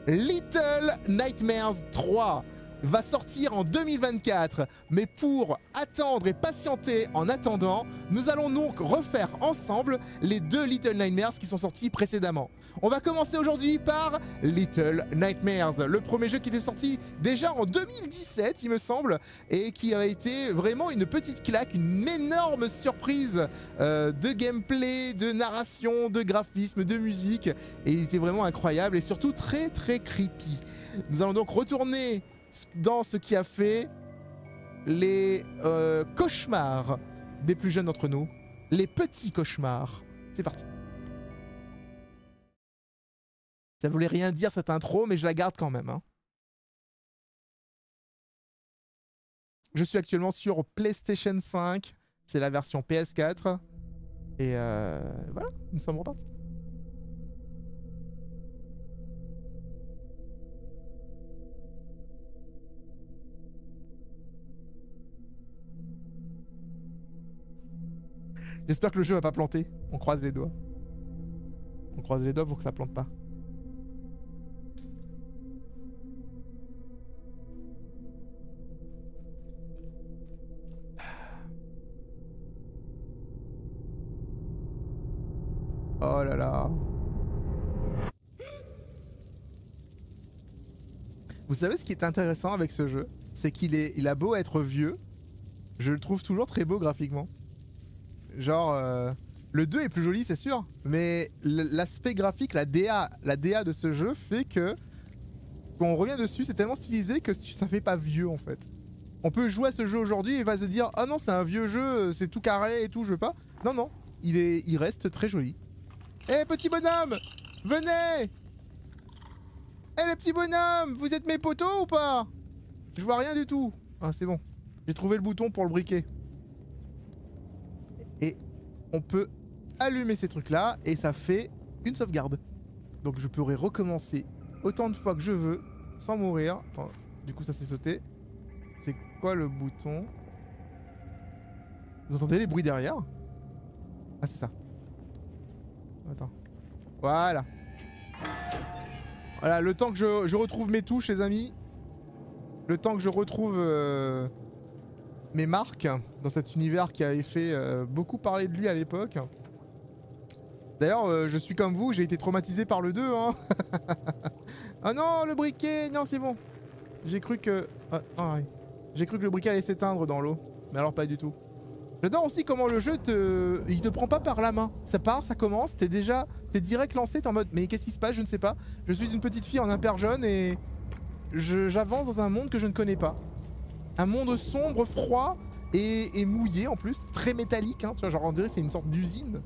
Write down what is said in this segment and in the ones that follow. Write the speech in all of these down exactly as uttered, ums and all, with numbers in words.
Little Nightmares trois va sortir en deux mille vingt-quatre, mais pour attendre et patienter en attendant, nous allons donc refaire ensemble les deux Little Nightmares qui sont sortis précédemment. On va commencer aujourd'hui par Little Nightmares, le premier jeu qui était sorti déjà en deux mille dix-sept, il me semble, et qui a été vraiment une petite claque, une énorme surprise euh, de gameplay, de narration, de graphisme, de musique, et il était vraiment incroyable et surtout très très creepy. Nous allons donc retourner dans ce qui a fait les euh, cauchemars des plus jeunes d'entre nous, les petits cauchemars. C'est parti. Ça voulait rien dire cette intro, mais je la garde quand même. Hein. Je suis actuellement sur PlayStation cinq, c'est la version P S quatre. Et euh, voilà, nous sommes repartis. J'espère que le jeu va pas planter. On croise les doigts. On croise les doigts pour que ça plante pas. Oh là là. Vous savez ce qui est intéressant avec ce jeu? C'est qu'il est, il a beau être vieux, je le trouve toujours très beau graphiquement. Genre, euh, le deux est plus joli, c'est sûr, mais l'aspect graphique, la D A, la D A de ce jeu fait que quand on revient dessus, c'est tellement stylisé que ça fait pas vieux en fait. On peut jouer à ce jeu aujourd'hui et va se dire ah non, c'est un vieux jeu, c'est tout carré et tout, je veux pas. Non, non, il, est, il reste très joli. Eh hey, petit bonhomme, venez. Eh hey, les petits bonhommes, vous êtes mes potos ou pas? Je vois rien du tout. Ah, c'est bon, j'ai trouvé le bouton pour le briquet. Et on peut allumer ces trucs là et ça fait une sauvegarde. Donc je pourrais recommencer autant de fois que je veux sans mourir. Attends, du coup ça s'est sauté. C'est quoi le bouton? Vous entendez les bruits derrière? Ah c'est ça. Attends. Voilà. Voilà, le temps que je, je retrouve mes touches les amis. Le temps que je retrouve... Euh... mes marques dans cet univers qui avait fait euh, beaucoup parler de lui à l'époque. D'ailleurs, euh, je suis comme vous, j'ai été traumatisé par le deux. Hein. Ah non, le briquet, non c'est bon. J'ai cru que... Ah, ah, ouais. J'ai cru que le briquet allait s'éteindre dans l'eau. Mais alors pas du tout. J'adore aussi comment le jeu te... Il te prend pas par la main. Ça part, ça commence, t'es déjà... T'es direct lancé, t'es en mode... Mais qu'est-ce qui se passe? Je ne sais pas. Je suis une petite fille en imper jeune et... J'avance dans un monde que je ne connais pas. Un monde sombre, froid et, et mouillé en plus, très métallique, hein, tu vois, genre on dirait c'est une sorte d'usine.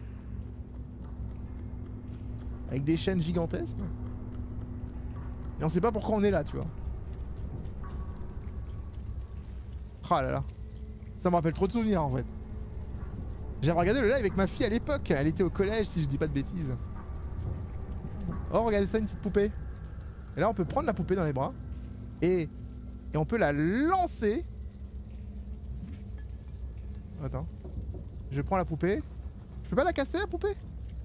Avec des chaînes gigantesques. Et on sait pas pourquoi on est là, tu vois. Ah là là. Ça me rappelle trop de souvenirs en fait. J'ai regardé le live avec ma fille à l'époque, elle était au collège si je dis pas de bêtises. Oh regardez ça, une petite poupée. Et là on peut prendre la poupée dans les bras et... Et on peut la lancer. Attends. Je prends la poupée. Je peux pas la casser la poupée?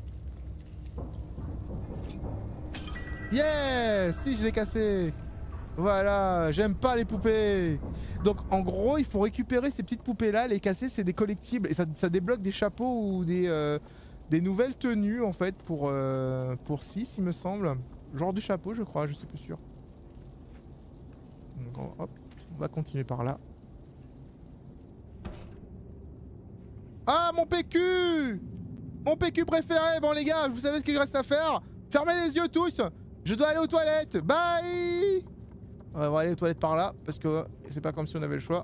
Yeah! Si, je l'ai cassée. Voilà, j'aime pas les poupées. Donc en gros, il faut récupérer ces petites poupées là, les casser, c'est des collectibles. Et ça, ça débloque des chapeaux ou des, euh, des nouvelles tenues en fait pour, euh, pour six il me semble. Genre du chapeau je crois, je suis plus sûr. Donc, hop, on va continuer par là. Ah, mon P Q! Mon P Q préféré! Bon les gars, vous savez ce qu'il reste à faire? Fermez les yeux tous! Je dois aller aux toilettes! Bye! On va aller aux toilettes par là, parce que c'est pas comme si on avait le choix.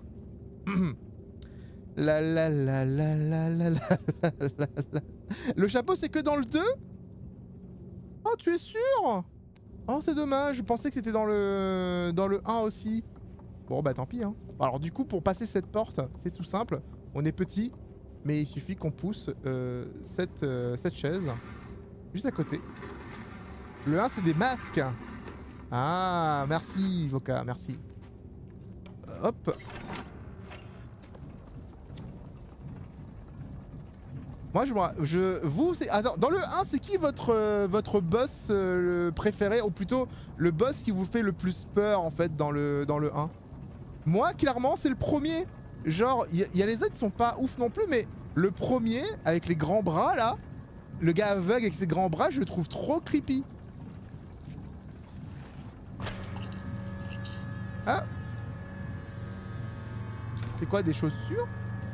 La la la la la la la la la. Le chapeau c'est que dans le deux? Oh, tu es sûr? Oh c'est dommage, je pensais que c'était dans le dans le un aussi. Bon bah tant pis hein. Alors du coup pour passer cette porte, c'est tout simple. On est petit, mais il suffit qu'on pousse euh, cette, euh, cette chaise juste à côté. Le un c'est des masques. Ah merci Voca, merci. Euh, hop. Moi, je, je vous, c'est, attends, dans le un, c'est qui votre euh, votre boss euh, le préféré, ou plutôt le boss qui vous fait le plus peur en fait dans le dans le un? Moi, clairement, c'est le premier. Genre, il y, y a les autres qui sont pas ouf non plus, mais le premier avec les grands bras là, le gars aveugle avec ses grands bras, je le trouve trop creepy. Ah, c'est quoi, des chaussures?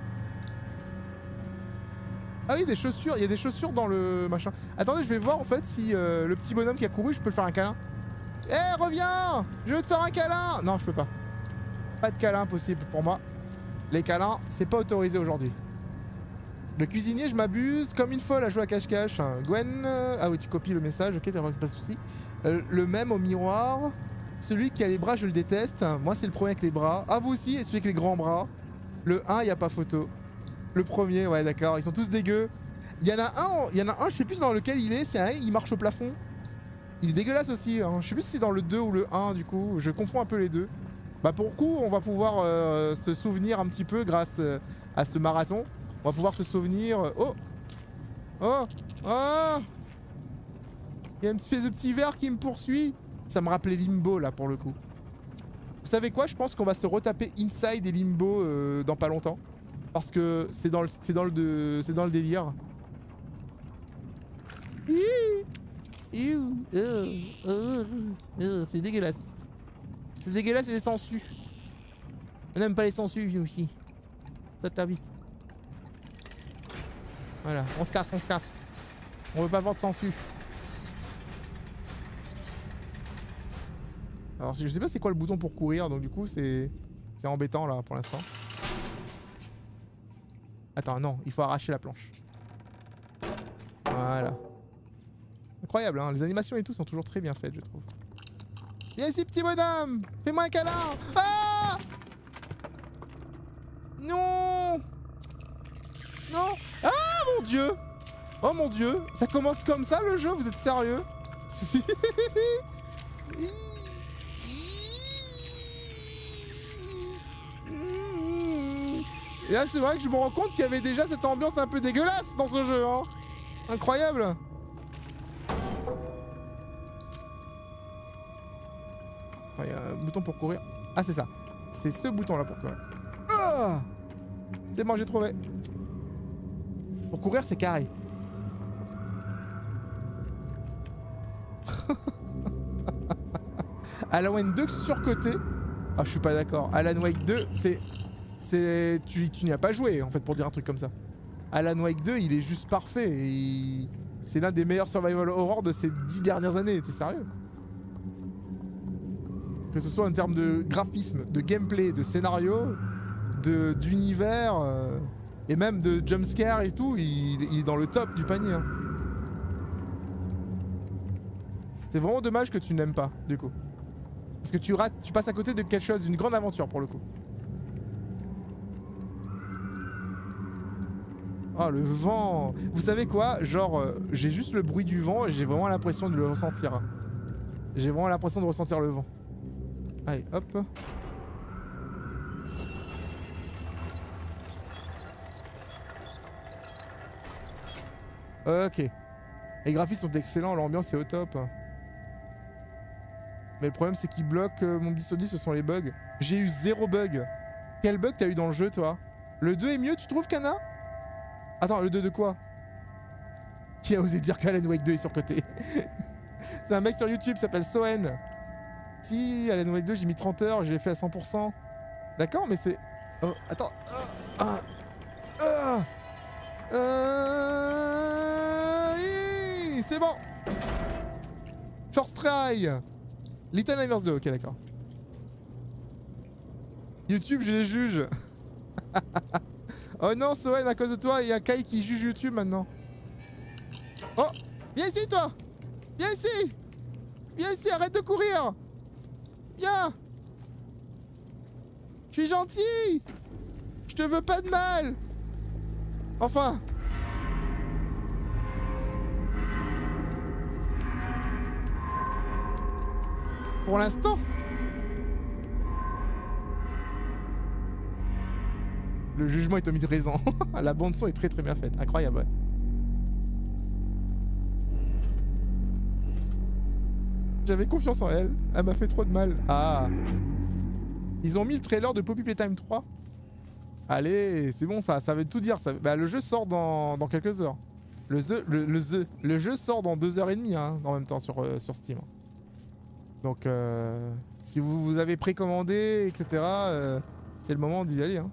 Ah oui, des chaussures, il y a des chaussures dans le machin. Attendez, je vais voir en fait si euh, le petit bonhomme qui a couru, je peux le faire un câlin. Eh, hey, reviens! Je veux te faire un câlin! Non, je peux pas. Pas de câlin possible pour moi. Les câlins, c'est pas autorisé aujourd'hui. Le cuisinier, je m'abuse comme une folle à jouer à cache-cache. Gwen, euh... ah oui, tu copies le message, ok, t'as pas de soucis. Euh, le même au miroir. Celui qui a les bras, je le déteste. Moi, c'est le premier avec les bras. Ah, vous aussi, et celui avec les grands bras. Le un, il n'y a pas photo. Le premier, ouais, d'accord. Ils sont tous dégueux. Il y en a un, il y en a un, je sais plus dans lequel il est. C'est un, il marche au plafond. Il est dégueulasse aussi. Hein. Je sais plus si c'est dans le deux ou le un, du coup. Je confonds un peu les deux. Bah, pour le coup, on va pouvoir euh, se souvenir un petit peu grâce euh, à ce marathon. On va pouvoir se souvenir. Oh! Oh! Oh! Il y a une espèce de petit verre qui me poursuit. Ça me rappelait Limbo là pour le coup. Vous savez quoi? Je pense qu'on va se retaper Inside et Limbo euh, dans pas longtemps. Parce que c'est dans le c'est dans le de, c'est dans le délire. C'est dégueulasse. C'est dégueulasse et les sangsues. On n'aime pas les sangsues aussi. Ça te vite. Voilà, on se casse, on se casse. On veut pas voir de sangsues. Alors je sais pas c'est quoi le bouton pour courir, donc du coup c'est c'est embêtant là pour l'instant. Attends, non, il faut arracher la planche. Voilà. Incroyable, hein, les animations et tout sont toujours très bien faites, je trouve. Viens ici, petit bonhomme, fais-moi un câlin. Ah! Non! Non! Ah mon dieu! Oh mon dieu! Ça commence comme ça le jeu, vous êtes sérieux? Et là c'est vrai que je me rends compte qu'il y avait déjà cette ambiance un peu dégueulasse dans ce jeu, hein. Incroyable. Il y a un bouton pour courir. Ah c'est ça. C'est ce bouton là pour courir. Oh, c'est bon, j'ai trouvé. Pour courir c'est carré. Alan Wake deux surcoté. Ah je suis pas d'accord. Alan Wake deux c'est... C'est... Tu, tu n'y as pas joué en fait pour dire un truc comme ça. Alan Wake deux il est juste parfait et il... c'est l'un des meilleurs survival horror de ces dix dernières années, t'es sérieux? Que ce soit en termes de graphisme, de gameplay, de scénario, de d'univers euh, et même de jumpscare et tout, il, il est dans le top du panier. Hein. C'est vraiment dommage que tu n'aimes pas du coup. Parce que tu rates, tu passes à côté de quelque chose, d'une grande aventure pour le coup. Oh le vent! Vous savez quoi? Genre euh, j'ai juste le bruit du vent et j'ai vraiment l'impression de le ressentir. J'ai vraiment l'impression de ressentir le vent. Allez hop. Ok. Les graphismes sont excellents, l'ambiance est au top. Mais le problème c'est qu'il bloque euh, mon Bisoni, ce sont les bugs. J'ai eu zéro bug. Quel bug t'as eu dans le jeu toi? Le deux est mieux tu trouves, Kana? Attends, le deux de quoi? Qui a osé dire qu'Alan Wake deux est surcoté? C'est un mec sur YouTube, s'appelle Soen. Si, Alan Wake deux, j'ai mis trente heures, je l'ai fait à cent pour cent. D'accord, mais c'est... Oh, attends. Ah, ah, ah, euh... oui, c'est bon. First try. Little Nightmares deux, ok, d'accord. YouTube, je les juge. Oh non, Soen, à cause de toi, il y a Kai qui juge YouTube maintenant. Oh, viens ici, toi. Viens ici. Viens ici, arrête de courir. Viens. Je suis gentil. Je te veux pas de mal. Enfin. Pour l'instant. Le jugement est omniprésent. La bande son est très très bien faite, incroyable. Ouais. J'avais confiance en elle. Elle m'a fait trop de mal. Ah. Ils ont mis le trailer de Poppy Playtime trois. Allez, c'est bon ça, ça veut tout dire. Ça... Bah, le jeu sort dans, dans quelques heures. Le, the, le, le, the, le jeu sort dans deux heures trente hein, en même temps sur, euh, sur Steam. Donc, euh, si vous, vous avez précommandé, et cetera, euh, c'est le moment d'y aller. Hein.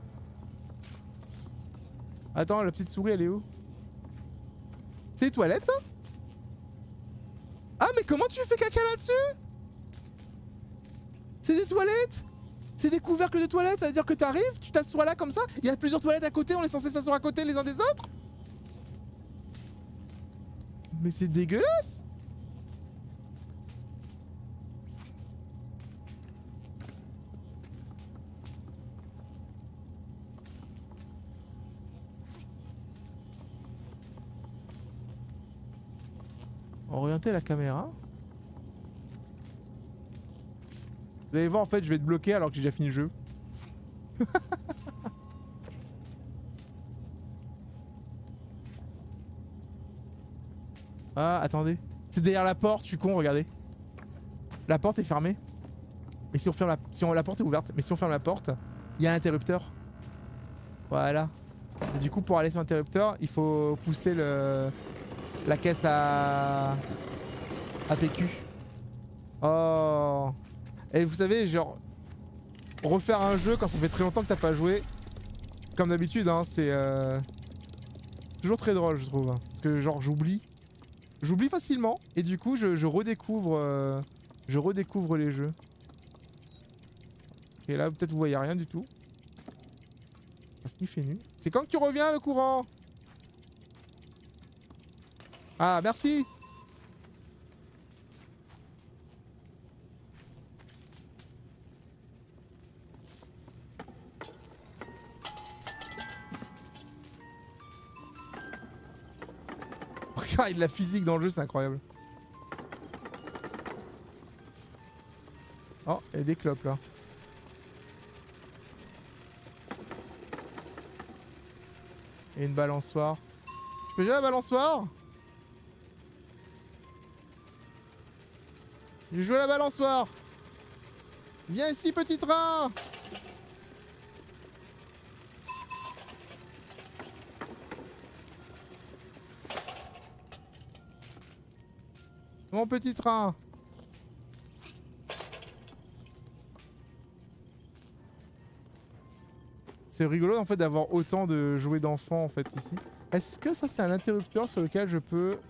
Attends, la petite souris, elle est où? C'est les toilettes, ça? Ah, mais comment tu fais caca là-dessus? C'est des toilettes? C'est des couvercles de toilettes? Ça veut dire que t'arrives, tu t'assois là comme ça? Il y a plusieurs toilettes à côté, on est censé s'asseoir à côté les uns des autres? Mais c'est dégueulasse! Orienter la caméra. Vous allez voir, en fait, je vais être bloqué alors que j'ai déjà fini le jeu. Ah, attendez. C'est derrière la porte, je suis con, regardez. La porte est fermée. Mais si on ferme la... Si on... la porte est ouverte, mais si on ferme la porte, il y a un interrupteur. Voilà. Et du coup, pour aller sur l'interrupteur, il faut pousser le... la caisse à... à P Q. Oh. Et vous savez, genre... refaire un jeu quand ça fait très longtemps que t'as pas joué, comme d'habitude, hein, c'est... Euh... toujours très drôle, je trouve. Parce que genre, j'oublie. J'oublie facilement, et du coup, je, je redécouvre... Euh... je redécouvre les jeux. Et là, peut-être vous voyez rien du tout. Parce qu'il fait nuit. C'est quand que tu reviens, le courant? Ah, merci. Regarde, de la physique dans le jeu, c'est incroyable. Oh, il y a des clopes là. Et une balançoire. Je peux jouer à la balançoire? Je joue à la balançoire. Viens ici, petit train. Mon petit train. C'est rigolo en fait d'avoir autant de jouets d'enfants en fait ici. Est-ce que ça c'est un interrupteur sur lequel je peux...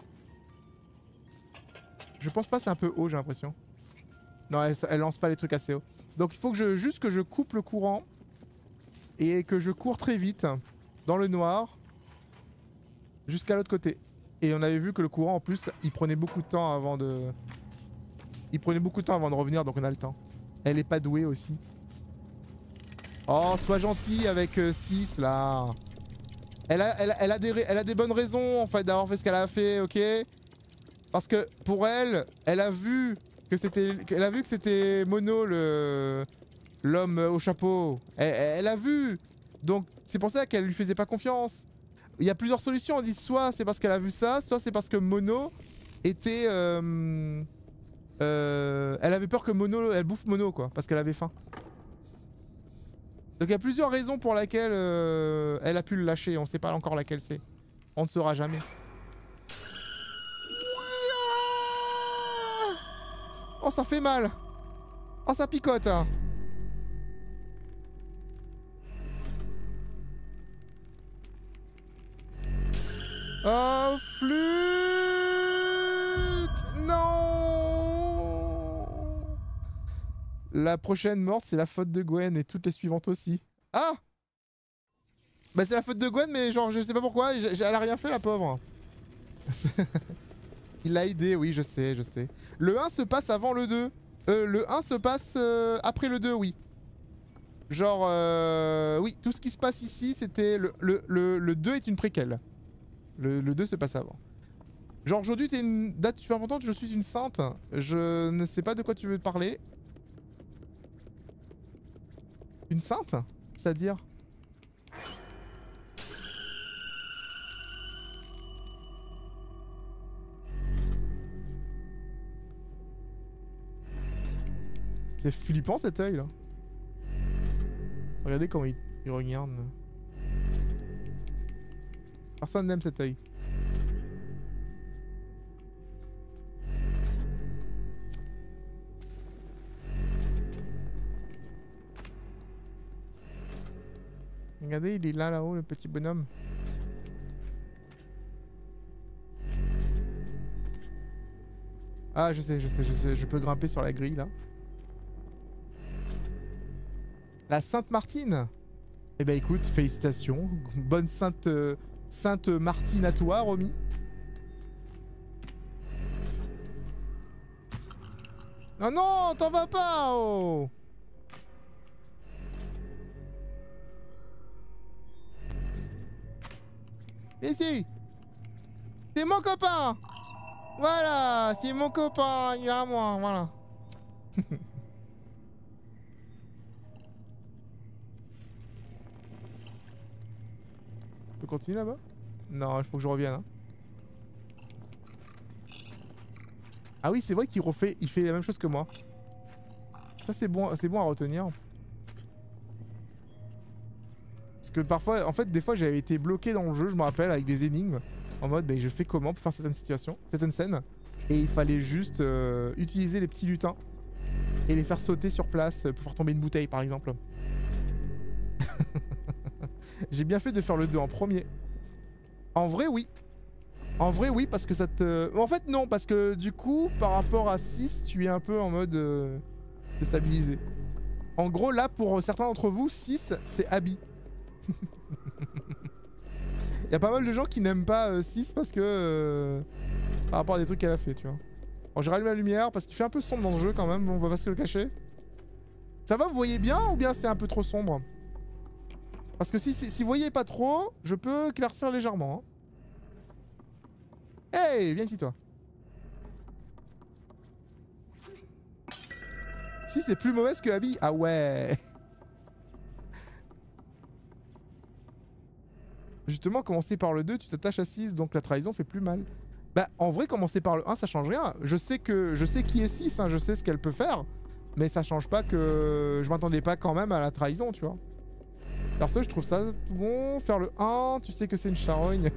Je pense pas, c'est un peu haut, j'ai l'impression. Non, elle, elle lance pas les trucs assez haut. Donc il faut que je, juste que je coupe le courant et que je cours très vite dans le noir jusqu'à l'autre côté. Et on avait vu que le courant en plus, il prenait beaucoup de temps avant de... Il prenait beaucoup de temps avant de revenir, donc on a le temps. Elle est pas douée aussi. Oh, sois gentil avec euh, six là. Elle a, elle, elle, a des, elle a des bonnes raisons en fait d'avoir fait ce qu'elle a fait, ok? Parce que pour elle, elle a vu que c'était, elle a vu que c'était Mono le l'homme au chapeau. Elle, elle a vu. Donc c'est pour ça qu'elle lui faisait pas confiance. Il y a plusieurs solutions. On dit soit c'est parce qu'elle a vu ça, soit c'est parce que Mono était, euh, euh, elle avait peur que Mono, elle bouffe Mono quoi, parce qu'elle avait faim. Donc il y a plusieurs raisons pour lesquelles euh, elle a pu le lâcher. On sait pas encore laquelle c'est. On ne saura jamais. Oh, ça fait mal. Oh, ça picote. Oh, flûte. Non. La prochaine morte, c'est la faute de Gwen et toutes les suivantes aussi. Ah. Bah c'est la faute de Gwen, mais genre je sais pas pourquoi, elle a rien fait la pauvre. Il l'a aidé, oui je sais, je sais. Le un se passe avant le deux. Euh, le un se passe euh, après le deux, oui. Genre, euh, oui, tout ce qui se passe ici, c'était... Le, le, le, le deux est une préquelle. Le, le deux se passe avant. Genre aujourd'hui, t'es une date super importante, je suis une sainte. Je ne sais pas de quoi tu veux parler. Une sainte? C'est-à-dire? C'est flippant cet œil là. Regardez comment il, il regarde. Personne n'aime cet œil. Regardez, il est là, là-haut, le petit bonhomme. Ah, je sais, je sais, je sais, je peux grimper sur la grille, là. La Sainte Martine. Eh ben écoute, félicitations. Bonne Sainte, euh, Sainte Martine à toi, Romy. Non, non, t'en vas pas, oh. Ici. C'est mon copain. Voilà, c'est mon copain, il est à moi, voilà. Je peux continuer là-bas? Non, il faut que je revienne. Hein. Ah oui, c'est vrai qu'il refait, il fait la même chose que moi. Ça c'est bon, c'est bon à retenir. Parce que parfois, en fait, des fois j'avais été bloqué dans le jeu, je me rappelle, avec des énigmes. En mode, bah, je fais comment pour faire certaines situations, certaines scènes. Et il fallait juste euh, utiliser les petits lutins. Et les faire sauter sur place pour faire tomber une bouteille, par exemple. J'ai bien fait de faire le deux en premier. En vrai, oui. En vrai, oui, parce que ça te... En fait, non, parce que du coup, par rapport à six, tu es un peu en mode euh, déstabilisé. En gros, là, pour certains d'entre vous, six, c'est Abby. Il y a pas mal de gens qui n'aiment pas euh, six parce que... Euh, par rapport à des trucs qu'elle a fait, tu vois. Bon, j'ai rallumé la lumière parce qu'il fait un peu sombre dans ce jeu quand même, on va pas se le cacher. Ça va, vous voyez bien ou bien c'est un peu trop sombre? Parce que si, si, si vous voyez pas trop, je peux éclaircir légèrement. Hein. Hey, viens ici toi. Si, c'est plus mauvaise que Abby. Ah ouais. Justement, commencer par le deux, tu t'attaches à six, donc la trahison fait plus mal. Bah, en vrai, commencer par le un, ça change rien. Je sais que je sais qui est six, hein, je sais ce qu'elle peut faire. Mais ça change pas que... Je m'attendais pas quand même à la trahison, tu vois. Perso, je trouve ça tout bon. Faire le un, tu sais que c'est une charogne.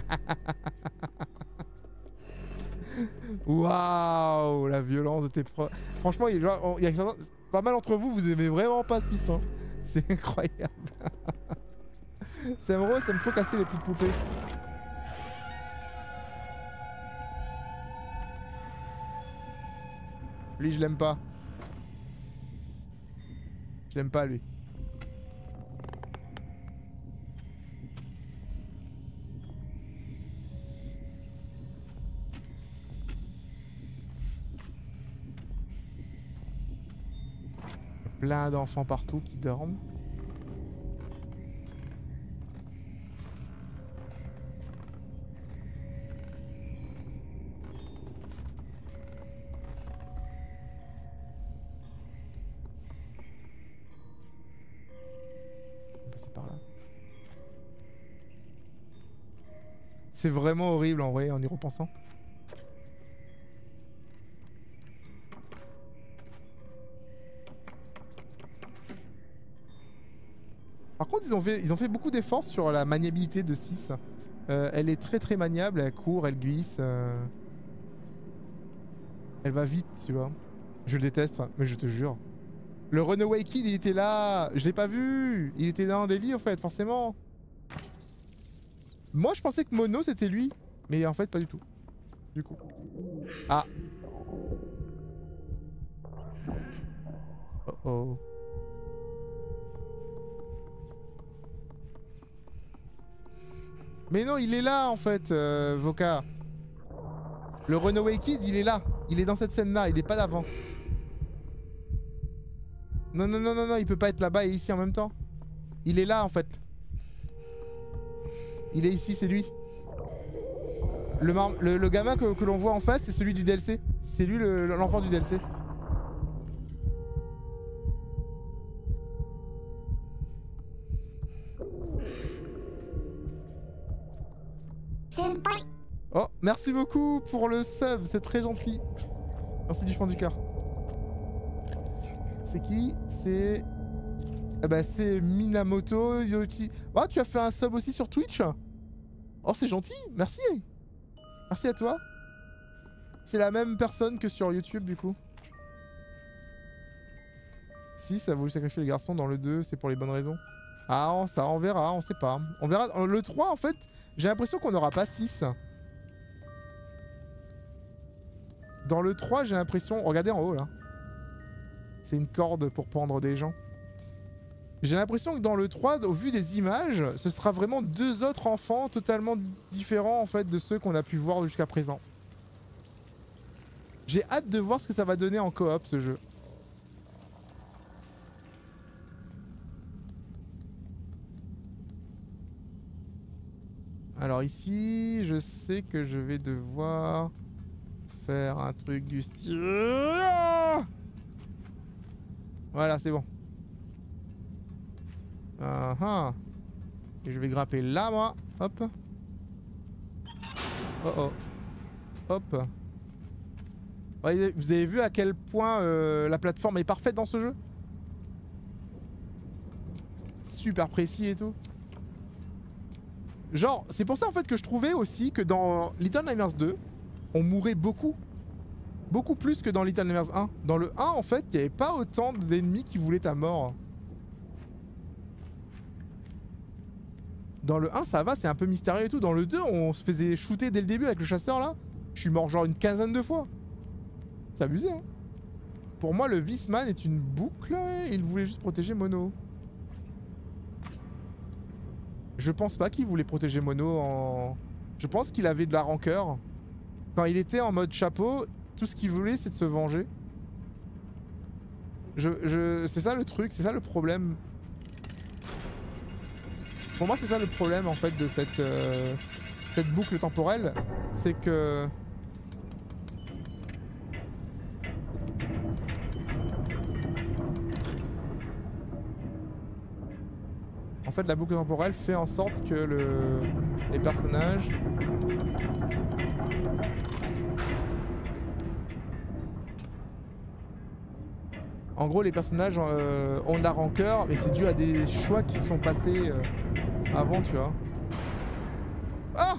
Waouh, la violence de tes preuves. Franchement, il y a, il y a certains... pas mal d'entre vous, vous aimez vraiment pas six, hein. C'est incroyable. C'est vrai, ça aime trop casser les petites poupées. Lui, je l'aime pas. Je l'aime pas, lui. Plein d'enfants partout qui dorment. C'est vraiment horrible en vrai, en y repensant. Par contre, ils ont fait, ils ont fait beaucoup d'efforts sur la maniabilité de six. Euh, elle est très très maniable, elle court, elle glisse. Euh... Elle va vite, tu vois. Je le déteste, mais je te jure. Le Runaway Kid, il était là. Je l'ai pas vu. Il était dans des lits, en fait, forcément. Moi, je pensais que Mono, c'était lui. Mais en fait, pas du tout. Du coup. Ah. Oh oh. Mais non, il est là, en fait, euh, Voka. Le Runaway Kid, il est là. Il est dans cette scène-là. Il est pas d'avant. Non, non, non, non, non. Il peut pas être là-bas et ici en même temps. Il est là, en fait. Il est ici, c'est lui. Le, le, le gamin que, que l'on voit en face, c'est celui du D L C. C'est lui l'enfant du D L C. Oh, merci beaucoup pour le sub, c'est très gentil. Merci du fond du cœur. C'est qui? C'est... Ah bah c'est Minamoto Yoshi. Oh, tu as fait un sub aussi sur Twitch? Oh, c'est gentil, merci. Merci à toi. C'est la même personne que sur YouTube du coup. Si, ça a voulu sacrifier le garçon dans le deux, c'est pour les bonnes raisons. Ah, on, ça, on verra, on sait pas. On verra. Le trois, en fait, j'ai l'impression qu'on n'aura pas six. Dans le trois, j'ai l'impression... Regardez en haut, là. C'est une corde pour pendre des gens. J'ai l'impression que dans le trois, au vu des images, ce sera vraiment deux autres enfants totalement différents, en fait, de ceux qu'on a pu voir jusqu'à présent. J'ai hâte de voir ce que ça va donner en coop, ce jeu. Alors ici, je sais que je vais devoir faire un truc du style... Voilà, c'est bon. Uh -huh. Et je vais grapper là, moi. Hop. Oh oh. Hop. Ouais, vous avez vu à quel point euh, la plateforme est parfaite dans ce jeu? Super précis et tout. Genre, c'est pour ça en fait que je trouvais aussi que dans Little Nightmares deux, on mourait beaucoup. Beaucoup plus que dans Little Nightmares un. Dans le un, en fait, il n'y avait pas autant d'ennemis qui voulaient ta mort. Dans le un, ça va, c'est un peu mystérieux et tout. Dans le deux, on se faisait shooter dès le début avec le chasseur là. Je suis mort genre une quinzaine de fois. C'est abusé, hein. Pour moi, le Visman est une boucle. Il voulait juste protéger Mono. Je pense pas qu'il voulait protéger Mono en... Je pense qu'il avait de la rancœur. Quand il était en mode chapeau, tout ce qu'il voulait, c'est de se venger. Je... je... C'est ça le truc, c'est ça le problème. Pour moi, c'est ça le problème, en fait, de cette... Euh... cette boucle temporelle. C'est que... En fait, la boucle temporelle fait en sorte que le... les personnages... En gros, les personnages euh, ont de la rancœur, mais c'est dû à des choix qui sont passés euh, avant, tu vois. Ah!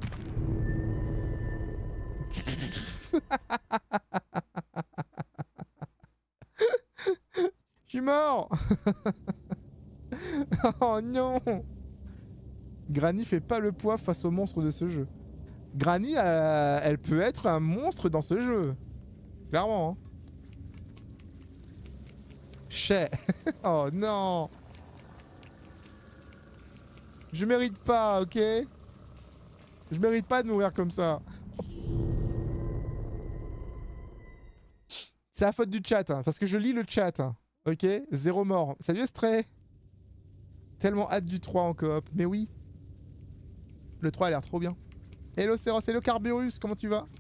Je suis mort. Oh non! Granny fait pas le poids face au monstre de ce jeu. Granny, elle, elle peut être un monstre dans ce jeu. Clairement, hein. Chais. Oh non! Je mérite pas, ok? Je mérite pas de mourir comme ça. C'est la faute du chat, hein, parce que je lis le chat. Hein, ok? Zéro mort. Salut Stray! Tellement hâte du trois en coop. Mais oui. Le trois a l'air trop bien. Hello Ceros, hello Carberus, comment tu vas?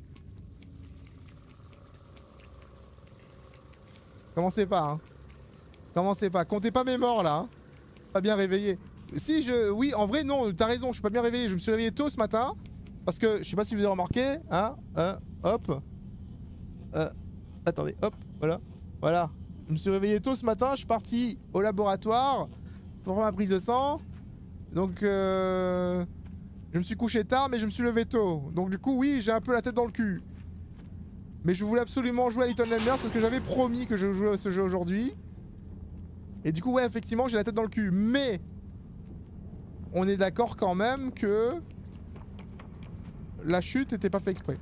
Commencez pas, hein. Commencez pas. Comptez pas mes morts, là. Hein. Pas bien réveillé. Si, je... Oui, en vrai, non, t'as raison, je suis pas bien réveillé. Je me suis réveillé tôt ce matin. Parce que, je sais pas si vous avez remarqué, hein. Euh, hop. Euh, attendez, hop, voilà. Voilà. Je me suis réveillé tôt ce matin, je suis parti au laboratoire pour faire ma prise de sang. Donc, euh... je me suis couché tard, mais je me suis levé tôt. Donc du coup, oui, j'ai un peu la tête dans le cul. Mais je voulais absolument jouer à Little Nightmares parce que j'avais promis que je jouais à ce jeu aujourd'hui. Et du coup, ouais, effectivement, j'ai la tête dans le cul. Mais on est d'accord quand même que la chute n'était pas fait exprès.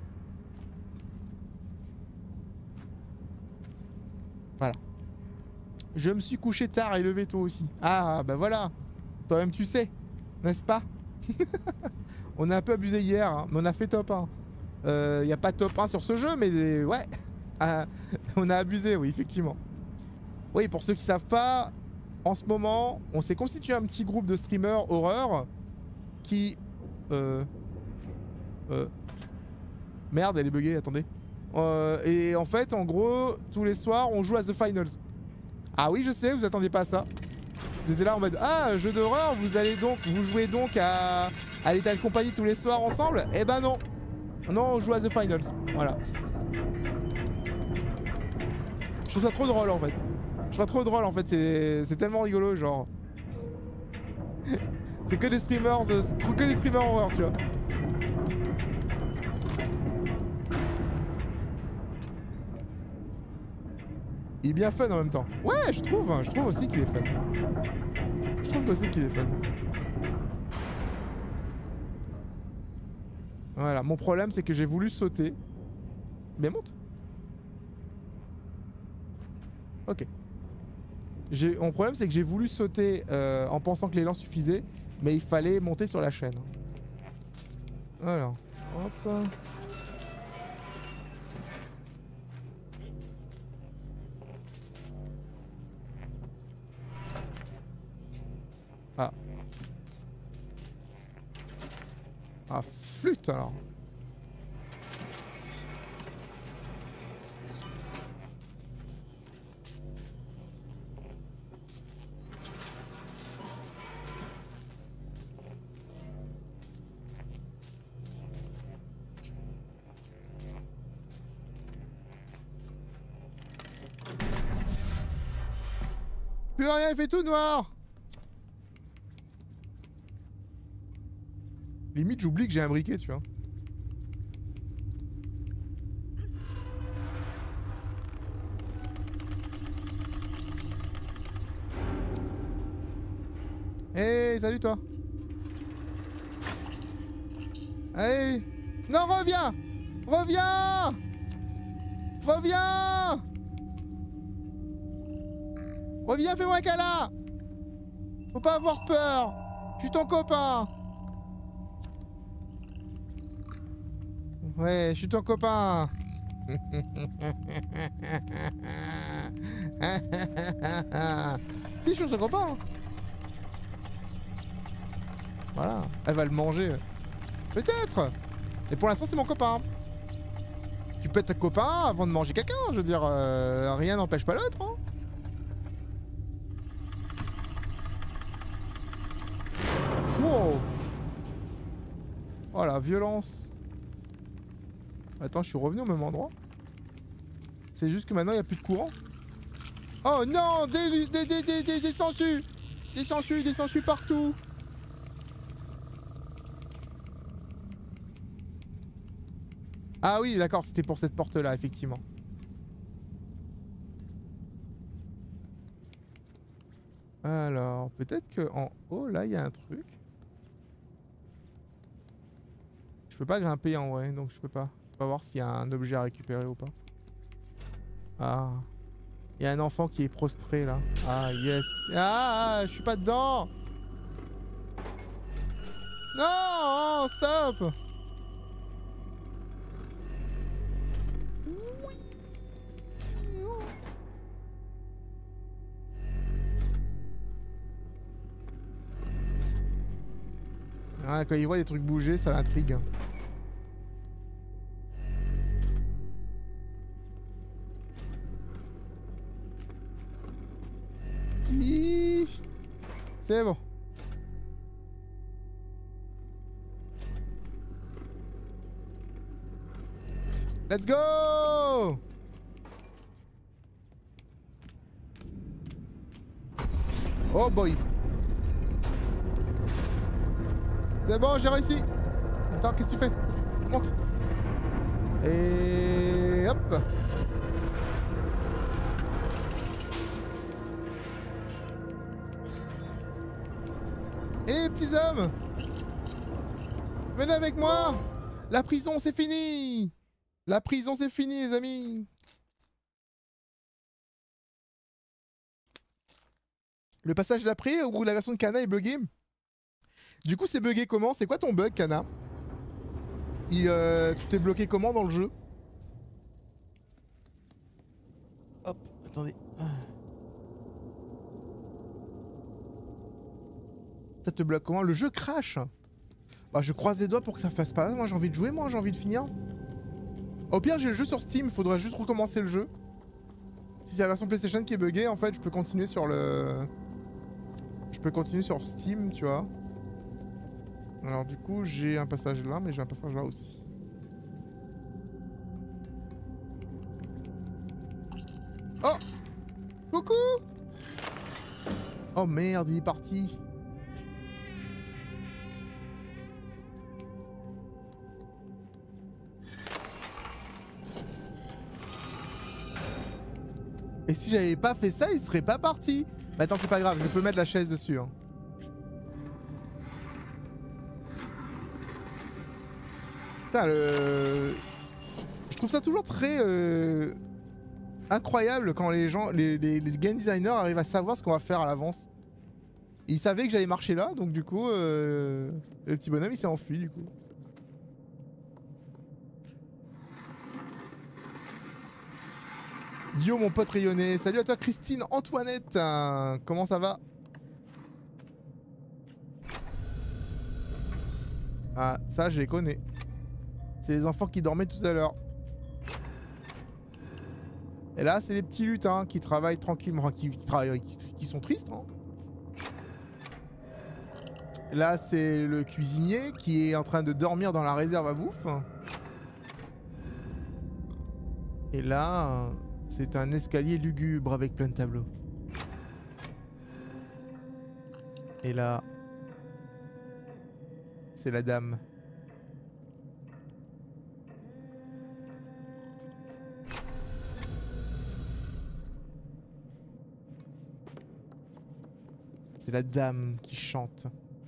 Voilà. Je me suis couché tard et levé tôt aussi. Ah, bah voilà. Toi-même, tu sais, n'est-ce pas? On a un peu abusé hier, hein, mais on a fait top un. Il euh, n'y a pas top un sur ce jeu, mais ouais. Ah, on a abusé, oui, effectivement. Oui, pour ceux qui savent pas, en ce moment, on s'est constitué un petit groupe de streamers horreur qui... Euh... Euh... Merde, elle est buggée, attendez. Euh, et en fait, en gros, tous les soirs, on joue à The Finals. Ah oui, je sais, vous attendez pas à ça. Vous étiez là en mode, ah, jeu d'horreur, vous allez donc, vous jouez donc à, à Lethal Company tous les soirs ensemble? Eh ben non. Non, on joue à The Finals. Voilà. Je trouve ça trop drôle en fait. Je trouve trop drôle en fait, c'est tellement rigolo genre. C'est que des streamers, euh, que des streamers horreur, tu vois. Il est bien fun en même temps. Ouais, je trouve, hein, je trouve aussi qu'il est fun. Je trouve aussi qu'il est fun. Voilà, mon problème c'est que j'ai voulu sauter. Mais monte. Ok. Mon problème c'est que j'ai voulu sauter euh, en pensant que l'élan suffisait, mais il fallait monter sur la chaîne. Alors, hop. Ah. Ah, flûte alors. Plus rien, il fait tout noir. Limite, j'oublie que j'ai un briquet, tu vois. Hey, salut toi. Allez. Non, reviens. Reviens. Reviens. Reviens, fais-moi un câlin. Faut pas avoir peur. Je suis ton copain. Ouais, je suis ton copain. Si, je suis son copain. Voilà, elle va le manger. Peut-être. Mais pour l'instant, c'est mon copain. Tu peux être ta copain avant de manger quelqu'un. Je veux dire, euh, rien n'empêche pas l'autre. Hein. Wow. Oh la violence. Attends, je suis revenu au même endroit. C'est juste que maintenant il n'y a plus de courant. Oh non, des, des, des, des, des, des sangsues. Des sangsues, des sangsues partout. Ah oui, d'accord, c'était pour cette porte-là, effectivement. Alors, peut-être que en haut, là, il y a un truc. Je peux pas grimper en vrai, donc je peux pas. On va voir s'il y a un objet à récupérer ou pas. Ah. Il y a un enfant qui est prostré, là. Ah, yes. Ah, je suis pas dedans. Non, stop. Ah, quand il voit des trucs bouger, ça l'intrigue. C'est bon. Let's go! Oh boy. C'est bon, j'ai réussi. Attends, qu'est-ce que tu fais? Monte. Et hop. Et les petits hommes, venez avec moi. La prison, c'est fini. La prison, c'est fini, les amis. Le passage d'après, où la version de Kana est buggée. Du coup, c'est buggé comment? C'est quoi ton bug, Kana? Il, euh, tu t'es bloqué comment dans le jeu? Hop, attendez. Ça te bloque comment? Le jeu crash. Bah, je croise les doigts pour que ça fasse pas. Moi, j'ai envie de jouer, moi, j'ai envie de finir. Au pire, j'ai le jeu sur Steam, il faudra juste recommencer le jeu. Si c'est la version PlayStation qui est buggée, en fait, je peux continuer sur le... Je peux continuer sur Steam, tu vois. Alors, du coup, j'ai un passage là, mais j'ai un passage là aussi. Oh! Coucou. Oh merde, il est parti. Et si j'avais pas fait ça, il serait pas parti. Mais attends, c'est pas grave, je peux mettre la chaise dessus. Hein. Putain, le... Je trouve ça toujours très euh, incroyable quand les gens, les, les, les game designers arrivent à savoir ce qu'on va faire à l'avance. Ils savaient que j'allais marcher là, donc du coup, euh, le petit bonhomme il s'est enfui du coup. Yo mon pote rayonné, salut à toi Christine Antoinette, euh, comment ça va? Ah ça je les connais. C'est les enfants qui dormaient tout à l'heure. Et là c'est les petits lutins qui travaillent tranquillement, qui, qui, travaillent, qui, qui sont tristes. Hein. Là c'est le cuisinier qui est en train de dormir dans la réserve à bouffe. Et là... c'est un escalier lugubre avec plein de tableaux. Et là, c'est la dame. C'est la dame qui chante.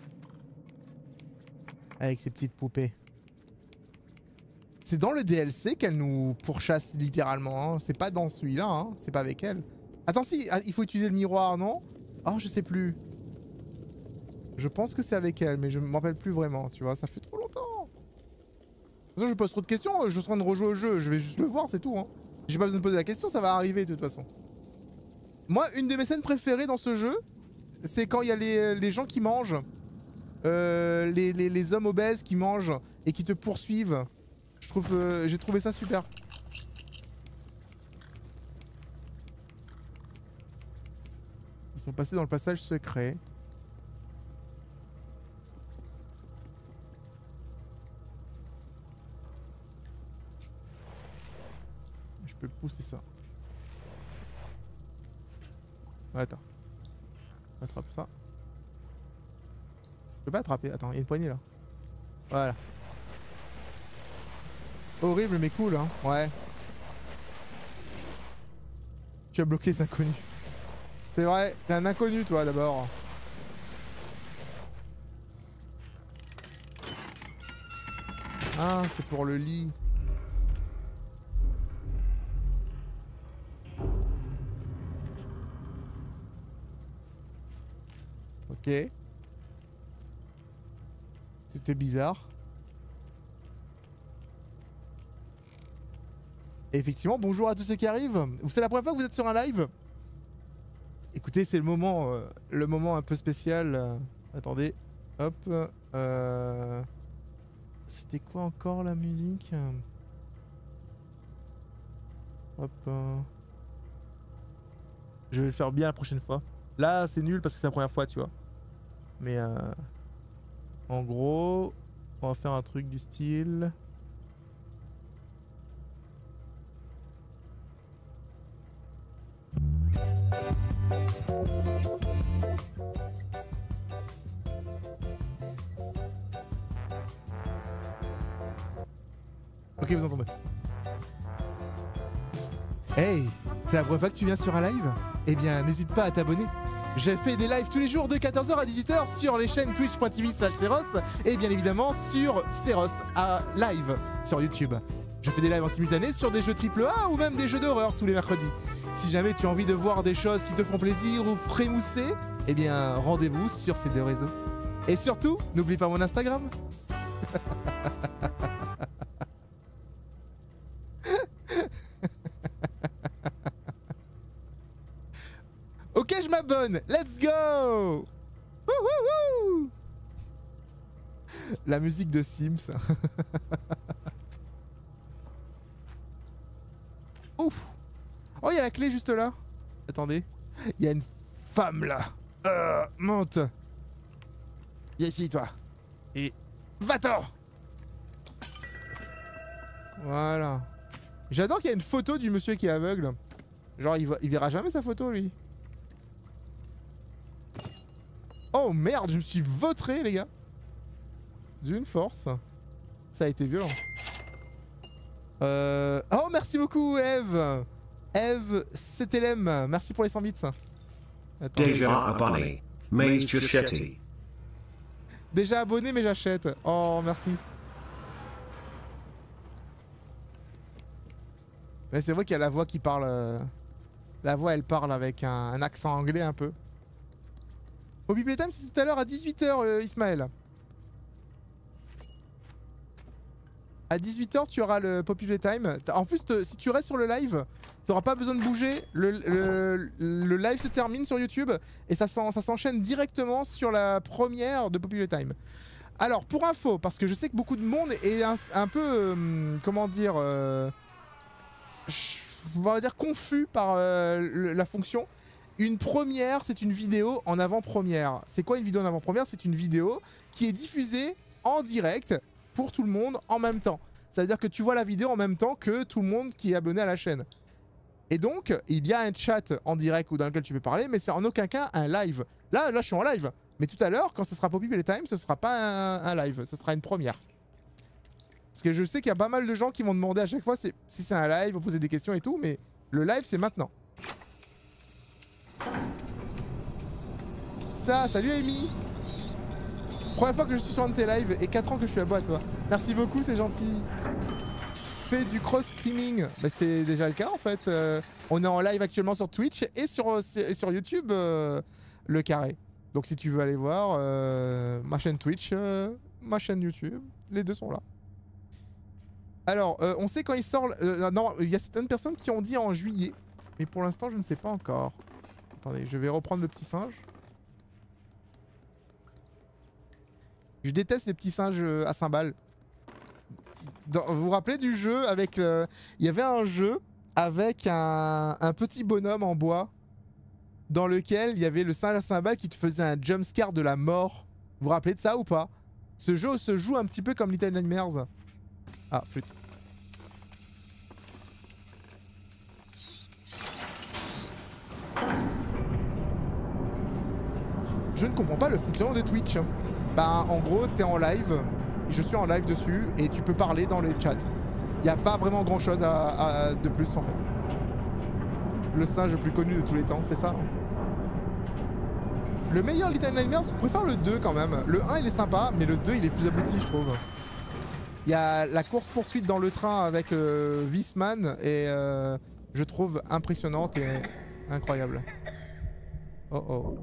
Avec ses petites poupées. C'est dans le D L C qu'elle nous pourchasse littéralement, hein. C'est pas dans celui-là, hein. C'est pas avec elle. Attends, si, il faut utiliser le miroir, non? Oh, je sais plus. Je pense que c'est avec elle, mais je me rappelle plus vraiment, tu vois, ça fait trop longtemps. De toute façon, je pose trop de questions, je suis en train de rejouer au jeu, je vais juste le voir, c'est tout, hein. J'ai pas besoin de poser la question, ça va arriver de toute façon. Moi, une de mes scènes préférées dans ce jeu, c'est quand il y a les, les gens qui mangent. Euh, les, les, les hommes obèses qui mangent et qui te poursuivent. Je trouve, euh, j'ai trouvé ça super. Ils sont passés dans le passage secret. Je peux pousser ça. Attends. Attrape ça. Je peux pas attraper. Attends, il y a une poignée là. Voilà. Horrible mais cool, hein. Ouais. Tu as bloqué les inconnus. C'est vrai, t'es un inconnu toi d'abord. Ah, c'est pour le lit. Ok. C'était bizarre. Et effectivement, bonjour à tous ceux qui arrivent. C'est la première fois que vous êtes sur un live? Écoutez, c'est le moment, euh, le moment un peu spécial. Euh, attendez, hop. Euh, C'était quoi encore la musique? Hop. Euh, je vais le faire bien la prochaine fois. Là, c'est nul parce que c'est la première fois, tu vois. Mais euh, en gros, on va faire un truc du style. Ok, vous entendez. Hey, c'est la première fois que tu viens sur un live? Eh bien, n'hésite pas à t'abonner. J'ai fait des lives tous les jours de quatorze heures à dix-huit heures sur les chaînes twitch point t v slash Seros et bien évidemment sur Seros à live sur YouTube. Je fais des lives en simultané sur des jeux triple A ou même des jeux d'horreur tous les mercredis. Si jamais tu as envie de voir des choses qui te font plaisir ou frémousser, eh bien rendez-vous sur ces deux réseaux. Et surtout, n'oublie pas mon Instagram. Ok, je m'abonne. Let's go. Wouhouhou. La musique de Sims. Ouf. Oh, il y a la clé juste là. Attendez. Il y a une femme là. Euh, monte. Viens ici, toi. Et va-t'en. Voilà. J'adore qu'il y a une photo du monsieur qui est aveugle. Genre il, va, il verra jamais sa photo lui. Oh merde, je me suis vautré les gars. D'une force. Ça a été violent. Euh... Oh merci beaucoup Eve. Eve C T L M, merci pour les cent bits. Attends, Déjà abonné, mais j'achète. Déjà abonné mais j'achète. Oh merci. Mais c'est vrai qu'il y a la voix qui parle... Euh... La voix elle parle avec un, un accent anglais un peu. Poppy Playtime c'est tout à l'heure à dix-huit heures euh, Ismaël. À dix-huit heures tu auras le Poppy Playtime. En plus te, si tu restes sur le live, tu n'auras pas besoin de bouger. Le, le, le live se termine sur YouTube et ça s'enchaîne directement sur la première de Poppy Playtime. Alors pour info, parce que je sais que beaucoup de monde est un, un peu... Euh, comment dire... Euh, on va dire confus par euh, le, la fonction. Une première, c'est une vidéo en avant-première. C'est quoi une vidéo en avant-première? C'est une vidéo qui est diffusée en direct pour tout le monde en même temps. Ça veut dire que tu vois la vidéo en même temps que tout le monde qui est abonné à la chaîne. Et donc, il y a un chat en direct ou dans lequel tu peux parler, mais c'est en aucun cas un live. Là, là, je suis en live. Mais tout à l'heure, quand ce sera Poppy Playtime, ce sera pas un, un live, ce sera une première. Parce que je sais qu'il y a pas mal de gens qui vont demander à chaque fois si c'est un live, vont poser des questions et tout, mais le live c'est maintenant. Ça, salut Amy. Première fois que je suis sur un de tes lives et quatre ans que je suis à bois à toi. Merci beaucoup, c'est gentil. Fais du cross-streaming. Bah, c'est déjà le cas en fait. Euh, on est en live actuellement sur Twitch et sur, et sur YouTube, euh, le carré. Donc si tu veux aller voir euh, ma chaîne Twitch, euh, ma chaîne YouTube, les deux sont là. Alors, euh, on sait quand il sort... Euh, non, il y a certaines personnes qui ont dit en juillet. Mais pour l'instant, je ne sais pas encore. Attendez, je vais reprendre le petit singe. Je déteste les petits singes à cymbales. Dans, vous vous rappelez du jeu avec... Le... Il y avait un jeu avec un, un petit bonhomme en bois dans lequel il y avait le singe à cymbales qui te faisait un jumpscare de la mort. Vous vous rappelez de ça ou pas? Ce jeu se joue un petit peu comme Little Nightmares. Ah, flûte. Je ne comprends pas le fonctionnement de Twitch. Bah, en gros, t'es en live, je suis en live dessus, et tu peux parler dans les chats. Il n'y a pas vraiment grand chose à, à, de plus en fait. Le singe le plus connu de tous les temps, c'est ça. Le meilleur Little Nightmares, je préfère le deux quand même. Le un il est sympa, mais le deux il est plus abouti, je trouve. Il y a la course poursuite dans le train avec euh, Visman et euh, je trouve impressionnante et incroyable. Oh oh.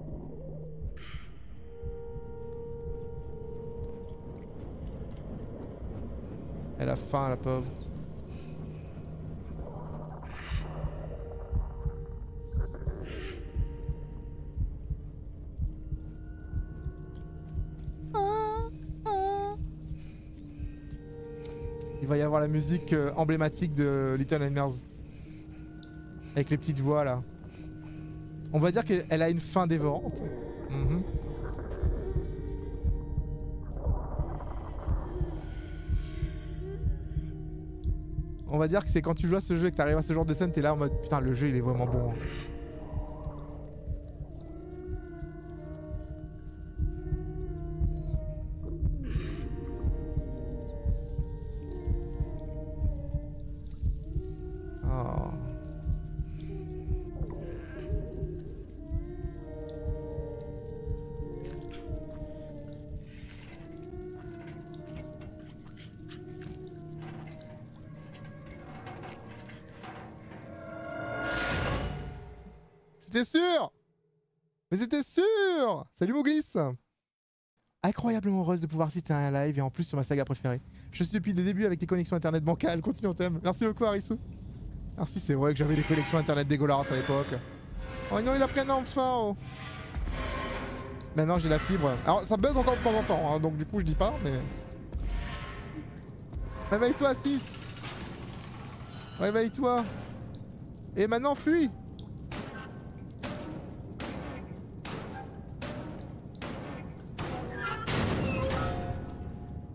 Elle a faim la pauvre. Il va y avoir la musique euh, emblématique de Little Nightmares. Avec les petites voix là. On va dire qu'elle a une fin dévorante. Mm-hmm. On va dire que c'est quand tu joues à ce jeu et que t'arrives à ce genre de scène, t'es là en mode putain le jeu il est vraiment bon. Oh. C'était sûr! Mais c'était sûr! Salut Mouglis! Incroyablement heureuse de pouvoir assister à un live et en plus sur ma saga préférée. Je suis depuis le début avec des connexions internet bancales. Continue, on t'aime. Merci beaucoup Harissou. Merci, c'est vrai que j'avais des connexions internet dégueulasses à l'époque. Oh non, il a pris un enfant! Oh. Maintenant j'ai la fibre. Alors ça bug encore de temps en temps, hein, donc du coup je dis pas, mais... Réveille-toi six! Réveille-toi! Et maintenant fuis!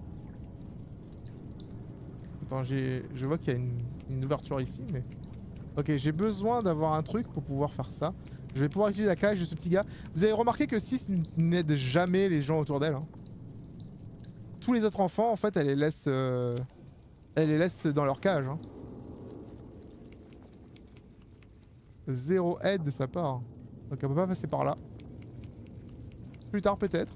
Attends, j'ai... je vois qu'il y a une... une ouverture ici, mais... Ok, j'ai besoin d'avoir un truc pour pouvoir faire ça. Je vais pouvoir utiliser la cage de ce petit gars. Vous avez remarqué que six n'aide jamais les gens autour d'elle. Hein. Tous les autres enfants, en fait, elle les laisse, euh... elle les laisse dans leur cage. Hein. Zéro aide de sa part. Donc elle peut pas passer par là. Plus tard peut-être.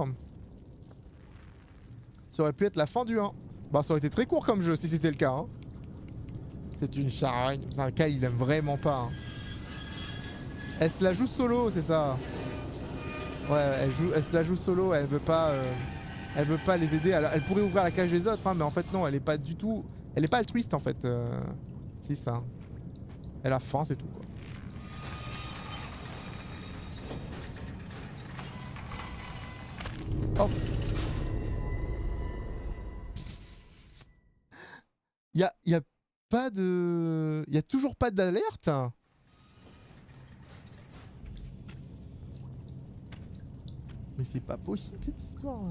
Ça aurait pu être la fin du un. Bah ça aurait été très court comme jeu si c'était le cas. Hein. C'est une charogne. C'est un cas il aime vraiment pas. Hein. Elle se la joue solo, c'est ça. Ouais, elle, joue, elle se la joue solo, elle veut pas, euh, elle veut pas les aider. Elle, elle pourrait ouvrir la cage des autres, hein, mais en fait non, elle est pas du tout, elle est pas altruiste en fait. Euh, c'est ça. Elle a faim, c'est tout quoi. Oh. Y a, y a pas de, y a toujours pas d'alerte. Mais c'est pas possible cette histoire.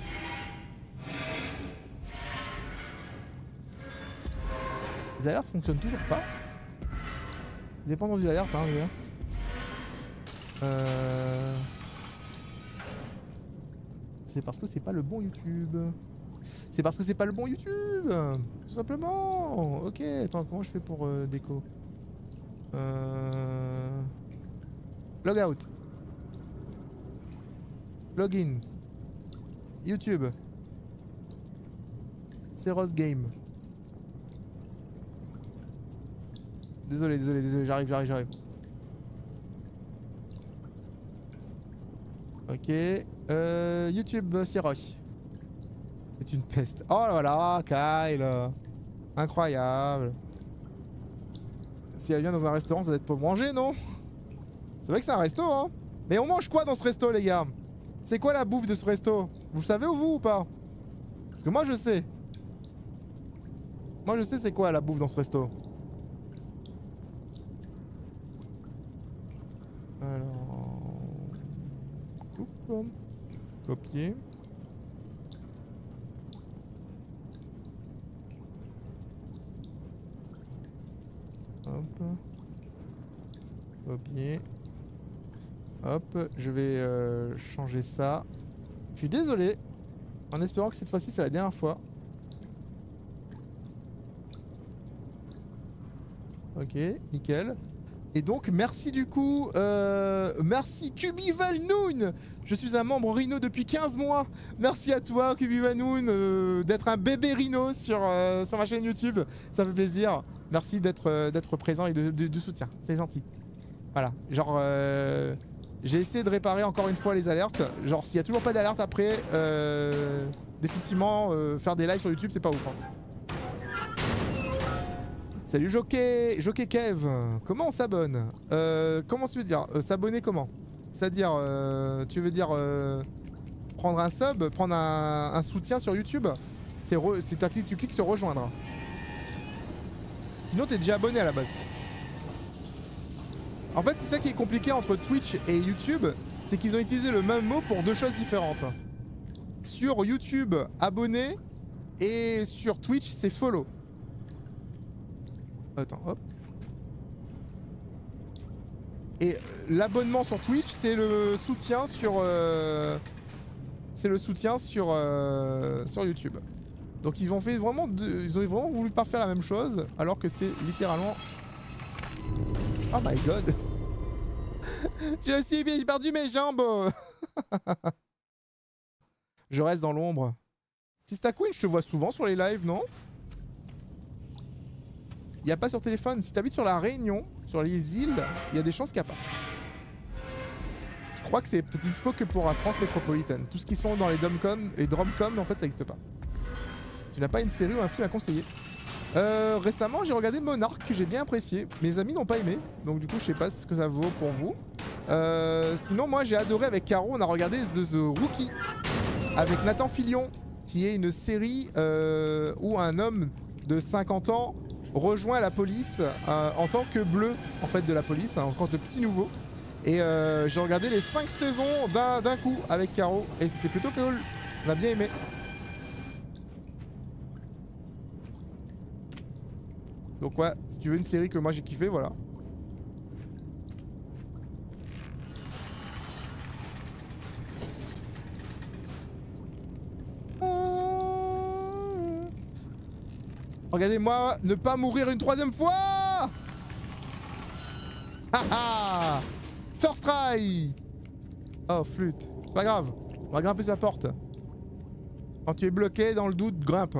Les alertes fonctionnent toujours pas. Vous avez pas entendu l'alerte hein, d'ailleurs. Euh... C'est parce que c'est pas le bon YouTube. C'est parce que c'est pas le bon YouTube. Tout simplement. Ok, attends, comment je fais pour euh, déco euh... Logout. Login. YouTube. Ceros Game. Désolé, désolé, désolé, j'arrive, j'arrive, j'arrive. Ok. Euh, YouTube Ceros. C'est une peste. Oh là là, Kyle. Incroyable. Si elle vient dans un restaurant, ça doit être pour manger, non? C'est vrai que c'est un resto, hein. Mais on mange quoi dans ce resto, les gars? C'est quoi la bouffe de ce resto? Vous le savez ou vous ou pas? Parce que moi je sais. Moi je sais c'est quoi la bouffe dans ce resto. Alors... Oups. Copier. Hop. Copier. Hop, je vais euh, changer ça. Je suis désolé. En espérant que cette fois-ci c'est la dernière fois. Ok, nickel. Et donc merci du coup, euh, merci Kubivalnoon. Je suis un membre Rhino depuis quinze mois. Merci à toi Kubivalnoon euh, d'être un bébé Rhino sur, euh, sur ma chaîne YouTube. Ça fait plaisir. Merci d'être euh, d'être présent et de, de, de soutien. C'est gentil. Voilà, genre... Euh, j'ai essayé de réparer encore une fois les alertes. Genre s'il y a toujours pas d'alerte après, euh, définitivement euh, faire des lives sur YouTube c'est pas ouf. Hein. Salut Jockey, Jockey Kev. Comment on s'abonne euh, Comment tu veux dire euh, s'abonner comment? C'est-à-dire, euh, tu veux dire euh, prendre un sub, prendre un, un soutien sur YouTube? C'est tu cliques sur rejoindre. Sinon t'es déjà abonné à la base. En fait, c'est ça qui est compliqué entre Twitch et YouTube, c'est qu'ils ont utilisé le même mot pour deux choses différentes. Sur YouTube, abonné, et sur Twitch, c'est follow. Attends, hop. Et l'abonnement sur Twitch, c'est le soutien sur... Euh... C'est le soutien sur, euh... sur YouTube. Donc ils ont fait vraiment... De... Ils ont vraiment voulu pas faire la même chose, alors que c'est littéralement... Oh my god. J'ai aussi bien perdu mes jambes. Je reste dans l'ombre. Sista Queen, je te vois souvent sur les lives, non? Il n'y a pas sur téléphone. Si t'habites sur la Réunion, sur les îles, il y a des chances qu'il n'y a pas. Je crois que c'est dispo que pour la France métropolitaine. Tout ce qui sont dans les domcom, les dromcom, en fait, ça n'existe pas. Tu n'as pas une série ou un film à conseiller? Euh, récemment, j'ai regardé Monarch que j'ai bien apprécié. Mes amis n'ont pas aimé, donc du coup, je sais pas ce que ça vaut pour vous. Euh, sinon, moi, j'ai adoré avec Caro. On a regardé The, The Rookie avec Nathan Fillion, qui est une série euh, où un homme de cinquante ans rejoint la police euh, en tant que bleu en fait de la police, hein, en tant que petit nouveau. Et euh, j'ai regardé les cinq saisons d'un coup avec Caro et c'était plutôt cool. On a bien aimé. Donc ouais, si tu veux une série que moi j'ai kiffé, voilà. Regardez-moi ne pas mourir une troisième fois. Haha. First try. Oh, flûte. C'est pas grave. On va grimper sa porte. Quand tu es bloqué dans le doute, grimpe.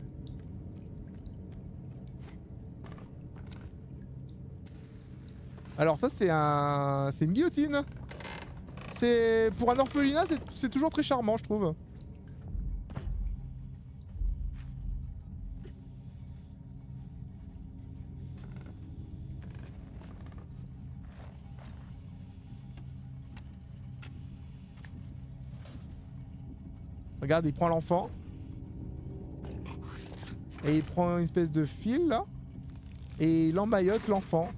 Alors ça c'est un... c'est une guillotine. C'est... Pour un orphelinat c'est toujours très charmant je trouve. Regarde, il prend l'enfant. Et il prend une espèce de fil là. Et il emmaillote l'enfant.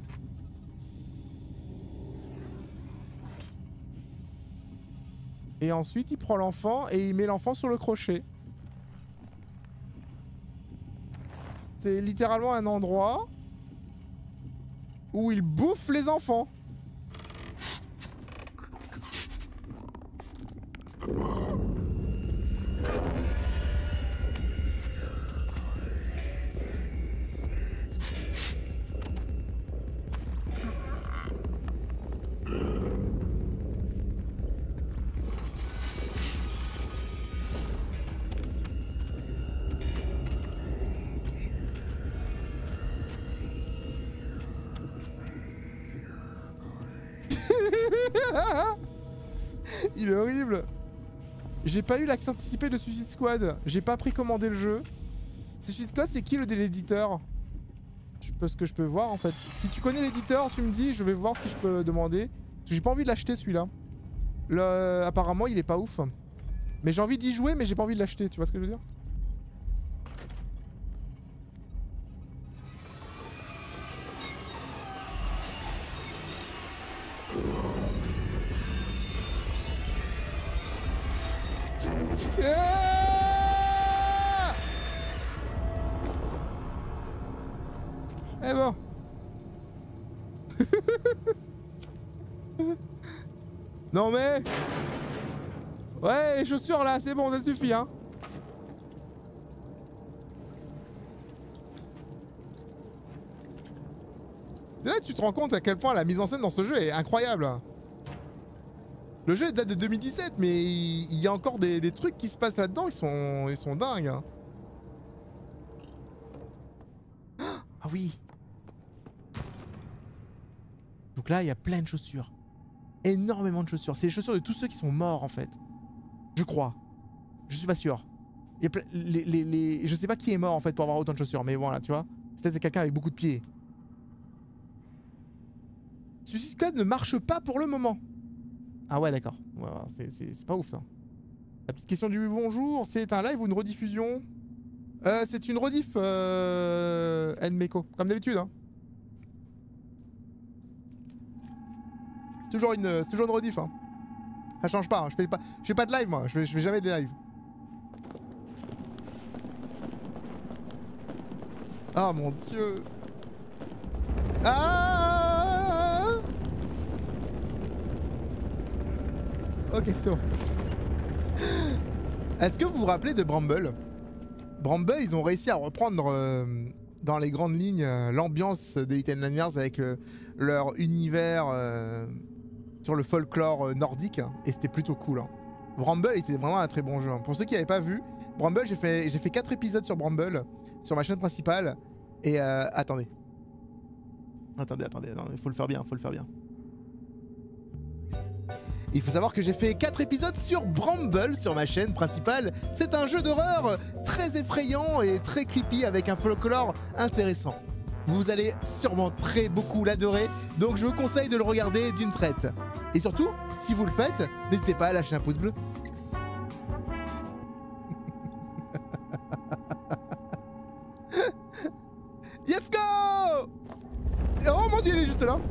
Et ensuite il prend l'enfant et il met l'enfant sur le crochet. C'est littéralement un endroit où il bouffe les enfants. Il est horrible. J'ai pas eu l'accès anticipé de Suicide Squad. J'ai pas précommandé le jeu. Suicide Squad, c'est qui le l'éditeur? Je peux ce que je peux voir en fait. Si tu connais l'éditeur, tu me dis, je vais voir si je peux demander. Parce que j'ai pas envie de l'acheter celui-là. Le... Apparemment, il est pas ouf. Mais j'ai envie d'y jouer, mais j'ai pas envie de l'acheter. Tu vois ce que je veux dire? Ah eh bon. Non mais... Ouais, les chaussures là, c'est bon, ça suffit hein. Là tu te rends compte à quel point la mise en scène dans ce jeu est incroyable. Le jeu date de deux mille dix-sept, mais il y a encore des, des trucs qui se passent là-dedans, ils sont, ils sont dingues. Hein. Ah oui. Donc là, il y a plein de chaussures. Énormément de chaussures. C'est les chaussures de tous ceux qui sont morts, en fait. Je crois. Je suis pas sûr. Il y a plein, les, les, les... Je sais pas qui est mort, en fait, pour avoir autant de chaussures, mais voilà, tu vois. C'est peut-être quelqu'un avec beaucoup de pieds. Suicide Squad ne marche pas pour le moment. Ah ouais d'accord, ouais, c'est pas ouf ça. La petite question du bonjour, c'est un live ou une rediffusion? euh, C'est une rediff euh... Nmeko, comme d'habitude hein. C'est toujours une c'est toujours une rediff hein. Ça change pas, hein. je, fais pas je fais pas de live moi, je fais, je fais jamais de live. Ah mon dieu. Ah ok, c'est bon. Est-ce que vous vous rappelez de Bramble? Bramble, ils ont réussi à reprendre euh, dans les grandes lignes euh, l'ambiance des Little Nightmares avec le, leur univers euh, sur le folklore euh, nordique hein, et c'était plutôt cool. Hein. Bramble était vraiment un très bon jeu. Hein. Pour ceux qui n'avaient pas vu, Bramble, j'ai fait, j'ai fait quatre épisodes sur Bramble sur ma chaîne principale et euh, attendez. Attendez, attendez, il faut le faire bien, faut le faire bien. Il faut savoir que j'ai fait quatre épisodes sur Bramble sur ma chaîne principale. C'est un jeu d'horreur très effrayant et très creepy avec un folklore intéressant. Vous allez sûrement très beaucoup l'adorer, donc je vous conseille de le regarder d'une traite. Et surtout, si vous le faites, n'hésitez pas à lâcher un pouce bleu. Let's go! Oh mon dieu, il est juste là.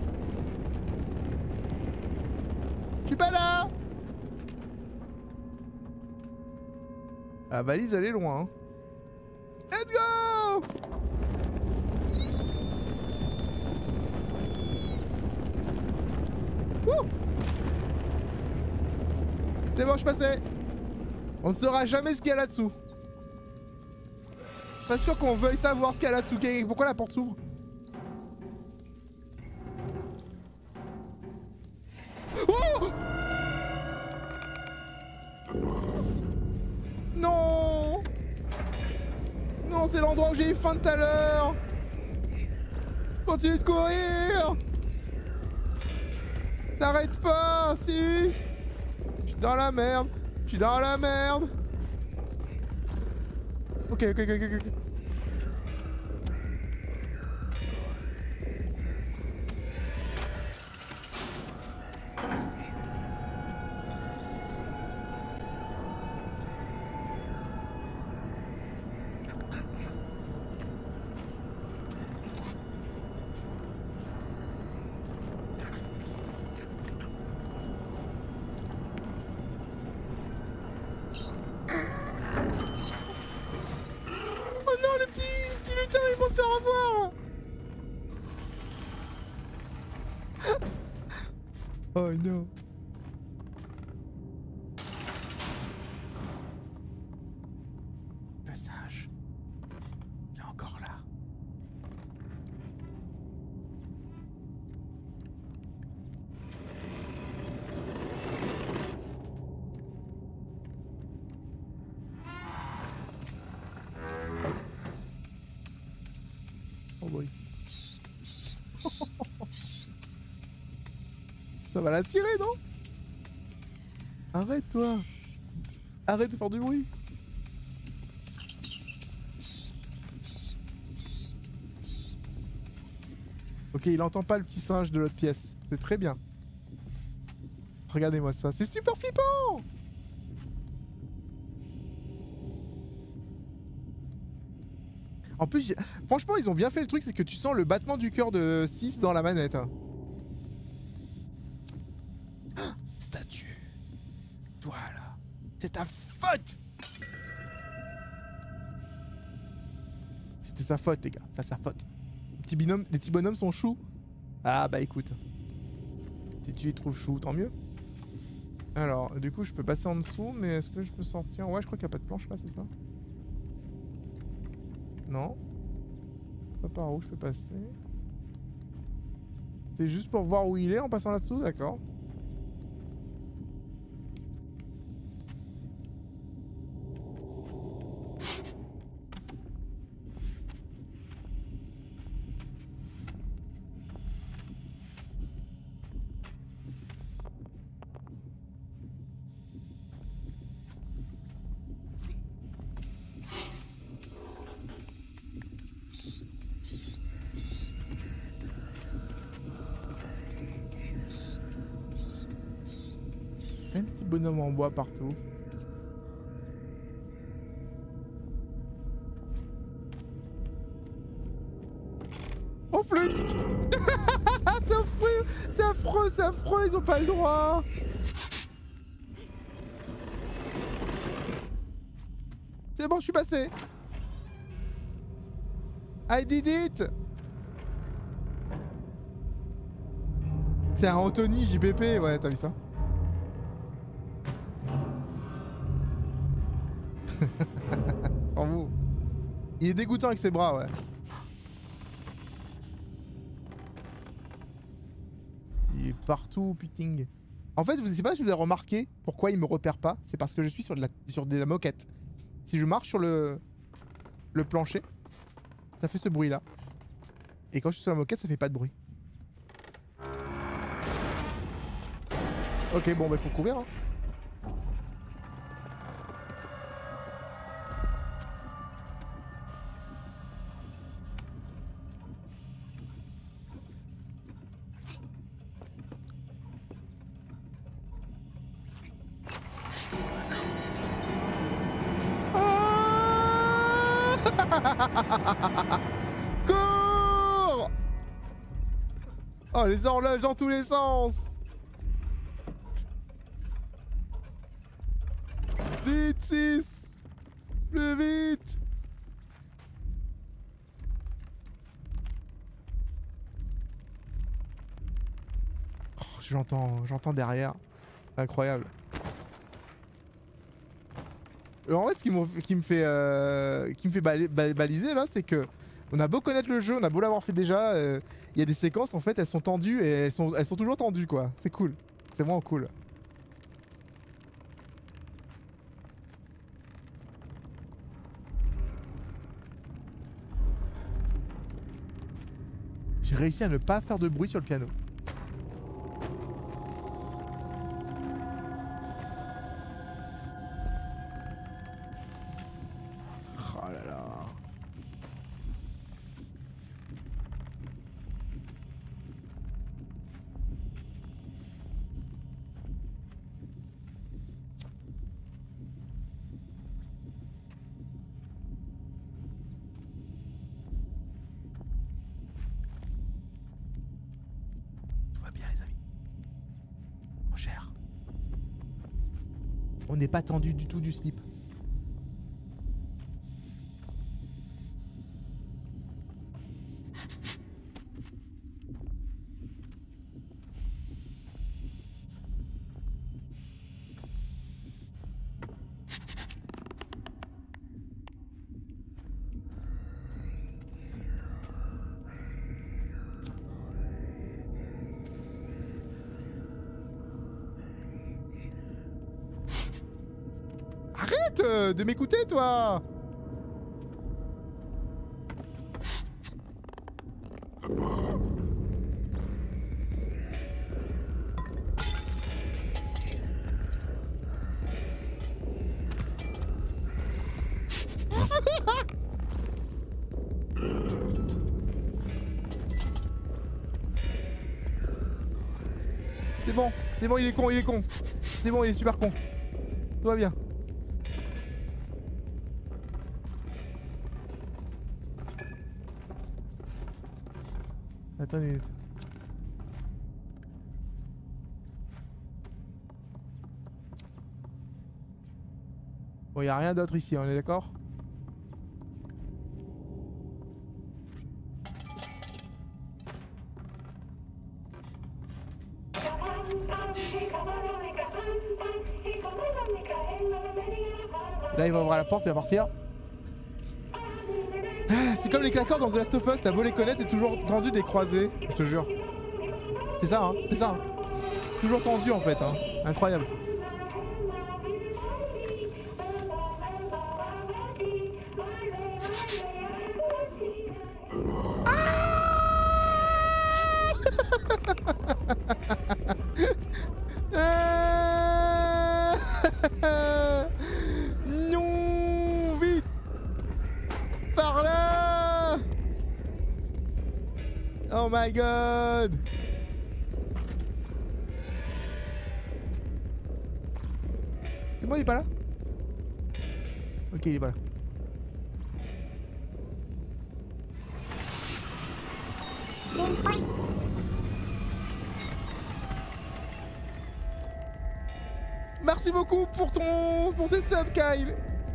Je suis pas là. La valise elle est loin. Hein. Let's go. Wouh. C'est bon, je passais. On ne saura jamais ce qu'il y a là-dessous. Pas sûr qu'on veuille savoir ce qu'il y a là-dessous. Pourquoi la porte s'ouvre? Oh! Non! Non, c'est l'endroit où j'ai eu faim tout à l'heure! Continue de courir! T'arrêtes pas, six! Je suis dans la merde! Je suis dans la merde! Ok, ok, ok, ok, ok. Oh non. Le sage. Il est encore là. Oh boy. Ça va l'attirer, non? Arrête, toi. Arrête de faire du bruit. Ok, il entend pas le petit singe de l'autre pièce. C'est très bien. Regardez-moi ça. C'est super flippant. En plus, franchement, ils ont bien fait le truc, c'est que tu sens le battement du cœur de six dans la manette. Statue. Toi là. C'est ta faute. C'était sa faute, les gars. C'est sa faute. Les petits, binômes, les petits bonhommes sont choux. Ah bah écoute. Si tu les trouves choux, tant mieux. Alors, du coup, je peux passer en dessous, mais est-ce que je peux sortir? Ouais, je crois qu'il n'y a pas de planche là, c'est ça? Non. Pas par où je peux passer. C'est juste pour voir où il est en passant là-dessous, d'accord. Un petit bonhomme en bois partout. Oh flûte. C'est affreux. C'est affreux, c'est affreux, ils ont pas le droit. C'est bon, je suis passé. I did it. C'est un Anthony J P P, ouais, t'as vu ça? En vous. Il est dégoûtant avec ses bras, ouais. Il est partout, putain. En fait, je sais pas si vous avez remarqué pourquoi il me repère pas. C'est parce que je suis sur de la, sur de la moquette. Si je marche sur le, le plancher, ça fait ce bruit-là. Et quand je suis sur la moquette, ça fait pas de bruit. Ok, bon, bah faut courir, hein. Cours! Oh, les horloges dans tous les sens! Vite, six! Plus vite! Oh, j'entends, j'entends derrière. Incroyable. En fait, ce qui, qui me fait, euh, qui me fait bali baliser là, c'est que on a beau connaître le jeu, on a beau l'avoir fait déjà, il euh, y a des séquences en fait, elles sont tendues et elles sont, elles sont toujours tendues quoi. C'est cool, c'est vraiment cool. J'ai réussi à ne pas faire de bruit sur le piano. Oh là là. Tout va bien les amis. Mon cher. On n'est pas tendu du tout du slip. Arrête de m'écouter, toi! C'est bon, c'est bon, il est con, il est con. C'est bon, il est super con. Tout va bien. Attends une minute. Bon, y a rien d'autre ici, on est d'accord? Là, il va ouvrir la porte, il va partir. C'est comme les claqueurs dans The Last of Us, t'as beau les connaître, c'est toujours tendu de les croiser, je te jure. C'est ça, hein, c'est ça. Hein. Toujours tendu en fait, hein. Incroyable. Non, vite. Par là. Oh my god. C'est bon, il est pas là? Ok, il est pas là. Merci beaucoup pour ton... pour tes subs, Kyle.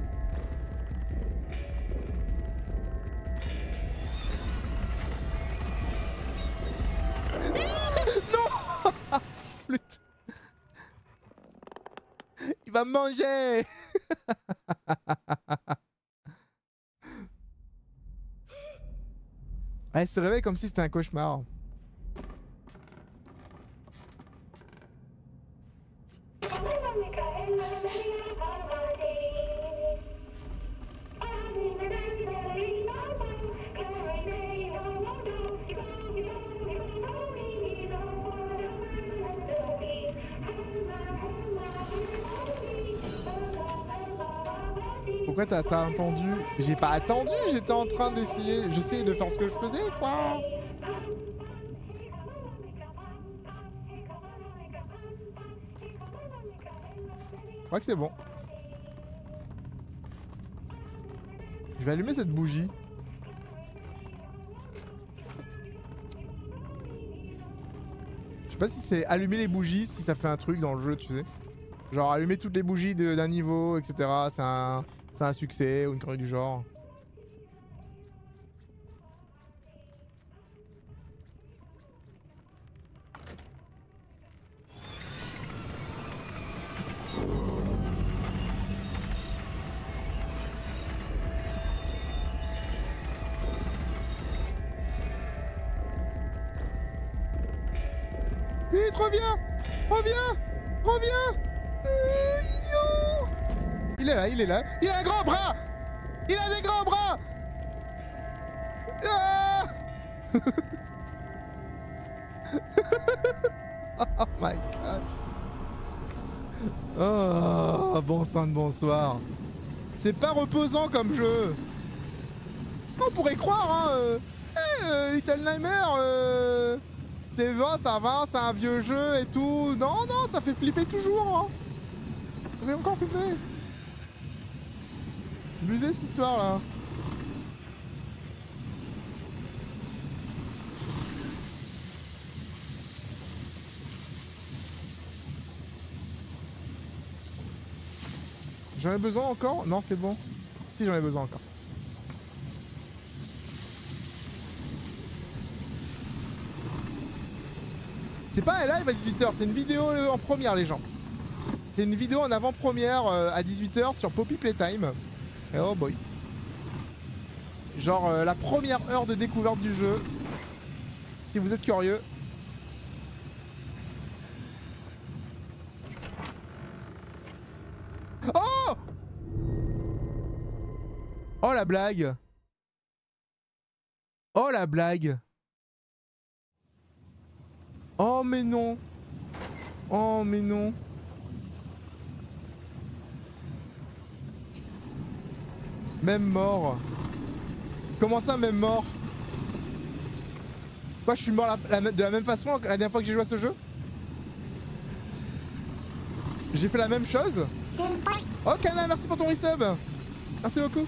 Non. Flûte. Il va me manger. Ah, il se réveille comme si c'était un cauchemar. Pourquoi t'as attendu? J'ai pas attendu, j'étais en train d'essayer, j'essayais de faire ce que je faisais, quoi. Je crois que c'est bon. Je vais allumer cette bougie. Je sais pas si c'est allumer les bougies, si ça fait un truc dans le jeu, tu sais. Genre allumer toutes les bougies d'un niveau, et cetera. C'est un... C'est un succès ou une connerie du genre. Vite, reviens! Reviens! Reviens! Euh, yo il est là, il est là. Il a un grand bras! Il a des grands bras! Ah oh my god! Oh, bon sang de bonsoir. C'est pas reposant comme jeu. On pourrait croire, hein. Euh, hey, euh, Little Nightmares, euh, c'est va, ça va, c'est un vieux jeu et tout. Non, non, ça fait flipper toujours. Hein. Ça fait encore flipper. Abusé cette histoire là. J'en ai besoin encore? Non, c'est bon. Si, j'en ai besoin encore. C'est pas un live à dix-huit heures, c'est une vidéo en première, les gens. C'est une vidéo en avant-première euh, à dix-huit heures sur Poppy Playtime. Et oh boy. Genre euh, la première heure de découverte du jeu. Si vous êtes curieux. Oh! Oh la blague! Oh la blague! Oh mais non! Oh mais non! Même mort! Comment ça, même mort? Quoi, je suis mort la, la, de la même façon la dernière fois que j'ai joué à ce jeu? J'ai fait la même chose? Oh Kana, merci pour ton resub! Merci beaucoup!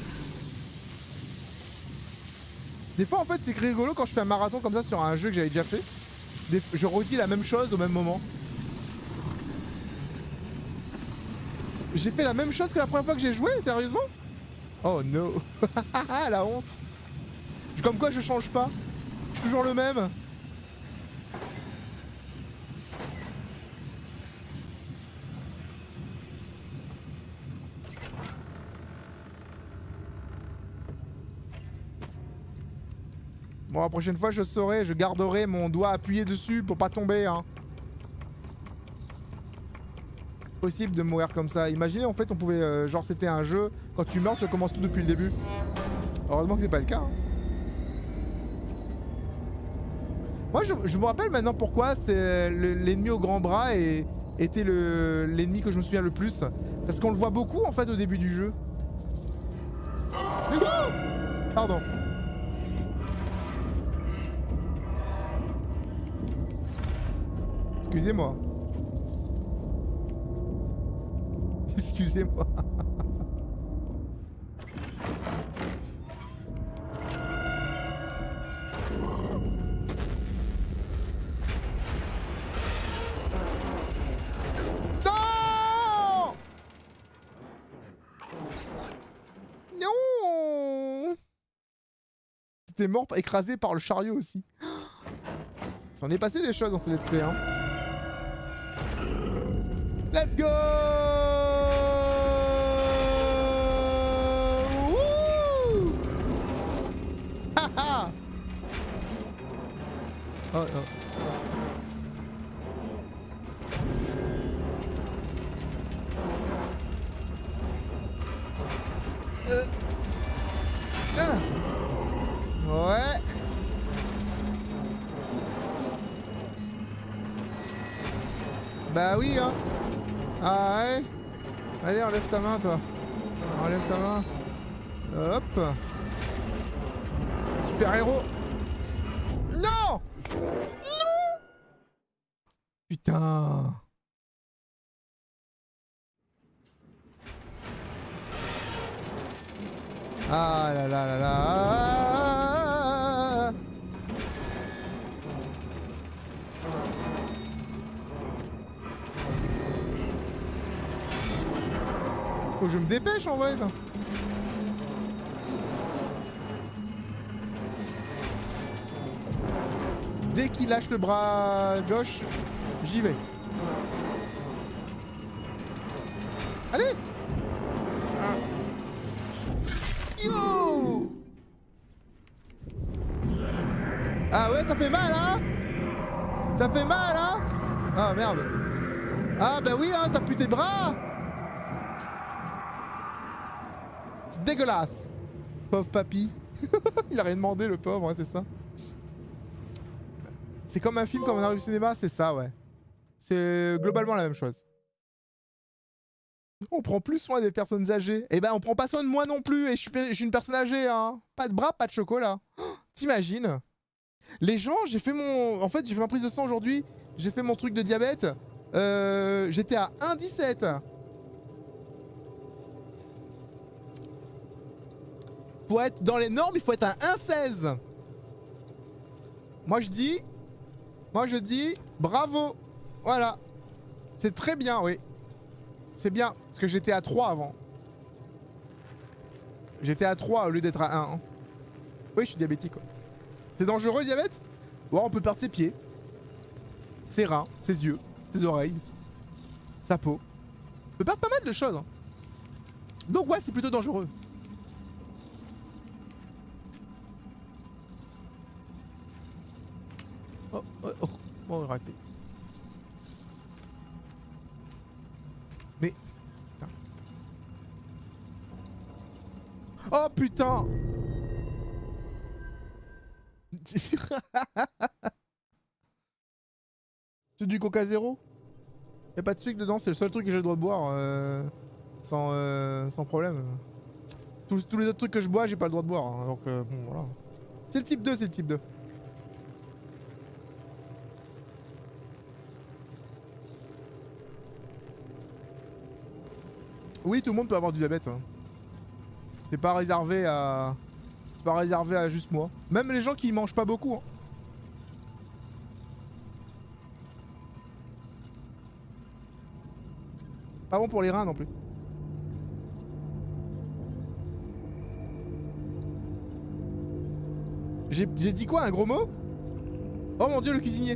Des fois en fait c'est rigolo quand je fais un marathon comme ça sur un jeu que j'avais déjà fait. Des, je redis la même chose au même moment. J'ai fait la même chose que la première fois que j'ai joué, sérieusement? Oh no. La honte. Comme quoi je change pas. Je suis toujours le même. Bon, la prochaine fois je saurai, je garderai mon doigt appuyé dessus pour pas tomber, hein. Possible de mourir comme ça. Imaginez en fait on pouvait, euh, genre c'était un jeu, quand tu meurs tu recommences tout depuis le début. Heureusement que c'est pas le cas. Hein. Moi je, je me rappelle maintenant pourquoi c'est l'ennemi au grand bras et, était l'ennemi que je me souviens le plus. Parce qu'on le voit beaucoup en fait au début du jeu. Pardon. Excusez-moi. Excusez-moi. Non! Non! C'était mort écrasé par le chariot aussi. Ça en est passé des choses dans ce let's play, hein. Let's go! Wouh! Haha! Oh oh. Euh. Ah. Ouais. Bah oui, hein. Ah ouais. Allez, enlève ta main, toi. Enlève ta main. Hop. Super héros. Non! Non! Putain. Ah là là là là. Faut que je me dépêche en vrai. Dès qu'il lâche le bras gauche, j'y vais. Allez! Ah. Yo! Ah ouais, ça fait mal, hein? Ça fait mal, hein? Ah merde. Ah bah oui, hein, t'as plus tes bras. C'est dégueulasse. Pauvre papy. Il a rien demandé, le pauvre, ouais, c'est ça. C'est comme un film quand on arrive au cinéma, c'est ça, ouais. C'est globalement la même chose. On prend plus soin des personnes âgées. Eh ben, on prend pas soin de moi non plus, et je suis, je suis une personne âgée, hein. Pas de bras, pas de chocolat. Oh, t'imagines? Les gens, j'ai fait mon... En fait, j'ai fait ma prise de sang aujourd'hui. J'ai fait mon truc de diabète. Euh, J'étais à un virgule dix-sept. Pour être dans les normes, il faut être à un virgule seize. Moi, je dis... Moi, je dis... Bravo. Voilà. C'est très bien, oui. C'est bien. Parce que j'étais à trois avant. J'étais à trois au lieu d'être à un. Hein. Oui, je suis diabétique. Ouais. C'est dangereux le diabète? Ouais, on peut perdre ses pieds, ses reins, ses yeux, ses oreilles, sa peau. On peut perdre pas mal de choses. Hein. Donc ouais, c'est plutôt dangereux. Oh, oh, oh, oh, raté. Mais... Putain. Oh putain. C'est du coca zéro? Y'a pas de sucre dedans, c'est le seul truc que j'ai le droit de boire euh, sans, euh, sans problème. Tous, tous les autres trucs que je bois, j'ai pas le droit de boire. Hein, donc euh, bon voilà. C'est le type deux, c'est le type deux. Oui, tout le monde peut avoir du diabète. Hein. C'est pas réservé à... C'est pas réservé à juste moi. Même les gens qui mangent pas beaucoup. Hein. Pas bon pour les reins non plus. J'ai dit quoi, un gros mot? Oh mon dieu, le cuisinier.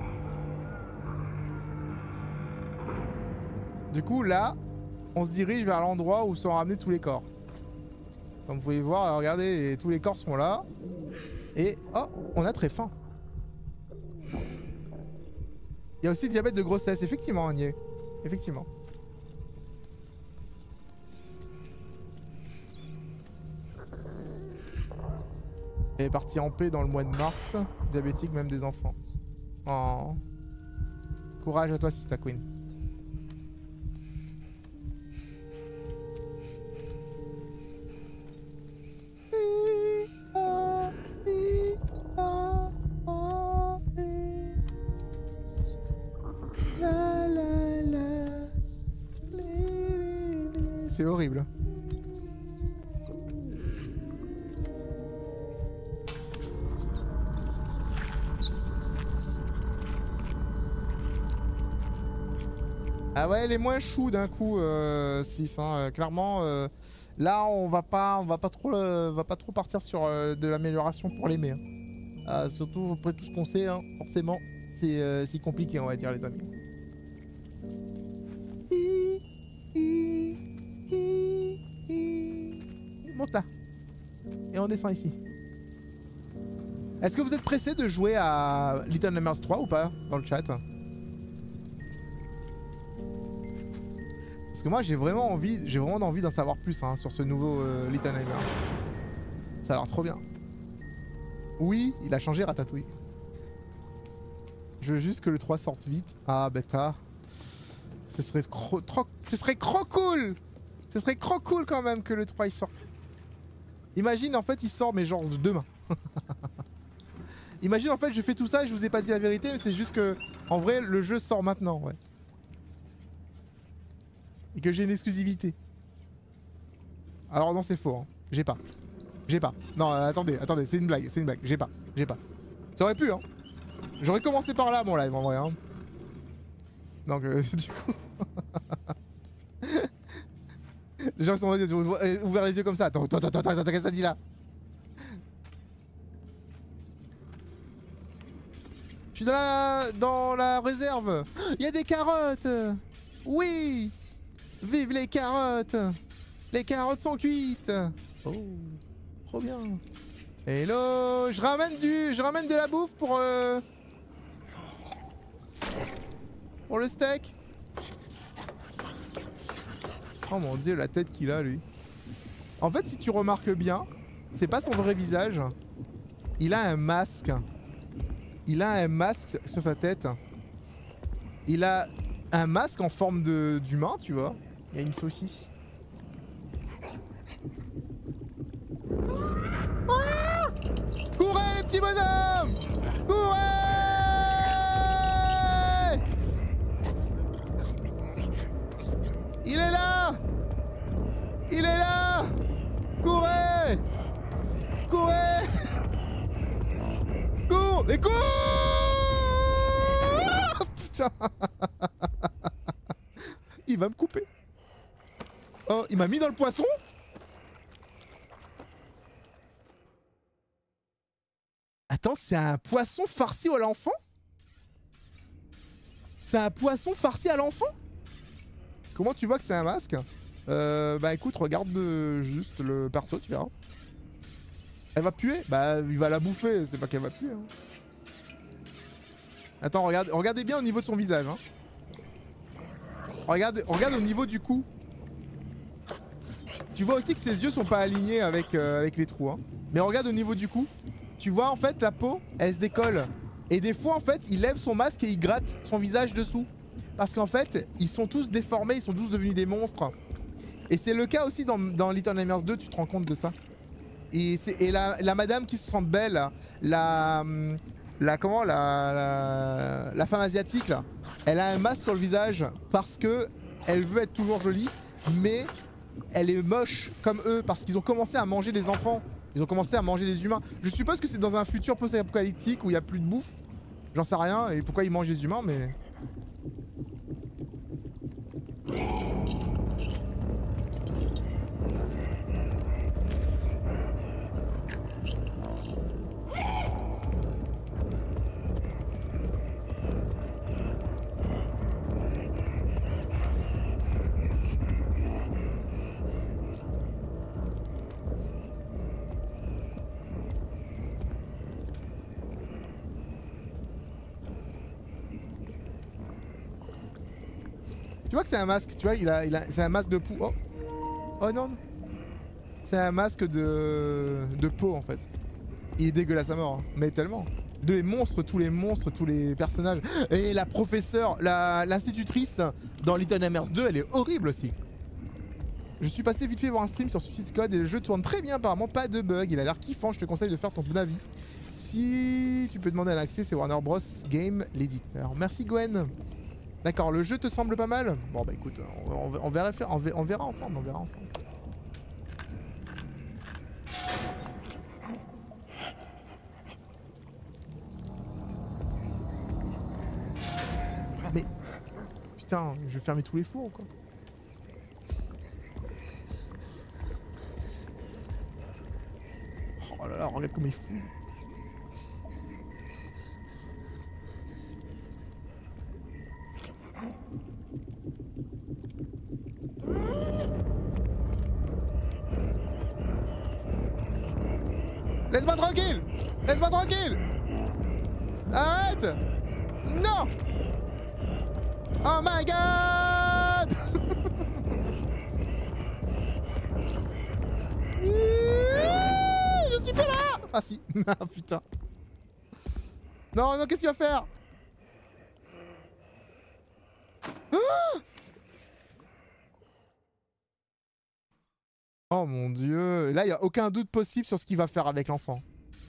Du coup, là, on se dirige vers l'endroit où sont ramenés tous les corps. Comme vous pouvez voir, regardez, tous les corps sont là. Et oh, on a très faim. Il y a aussi le diabète de grossesse, effectivement, on y est. Effectivement. Elle est partie en paix dans le mois de mars. Diabétique, même des enfants. Oh. Courage à toi, Sista Queen. C'est horrible. Ah ouais, elle est moins chou d'un coup, euh, six. Hein, euh, clairement, euh, là, on va pas, on va pas trop, euh, va pas trop partir sur euh, de l'amélioration pour l'aimer. Hein. Euh, surtout après tout ce qu'on sait, hein, forcément, c'est euh, compliqué, on va dire, les amis. Monte là. Et on descend ici. Est-ce que vous êtes pressé de jouer à Little Nightmares trois ou pas dans le chat? Parce que moi j'ai vraiment envie, j'ai vraiment envie d'en savoir plus hein, sur ce nouveau euh, Little Nightmares. Ça a l'air trop bien. Oui, il a changé Ratatouille. Je veux juste que le trois sorte vite. Ah bêta. Ce serait trop, trop, ce serait trop cool. Ce serait trop cool quand même que le trois il sorte. Imagine en fait il sort mais genre demain. Imagine en fait je fais tout ça et je vous ai pas dit la vérité mais c'est juste que en vrai le jeu sort maintenant ouais. Et que j'ai une exclusivité. Alors non c'est faux hein. J'ai pas. J'ai pas. Non euh, attendez, attendez, c'est une blague, c'est une blague. J'ai pas. J'ai pas. Ça aurait pu hein. J'aurais commencé par là mon live en vrai hein. Donc euh, du coup. Les gens sont ouverts les yeux comme ça. Attends, attends, attends, attends, qu'est-ce que ça dit là? Je suis dans la, dans la réserve. Il y a des carottes. Oui. Vive les carottes. Les carottes sont cuites. Oh, trop bien. Hello, je ramène du, je ramène de la bouffe pour. Euh... pour le steak. Oh mon dieu, la tête qu'il a lui. En fait, si tu remarques bien, c'est pas son vrai visage. Il a un masque. Il a un masque sur sa tête. Il a un masque en forme de d'humain, tu vois. Il y a une saucisse. Ah! Courez les petits bonhommes! Courez! Il est là! Il est là! Courez! Courez! Cours! Et cours! Putain! Il va me couper. Oh, il m'a mis dans le poisson? Attends, c'est un poisson farci à l'enfant? C'est un poisson farci à l'enfant? Comment tu vois que c'est un masque? Euh, bah écoute, regarde euh, juste le perso, tu verras. Elle va puer? Bah il va la bouffer, c'est pas qu'elle va puer. Hein. Attends, regarde, regardez bien au niveau de son visage. Hein. Regarde, regarde au niveau du cou. Tu vois aussi que ses yeux sont pas alignés avec, euh, avec les trous. Hein. Mais regarde au niveau du cou. Tu vois en fait la peau, elle se décolle. Et des fois en fait, il lève son masque et il gratte son visage dessous. Parce qu'en fait, ils sont tous déformés, ils sont tous devenus des monstres. Et c'est le cas aussi dans, dans Little Nightmares deux, tu te rends compte de ça. Et, et la, la madame qui se sent belle, la... La comment la, la, la femme asiatique là, elle a un masque sur le visage parce que elle veut être toujours jolie, mais elle est moche comme eux parce qu'ils ont commencé à manger des enfants. Ils ont commencé à manger des humains. Je suppose que c'est dans un futur post-apocalyptique où il n'y a plus de bouffe. J'en sais rien et pourquoi ils mangent des humains, mais... Tu vois que c'est un masque, tu vois, il a, il a, c'est un masque de peau. Oh, oh non, non. C'est un masque de, de peau en fait. Il est dégueulasse à mort, hein. Mais tellement. De les monstres, tous les monstres, tous les personnages. Et la professeure, la, l'institutrice dans Little Nightmares deux, elle est horrible aussi. Je suis passé vite fait voir un stream sur Suicide Squad et le jeu tourne très bien apparemment, pas de bug. Il a l'air kiffant, je te conseille de faire ton bon avis. Si tu peux demander un accès, c'est Warner Bros Game, l'éditeur. Merci Gwen. D'accord, le jeu te semble pas mal? Bon bah écoute, on, on, on, verra, on, on verra ensemble, on verra ensemble. Mais... Putain, je vais fermer tous les fours ou quoi? Oh là là, regarde comme il est fou. Laisse-moi tranquille! Laisse-moi tranquille! Arrête! Non! Oh my god! Je suis pas là! Ah si! Ah putain! Non, non, qu'est-ce qu'il va faire? Ah! Oh mon dieu, là il n'y a aucun doute possible sur ce qu'il va faire avec l'enfant.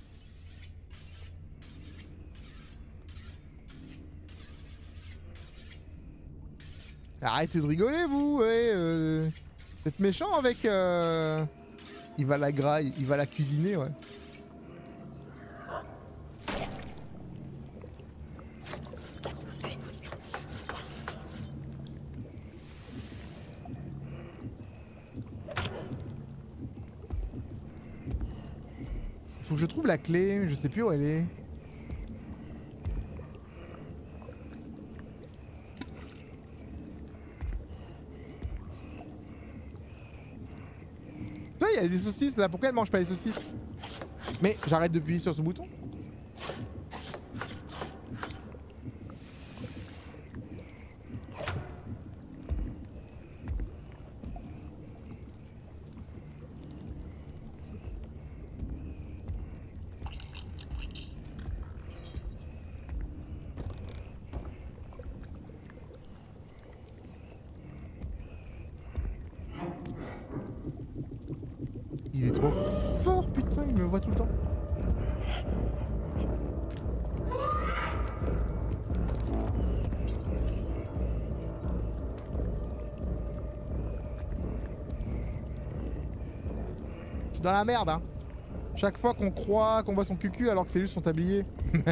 Arrêtez de rigoler vous, ouais, euh... vous êtes méchant avec... Euh... Il va la graille, il va la cuisiner, ouais. Faut que je trouve la clé, je sais plus où elle est. Toi, il y a des saucisses là, pourquoi elle mange pas les saucisses? Mais j'arrête d'appuyer sur ce bouton. Il est trop fort, putain, il me voit tout le temps. Je suis dans la merde, hein. Chaque fois qu'on croit qu'on voit son cucu alors que c'est juste son tablier.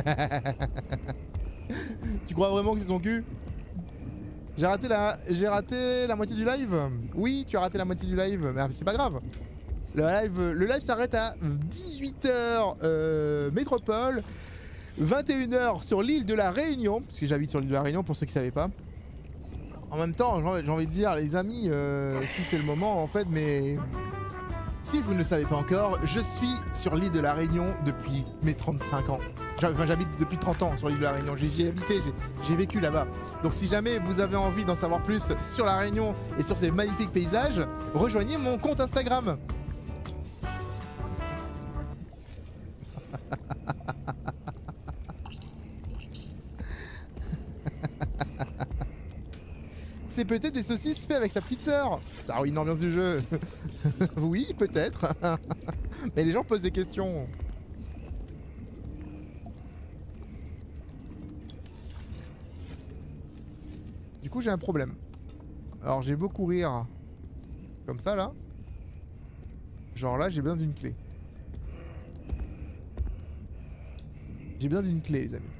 Tu crois vraiment que c'est son cul? J'ai raté la... J'ai raté la moitié du live. Oui, tu as raté la moitié du live, mais c'est pas grave. Le live, le live s'arrête à dix-huit heures euh, métropole, vingt et une heures sur l'île de la Réunion, parce que j'habite sur l'île de la Réunion pour ceux qui savaient pas. En même temps, j'ai envie de dire, les amis, euh, si c'est le moment en fait, mais... Si vous ne le savez pas encore, je suis sur l'île de la Réunion depuis mes trente-cinq ans. Enfin, j'habite depuis trente ans sur l'île de la Réunion. J'y ai habité, j'ai vécu là-bas. Donc si jamais vous avez envie d'en savoir plus sur la Réunion et sur ces magnifiques paysages, rejoignez mon compte Instagram. C'est peut-être des saucisses faites avec sa petite sœur. Ça ruine l'ambiance du jeu. Oui, peut-être. Mais les gens posent des questions. Du coup, j'ai un problème. Alors, j'ai beau courir comme ça, là. Genre là, j'ai besoin d'une clé. J'ai besoin d'une clé, les amis.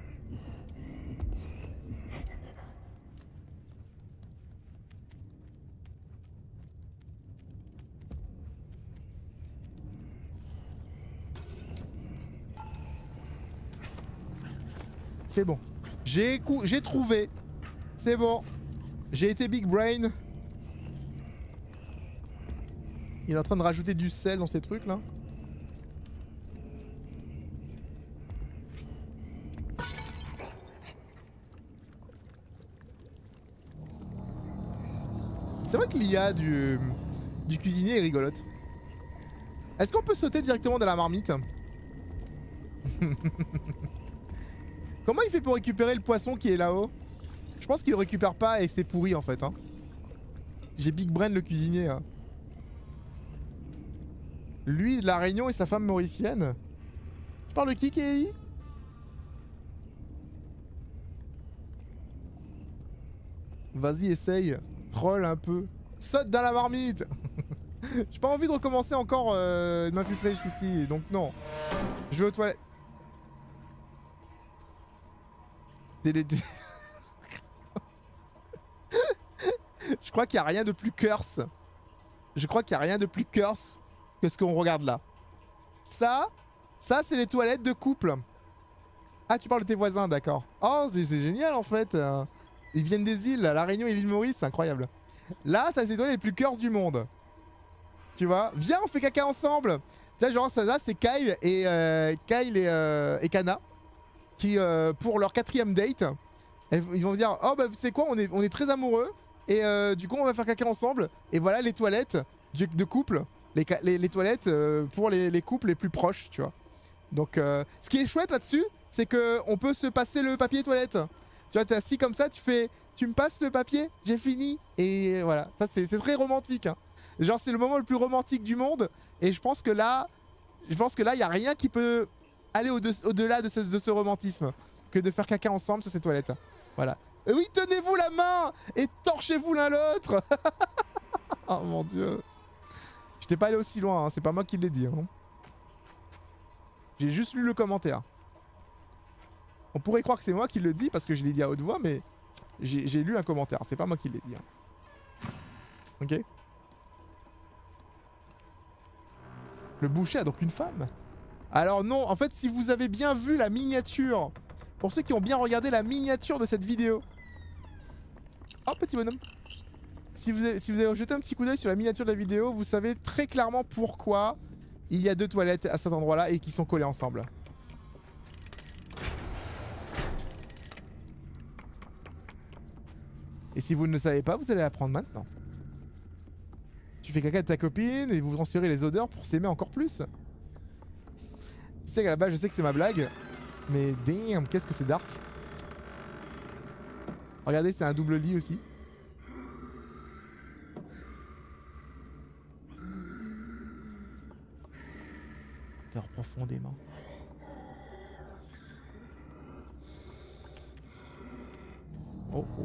C'est bon. J'ai j'ai trouvé. C'est bon. J'ai été big brain. Il est en train de rajouter du sel dans ces trucs là. C'est vrai que l'I A du, du cuisinier est rigolote. Est-ce qu'on peut sauter directement dans la marmite? Comment il fait pour récupérer le poisson qui est là-haut? Je pense qu'il le récupère pas et c'est pourri en fait. Hein. J'ai Big Brain le cuisinier. Hein. Lui de la Réunion et sa femme mauricienne. Tu parles de qui, Kelly? Vas-y, essaye. Troll un peu. Saute dans la marmite. J'ai pas envie de recommencer encore euh, de m'infiltrer jusqu'ici. Donc non. Je vais aux toilettes. Je crois qu'il n'y a rien de plus curse. Je crois qu'il n'y a rien de plus curse que ce qu'on regarde là. Ça, ça c'est les toilettes de couple. Ah, tu parles de tes voisins, d'accord. Oh, c'est génial en fait. Ils viennent des îles, La Réunion et l'île Maurice, c'est incroyable. Là, ça c'est les toilettes les plus curse du monde. Tu vois, viens, on fait caca ensemble. Tu sais, genre ça, là, c'est Kyle et euh, Kyle et, euh, et Kana qui, euh, pour leur quatrième date, ils vont dire, oh bah vous savez quoi, on est, on est très amoureux et euh, du coup on va faire caca ensemble. Et voilà les toilettes du, de couple, les, les, les toilettes euh, pour les, les couples les plus proches, tu vois. Donc euh, ce qui est chouette là-dessus, c'est que on peut se passer le papier toilette. Tu vois, t'es assis comme ça, tu fais, tu me passes le papier, j'ai fini. Et voilà, ça c'est très romantique. Hein. Genre c'est le moment le plus romantique du monde. Et je pense que là, je pense que là il y a rien qui peut aller au-delà de, ce, de ce romantisme que de faire caca ensemble sur ces toilettes. Voilà. Et oui, tenez-vous la main et torchez-vous l'un l'autre. Oh mon dieu. Je t'ai pas allé aussi loin, hein. C'est pas moi qui l'ai dit. Hein. J'ai juste lu le commentaire. On pourrait croire que c'est moi qui le dis parce que je l'ai dit à haute voix, mais j'ai lu un commentaire. C'est pas moi qui l'ai dit. Hein. Ok. Le boucher a donc une femme? Alors non, en fait, si vous avez bien vu la miniature, pour ceux qui ont bien regardé la miniature de cette vidéo. Oh, petit bonhomme. Si vous avez, si vous avez jeté un petit coup d'œil sur la miniature de la vidéo, vous savez très clairement pourquoi il y a deux toilettes à cet endroit-là et qui sont collées ensemble. Et si vous ne le savez pas, vous allez l'apprendre maintenant. Tu fais caca de ta copine et vous transférez les odeurs pour s'aimer encore plus. Tu sais qu'à la base, je sais que c'est ma blague. Mais damn, qu'est-ce que c'est dark. Regardez, c'est un double lit aussi. dort profondément. Oh, oh.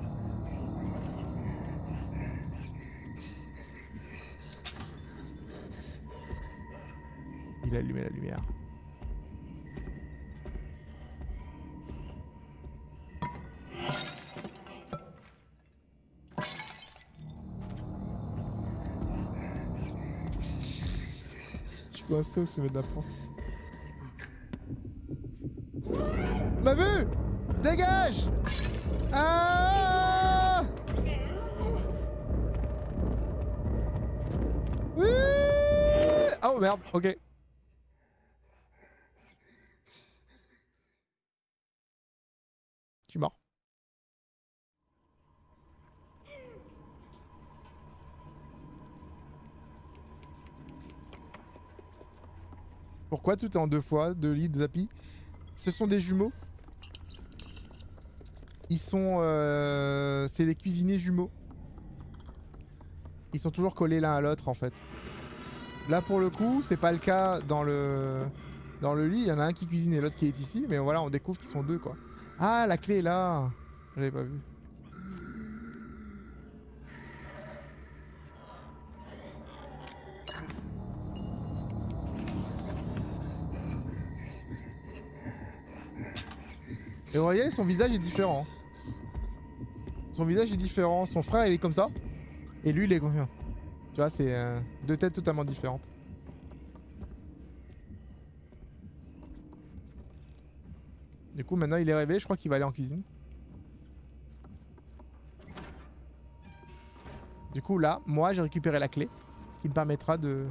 Il a allumé la lumière. Je suis coincé au sommet de la porte. M'a vu! Dégage! Ah! Oui! Oh merde, ok. Je suis mort. Pourquoi tout est en deux fois, deux lits, deux tapis? Ce sont des jumeaux. Ils sont... Euh, c'est les cuisiniers jumeaux. Ils sont toujours collés l'un à l'autre en fait. Là pour le coup, c'est pas le cas dans le... Dans le lit, il y en a un qui cuisine et l'autre qui est ici. Mais voilà, on découvre qu'ils sont deux quoi. Ah, la clé est là. J'avais pas vu. Et vous voyez, son visage est différent. Son visage est différent. Son frère, il est comme ça. Et lui, il est comme ça. Tu vois, c'est euh, deux têtes totalement différentes. Du coup, maintenant, il est réveillé. Je crois qu'il va aller en cuisine. Du coup, là, moi, j'ai récupéré la clé. Qui me permettra de...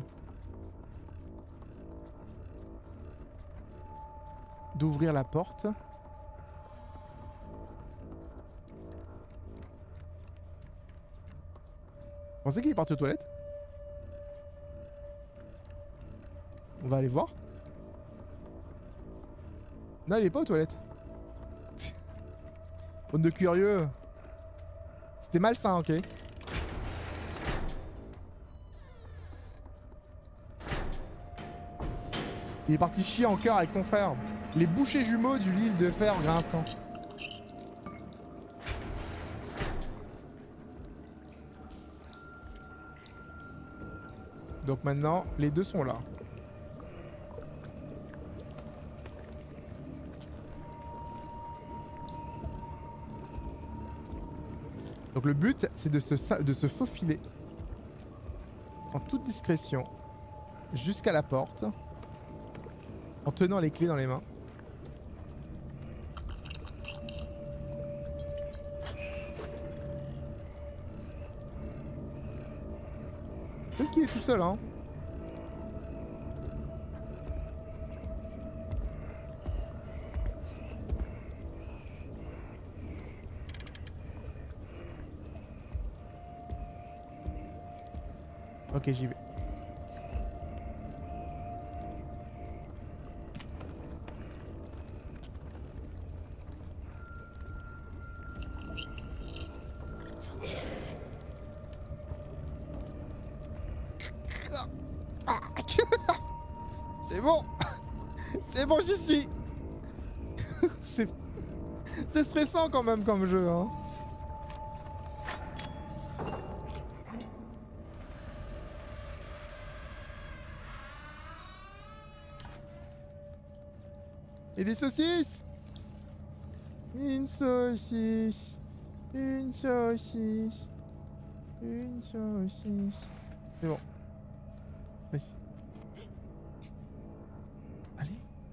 d'ouvrir la porte. Vous pensez qu'il est parti aux toilettes? On va aller voir. Non, il est pas aux toilettes. Bande de curieux. C'était malsain, ok. Il est parti chier en cœur avec son frère. Les bouchers jumeaux du lit de fer grinçant. Donc maintenant, les deux sont là. Donc le but, c'est de se, de se faufiler en toute discrétion jusqu'à la porte en tenant les clés dans les mains. Peut-être qu'il est tout seul, hein. Ok, j'y vais. C'est bon. C'est bon, j'y suis. C'est... C'est stressant quand même comme jeu, hein. Et des saucisses. Une saucisse. Une saucisse. Une saucisse. C'est bon. Vas-y. Allez.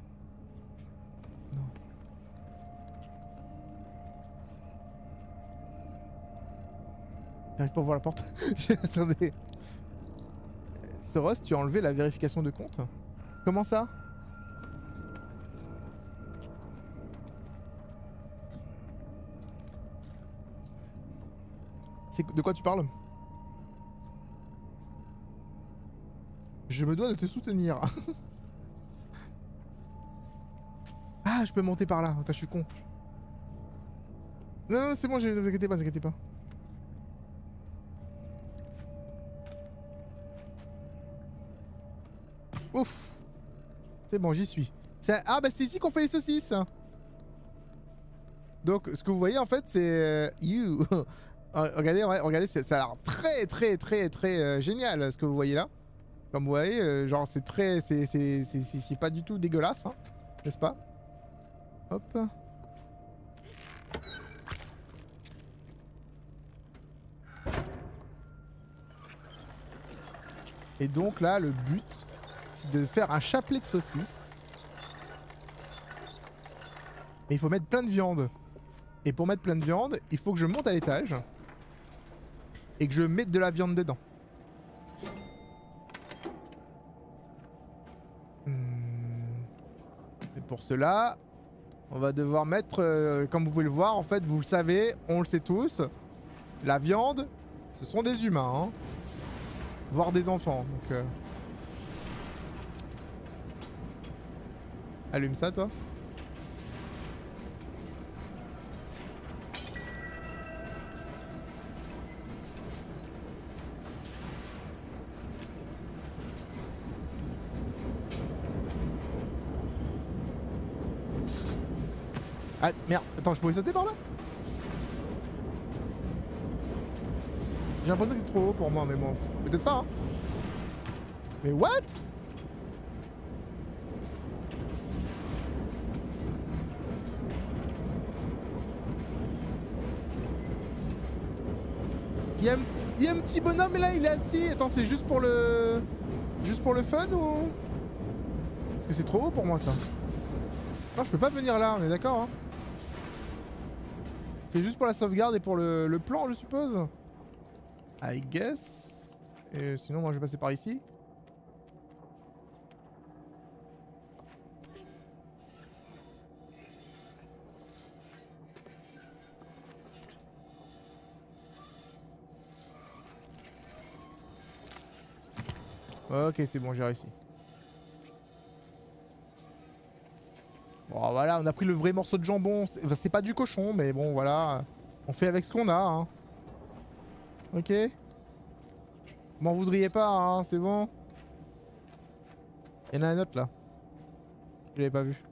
Non. J'arrive pas à voir la porte. Attendez. Soros, tu as enlevé la vérification de compte? Comment ça? De quoi tu parles? Je me dois de te soutenir. Ah, je peux monter par là. Attends, je suis con. Non, non, c'est bon, ne vous inquiétez pas, ne vous inquiétez pas. Ouf. C'est bon, j'y suis. Ah bah c'est ici qu'on fait les saucisses. Donc ce que vous voyez en fait c'est... Euh, you. Regardez, ouais, regardez, ça a l'air très très très très euh, génial ce que vous voyez là. Comme vous voyez, euh, genre c'est très... C'est pas du tout dégueulasse, hein, n'est-ce pas? Hop. Et donc là, le but, c'est de faire un chapelet de saucisses. Mais il faut mettre plein de viande. Et pour mettre plein de viande, il faut que je monte à l'étage. Et que je mette de la viande dedans. Hmm. Et pour cela, on va devoir mettre, euh, comme vous pouvez le voir, en fait, vous le savez, on le sait tous, la viande, ce sont des humains, hein. Voire des enfants, donc... Euh... Allume ça, toi. Ah, merde, attends, je pourrais sauter par là? J'ai l'impression que c'est trop haut pour moi, mais bon, peut-être pas, hein. Mais what? Il y, a un, il y a un petit bonhomme et là il est assis. Attends, c'est juste pour le... Juste pour le fun ou... Parce que c'est trop haut pour moi ça. Non, je peux pas venir là, on est d'accord, hein. C'est juste pour la sauvegarde et pour le, le plan, je suppose. I guess. Et sinon, moi je vais passer par ici. Ok, c'est bon, j'ai réussi. Bon, voilà, on a pris le vrai morceau de jambon. C'est pas du cochon, mais bon, voilà. On fait avec ce qu'on a, hein. Ok. M'en voudriez pas, hein, c'est bon. Il y en a un autre, là. Je l'avais pas vu.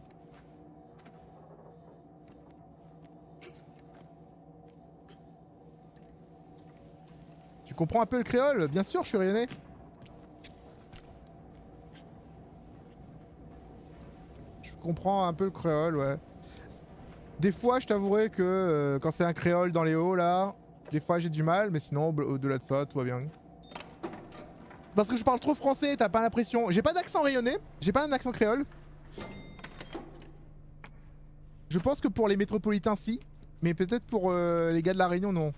Tu comprends un peu le créole? Bien sûr, je suis rayonné. Je comprends un peu le créole, ouais. Des fois, je t'avouerai que euh, quand c'est un créole dans les hauts, là, des fois j'ai du mal, mais sinon, au-delà de ça, tout va bien. Parce que je parle trop français, t'as pas l'impression. J'ai pas d'accent rayonné, j'ai pas un accent créole. Je pense que pour les métropolitains, si. Mais peut-être pour euh, les gars de la Réunion, non.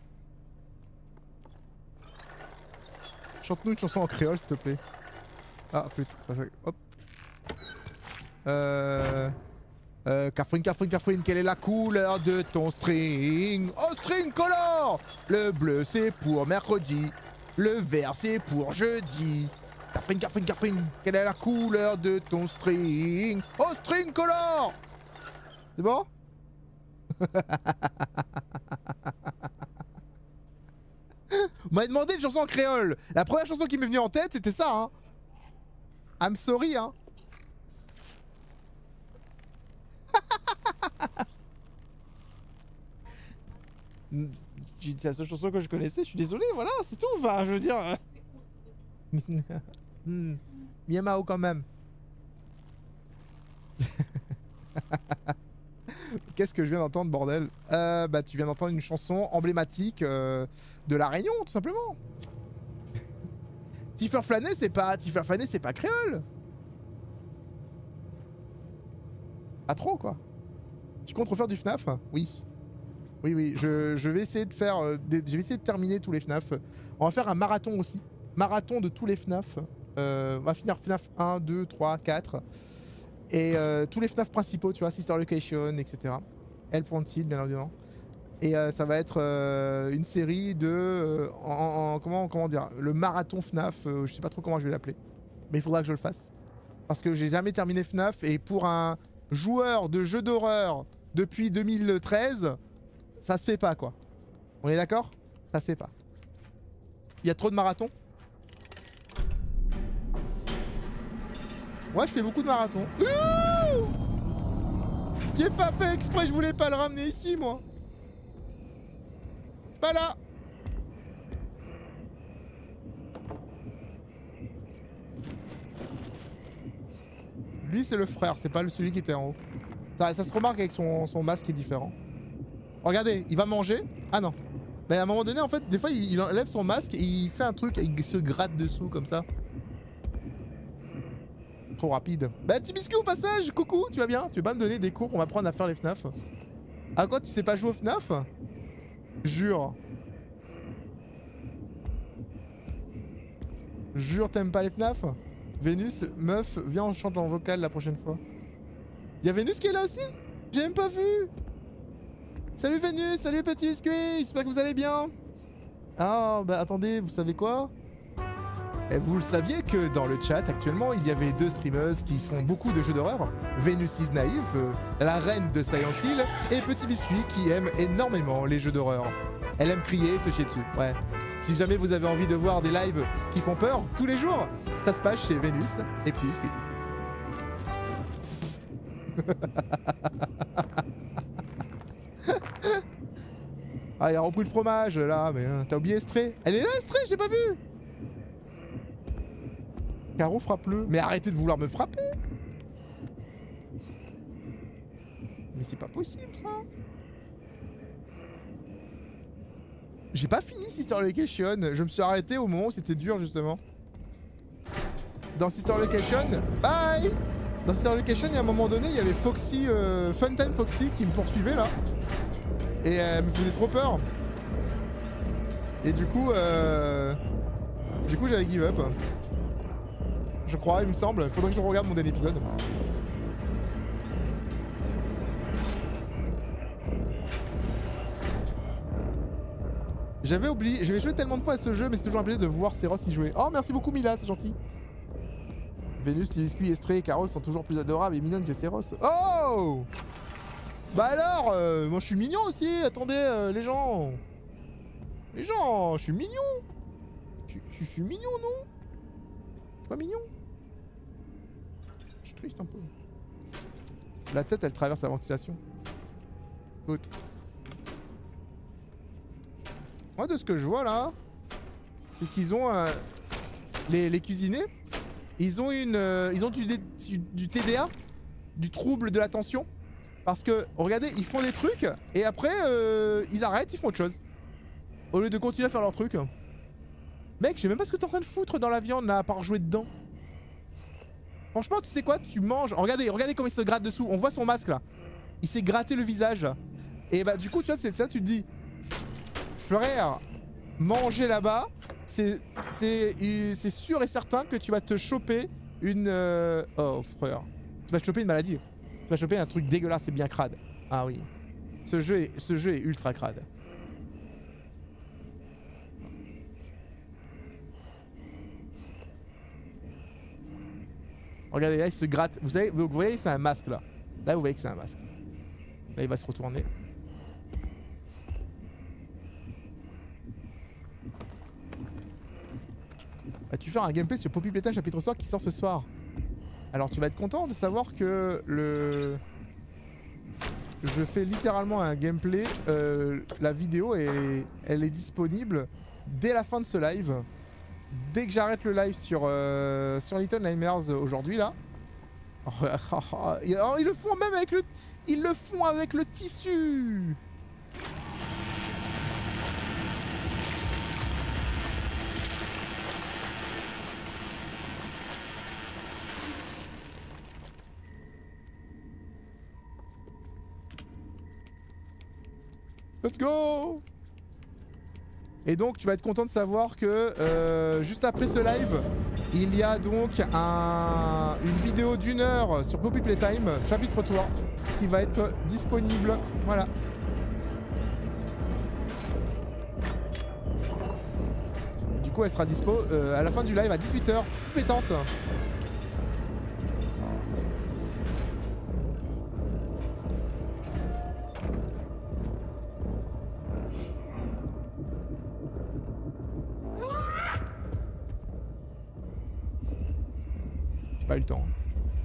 Chante-nous une chanson en créole, s'il te plaît. Ah, flûte, c'est pas ça. Hop. Euh... Euh... Catherine, Catherine, Catherine, quelle est la couleur de ton string? Oh, string color! Le bleu, c'est pour mercredi. Le vert, c'est pour jeudi. Catherine, Catherine, Catherine, quelle est la couleur de ton string? Oh, string color! C'est bon? On m'a demandé une chanson en créole. La première chanson qui m'est venue en tête, c'était ça, hein. I'm sorry, hein. C'est la seule chanson que je connaissais, je suis désolé, voilà, c'est tout, enfin, je veux dire... hmm. Miamao quand même. Qu'est-ce que je viens d'entendre, bordel? euh, Bah, tu viens d'entendre une chanson emblématique euh, de La Réunion, tout simplement. Tiffer Flané, c'est pas... Tiffer Flané, c'est pas créole. Pas trop, quoi. Tu comptes refaire du F N A F? Oui. Oui, oui, je, je vais essayer de faire... Euh, des, je vais essayer de terminer tous les F N A F. On va faire un marathon aussi. Marathon de tous les F N A F. Euh, on va finir F N A F un, deux, trois, quatre. Et euh, tous les F N A F principaux, tu vois, Sister Location, et cetera. Hellpointed, bien évidemment. Et euh, ça va être euh, une série de... Euh, en, en, comment, comment dire? Le marathon F N A F, euh, je sais pas trop comment je vais l'appeler. Mais il faudra que je le fasse. Parce que j'ai jamais terminé F N A F. Et pour un joueur de jeux d'horreur depuis deux mille treize, ça se fait pas, quoi. On est d'accord? Ça se fait pas. Il y a trop de marathons. Ouais, je fais beaucoup de marathons. Ouh, j'ai pas fait exprès, je voulais pas le ramener ici, moi. C'est pas là. Lui, c'est le frère, c'est pas le celui qui était en haut. Ça, ça se remarque avec son, son masque qui est différent. Regardez, il va manger. Ah non. Mais à un moment donné, en fait, des fois, il, il enlève son masque et il fait un truc et il se gratte dessous comme ça. Trop rapide. Bah, petit biscuit au passage, coucou, tu vas bien? Tu veux pas me donner des cours pour m'apprendre à faire les F NAF? Ah quoi, tu sais pas jouer au F NAF? Jure. Jure, t'aimes pas les F NAF? Vénus, meuf, viens on chante en vocal la prochaine fois. Y'a Vénus qui est là aussi? J'ai même pas vu. Salut Vénus, salut petit biscuit, j'espère que vous allez bien. Ah bah attendez, vous savez quoi? Et vous le saviez que dans le chat actuellement il y avait deux streameuses qui font beaucoup de jeux d'horreur. Vénus is naïve, euh, la reine de Silent Hill, et Petit Biscuit qui aime énormément les jeux d'horreur. Elle aime crier, se chier dessus, ouais. Si jamais vous avez envie de voir des lives qui font peur tous les jours, ça se passe chez Vénus et Petit Biscuit. Ah, il a repris le fromage là, mais hein, t'as oublié Estrée. Elle est là Estrée, j'ai pas vu. Caro, frappe-le. Mais arrêtez de vouloir me frapper. Mais c'est pas possible ça. J'ai pas fini Sister Location. Je me suis arrêté au moment où c'était dur justement. Dans Sister Location, bye. Dans Sister Location, il y a un moment donné, il y avait Foxy, euh, Funtime Foxy qui me poursuivait là. Et elle me faisait trop peur. Et du coup, euh... du coup j'avais give up. Je crois, il me semble. Il faudrait que je regarde mon dernier épisode. J'avais oublié, j'avais joué tellement de fois à ce jeu, mais c'est toujours un plaisir de voir Seros y jouer. Oh, merci beaucoup Mila, c'est gentil. Vénus, Biscuit, Estrée et Caros sont toujours plus adorables et mignonnes que Seros. Oh! Bah alors, euh, moi je suis mignon aussi, attendez, euh, les gens. Les gens, je suis mignon. Je, je, je suis mignon, non? Je suis pas mignon? Je suis triste un peu. La tête, elle traverse la ventilation. Écoute. Moi, de ce que je vois là, c'est qu'ils ont euh, les, les cuisiniers, ils ont une, euh, ils ont du, du, du T D A, du trouble de l'attention, parce que regardez, ils font des trucs et après euh, ils arrêtent, ils font autre chose, au lieu de continuer à faire leur truc. Mec, je sais même pas ce que t'es en train de foutre dans la viande là, à part jouer dedans. Franchement, tu sais quoi, tu manges. Regardez, regardez comment il se gratte dessous. On voit son masque là. Il s'est gratté le visage. Et bah du coup, tu vois, c'est ça, tu te dis. Frère, manger là-bas, c'est sûr et certain que tu vas te choper une... Euh... Oh frère, tu vas te choper une maladie. Tu vas choper un truc dégueulasse, c'est bien crade. Ah oui, ce jeu est, ce jeu est ultra crade. Regardez, là il se gratte. Vous savez, vous voyez, c'est un masque là. Là vous voyez que c'est un masque. Là il va se retourner. Vas-tu faire un gameplay sur Poppy Playtime chapitre soir qui sort ce soir? Alors tu vas être content de savoir que le... Je fais littéralement un gameplay. Euh, la vidéo est... elle est disponible dès la fin de ce live. Dès que j'arrête le live sur, euh, sur Little Nightmares aujourd'hui là. Oh, ils le font même avec le... Ils le font avec le tissu. Let's go! Et donc tu vas être content de savoir que euh, juste après ce live, il y a donc un, une vidéo d'une heure sur Poppy Playtime, chapitre trois, qui va être disponible. Voilà. Du coup elle sera dispo euh, à la fin du live à dix-huit heures, toute pétante. Pas eu le temps.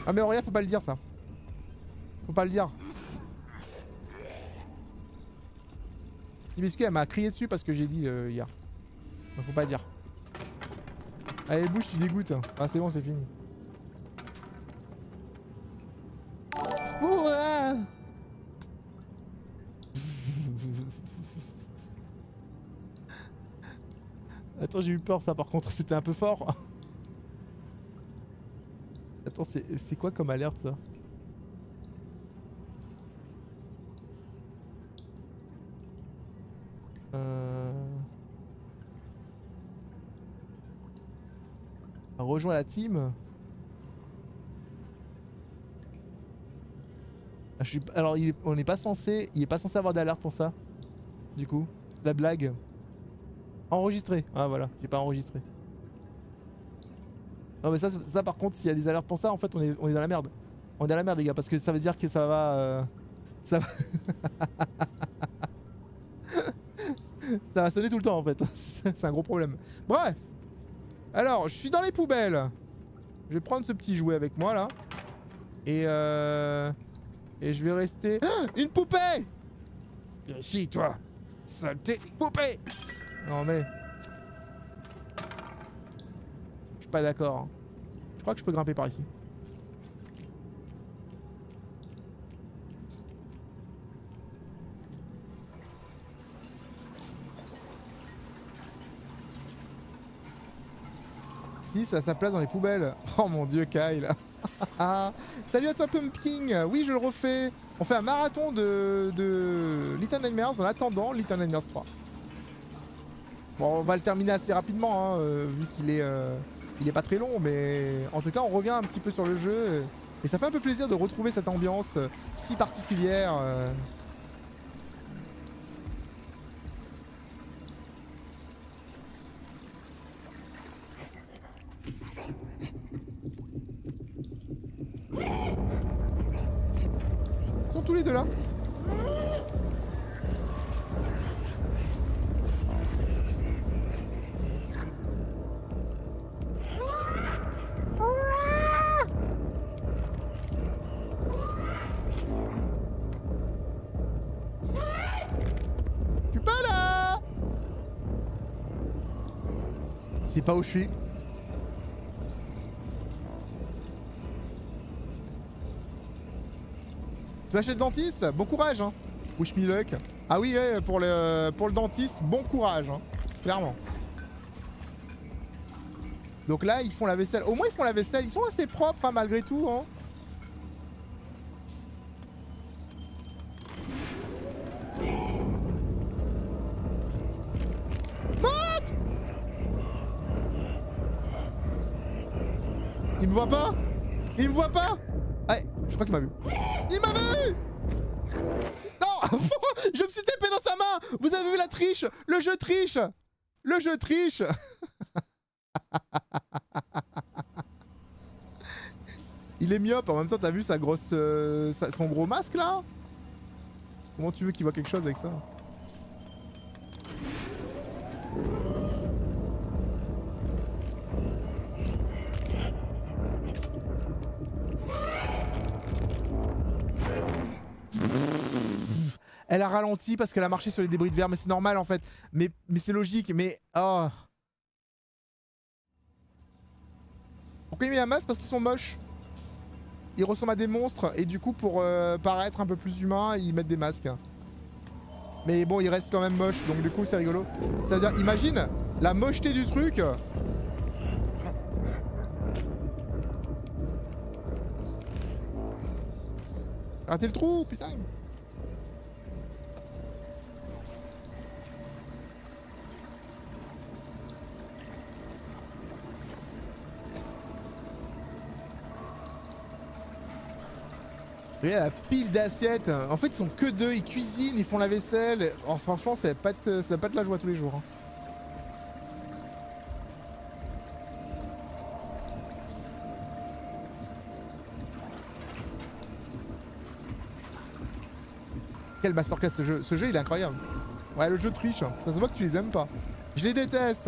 Ah mais Auréa, faut pas le dire ça. Faut pas le dire. Si Biscuit elle m'a crié dessus parce que j'ai dit euh, hier. Donc faut pas dire. Allez bouge, tu dégoûtes. Ah c'est bon, c'est fini. Ouah. Attends, j'ai eu peur ça par contre, c'était un peu fort. Attends, c'est quoi comme alerte ça? Euh... Rejoins la team. Ah, je suis... Alors il est... on n'est pas censé, il est pas censé avoir d'alerte pour ça. Du coup, la blague. Enregistré. Ah voilà, j'ai pas enregistré. Non mais ça, ça par contre, s'il y a des alertes pour ça, en fait, on est, on est dans la merde. On est dans la merde les gars, parce que ça veut dire que ça va, euh... ça va. Ça va sonner tout le temps en fait. C'est un gros problème. Bref. Alors, je suis dans les poubelles. Je vais prendre ce petit jouet avec moi là. Et euh... Et je vais rester... Ah, une poupée! Viens ici toi, saleté poupée! Non mais... Je suis pas d'accord. Hein. Je crois que je peux grimper par ici. Si, ça a sa place dans les poubelles. Oh mon dieu, Kyle. Salut à toi, Pumpkin. Oui, je le refais. On fait un marathon de, de Little Nightmares en attendant Little Nightmares trois. Bon, on va le terminer assez rapidement, hein, euh, vu qu'il est, euh, il est pas très long. Mais en tout cas, on revient un petit peu sur le jeu. Et ça fait un peu plaisir de retrouver cette ambiance euh, si particulière. Euh... Ils sont tous les deux là. Je suis pas là. C'est pas où je suis. Tu vas chez le dentiste? Bon courage hein. Wish me luck. Ah oui, ouais, pour, le, pour le dentiste, bon courage hein. Clairement. Donc là, ils font la vaisselle. Au moins, ils font la vaisselle. Ils sont assez propres hein, malgré tout hein. What? Il me voit pas? Il me voit pas? Ah, je crois qu'il m'a vu. Il m'a vu! Non! Je me suis tapé dans sa main! Vous avez vu la triche? Le jeu triche! Le jeu triche! Il est myope, en même temps t'as vu sa grosse, euh, sa, son gros masque là? Comment tu veux qu'il voit quelque chose avec ça? Elle a ralenti parce qu'elle a marché sur les débris de verre, mais c'est normal en fait. Mais, mais c'est logique, mais... Oh. Pourquoi il met un masque? Parce qu'ils sont moches. Ils ressemblent à des monstres et du coup pour euh, paraître un peu plus humain, ils mettent des masques. Mais bon, ils restent quand même moches, donc du coup c'est rigolo. Ça veut dire, imagine la mocheté du truc. Ratez le trou, putain. Regarde la pile d'assiettes. En fait, ils sont que deux. Ils cuisinent, ils font la vaisselle. Alors, franchement, ça va pas de, ça va pas de la joie tous les jours. Hein. Quel masterclass ce jeu. Ce jeu, il est incroyable. Ouais, le jeu triche. Ça se voit que tu les aimes pas. Je les déteste.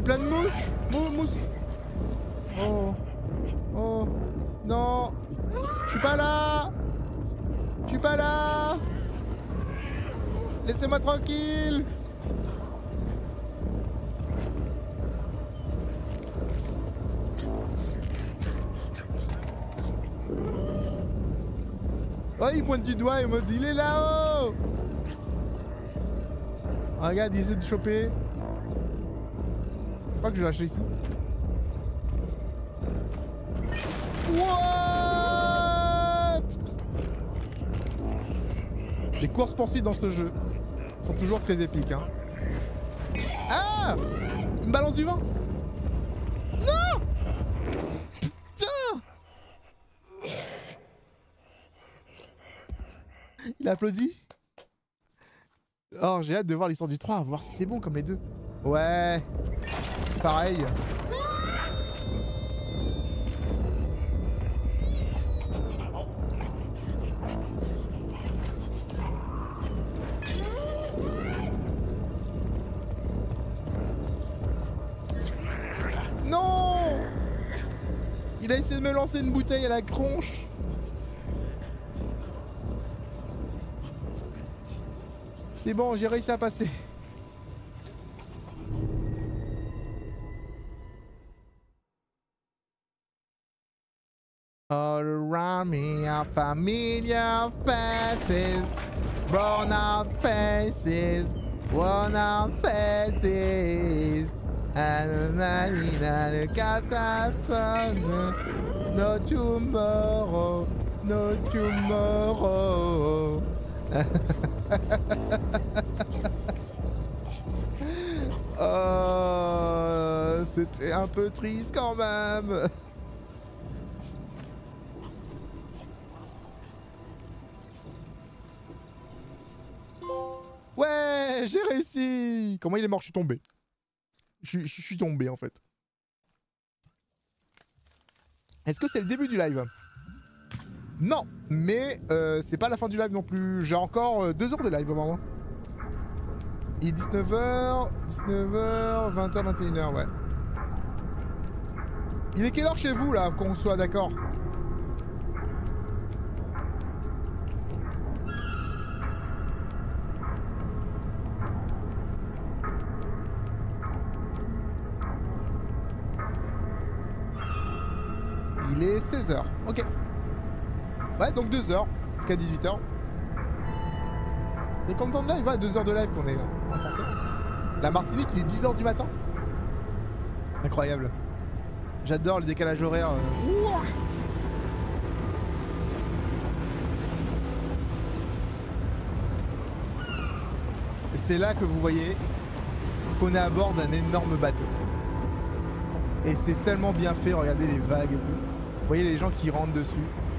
suis plein de mouches. Mou mousse. Oh. Oh. Non. Je suis pas là. Je suis pas là. Laissez-moi tranquille. Oh, il pointe du doigt et me dit il est là-haut. Oh, regarde, il essaie de choper. Je crois que je vais lâcher ici. What? Les courses poursuites dans ce jeu sont toujours très épiques, hein. Ah! Il me balance du vent. Non! Putain! Il applaudit. Oh, j'ai hâte de voir l'histoire du trois, voir si c'est bon comme les deux. Ouais. Pareil. Non! Il a essayé de me lancer une bouteille à la tronche. C'est bon, j'ai réussi à passer. All around me are familiar faces, brown out faces, worn out faces, and a catastrophe. No tomorrow, no tomorrow. Oh, c'était un peu triste quand même. Ouais, j'ai réussi. Comment il est mort? Je suis tombé. Je, je, je suis tombé en fait. Est-ce que c'est le début du live? Non, mais euh, c'est pas la fin du live non plus. J'ai encore euh, deux heures de live au moment. Il est dix-neuf heures, dix-neuf heures, vingt heures, vingt et une heures, ouais. Il est quelle heure chez vous là, qu'on soit d'accord? Il est seize heures, ok. Ouais, donc deux heures, jusqu'à dix-huit heures. Et combien de temps de live? Ouais, deux heures de live qu'on est en français. La Martinique, il est dix heures du matin. Incroyable. J'adore le décalage horaire. Ouah. C'est là que vous voyez qu'on est à bord d'un énorme bateau. Et c'est tellement bien fait, regardez les vagues et tout. Vous voyez les gens qui rentrent dessus.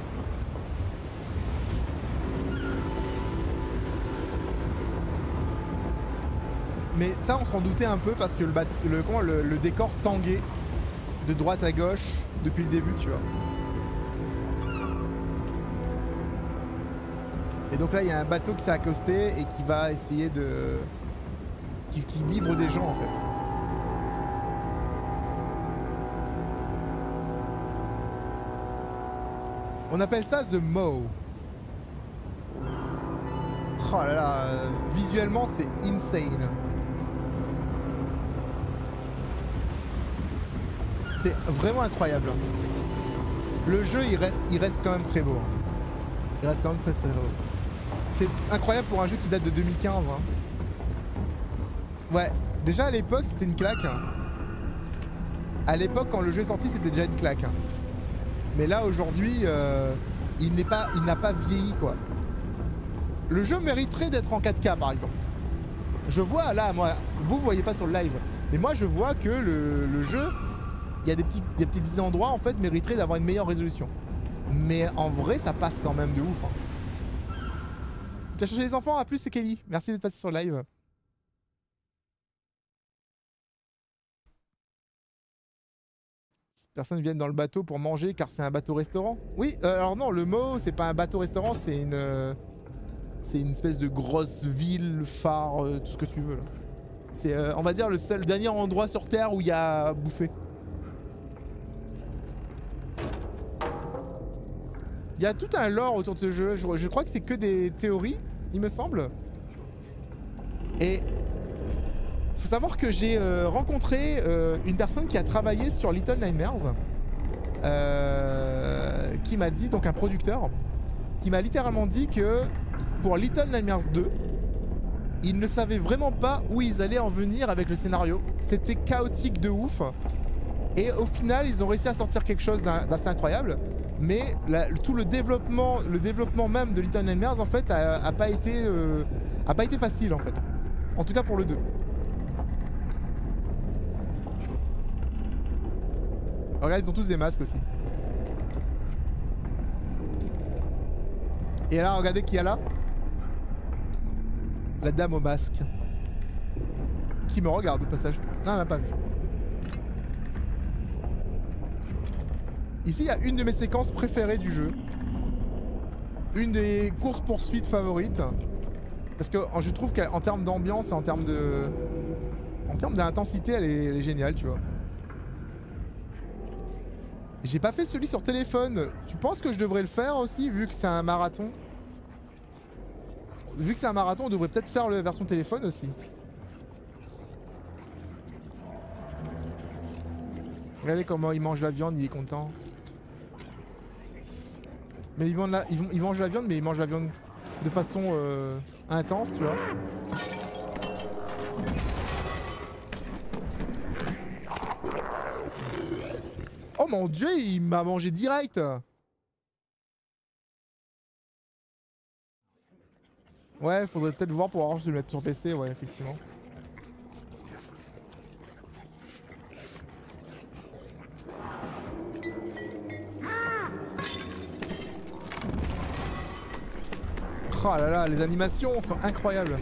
Mais ça, on s'en doutait un peu parce que le, le, comment, le, le décor tanguait de droite à gauche depuis le début, tu vois. Et donc là, il y a un bateau qui s'est accosté et qui va essayer de... qui, qui livre des gens, en fait. On appelle ça The Moe. Oh là là, euh, visuellement, c'est insane. C'est vraiment incroyable. Le jeu, il reste, il reste quand même très beau. Il reste quand même très très beau. C'est incroyable pour un jeu qui date de deux mille quinze. Hein. Ouais, déjà à l'époque, c'était une claque. À l'époque, quand le jeu est sorti, c'était déjà une claque. Mais là, aujourd'hui, euh, il n'est pas, il n'a pas vieilli, quoi. Le jeu mériterait d'être en quatre K, par exemple. Je vois, là, moi, vous, vous voyez pas sur le live, mais moi, je vois que le, le jeu... Il y a des petits, des petits endroits en fait mériteraient d'avoir une meilleure résolution. Mais en vrai, ça passe quand même de ouf. Hein. Tu as cherché les enfants? À plus, c'est Kelly. Merci d'être passé sur le live. Personne vient dans le bateau pour manger car c'est un bateau-restaurant. Oui, euh, alors non, le mot, c'est pas un bateau-restaurant, c'est une... Euh, c'est une espèce de grosse ville, phare, euh, tout ce que tu veux là. C'est, euh, on va dire, le seul dernier endroit sur Terre où il y a à bouffer. Il y a tout un lore autour de ce jeu. Je, je crois que c'est que des théories, il me semble. Et faut savoir que j'ai euh, rencontré euh, une personne qui a travaillé sur Little Nightmares, euh, qui m'a dit, donc un producteur, qui m'a littéralement dit que pour Little Nightmares deux, ils ne savaient vraiment pas où ils allaient en venir avec le scénario. C'était chaotique de ouf. Et au final, ils ont réussi à sortir quelque chose d'assez incroyable. Mais la, tout le développement, le développement même de Little Nightmares, en fait, a, a pas été, euh, a pas été facile, en fait. En tout cas pour le deux. Regarde, ils ont tous des masques aussi. Et là, regardez qui y a là. La dame au masque. Qui me regarde au passage. Non, elle m'a pas vu. Ici, il y a une de mes séquences préférées du jeu. Une des courses-poursuites favorites. Parce que je trouve qu'en termes d'ambiance et en termes de... En termes d'intensité, elle, elle est géniale, tu vois. J'ai pas fait celui sur téléphone. Tu penses que je devrais le faire aussi, vu que c'est un marathon? Vu que c'est un marathon, on devrait peut-être faire la version téléphone aussi. Regardez comment il mange la viande, il est content. Mais il mange la, il, il mange la viande, mais il mange la viande de façon euh, intense, tu vois. Oh mon dieu, il m'a mangé direct. Ouais, faudrait peut-être voir pour voir si je le mettre sur P C, ouais, effectivement. Oh là là, les animations sont incroyables.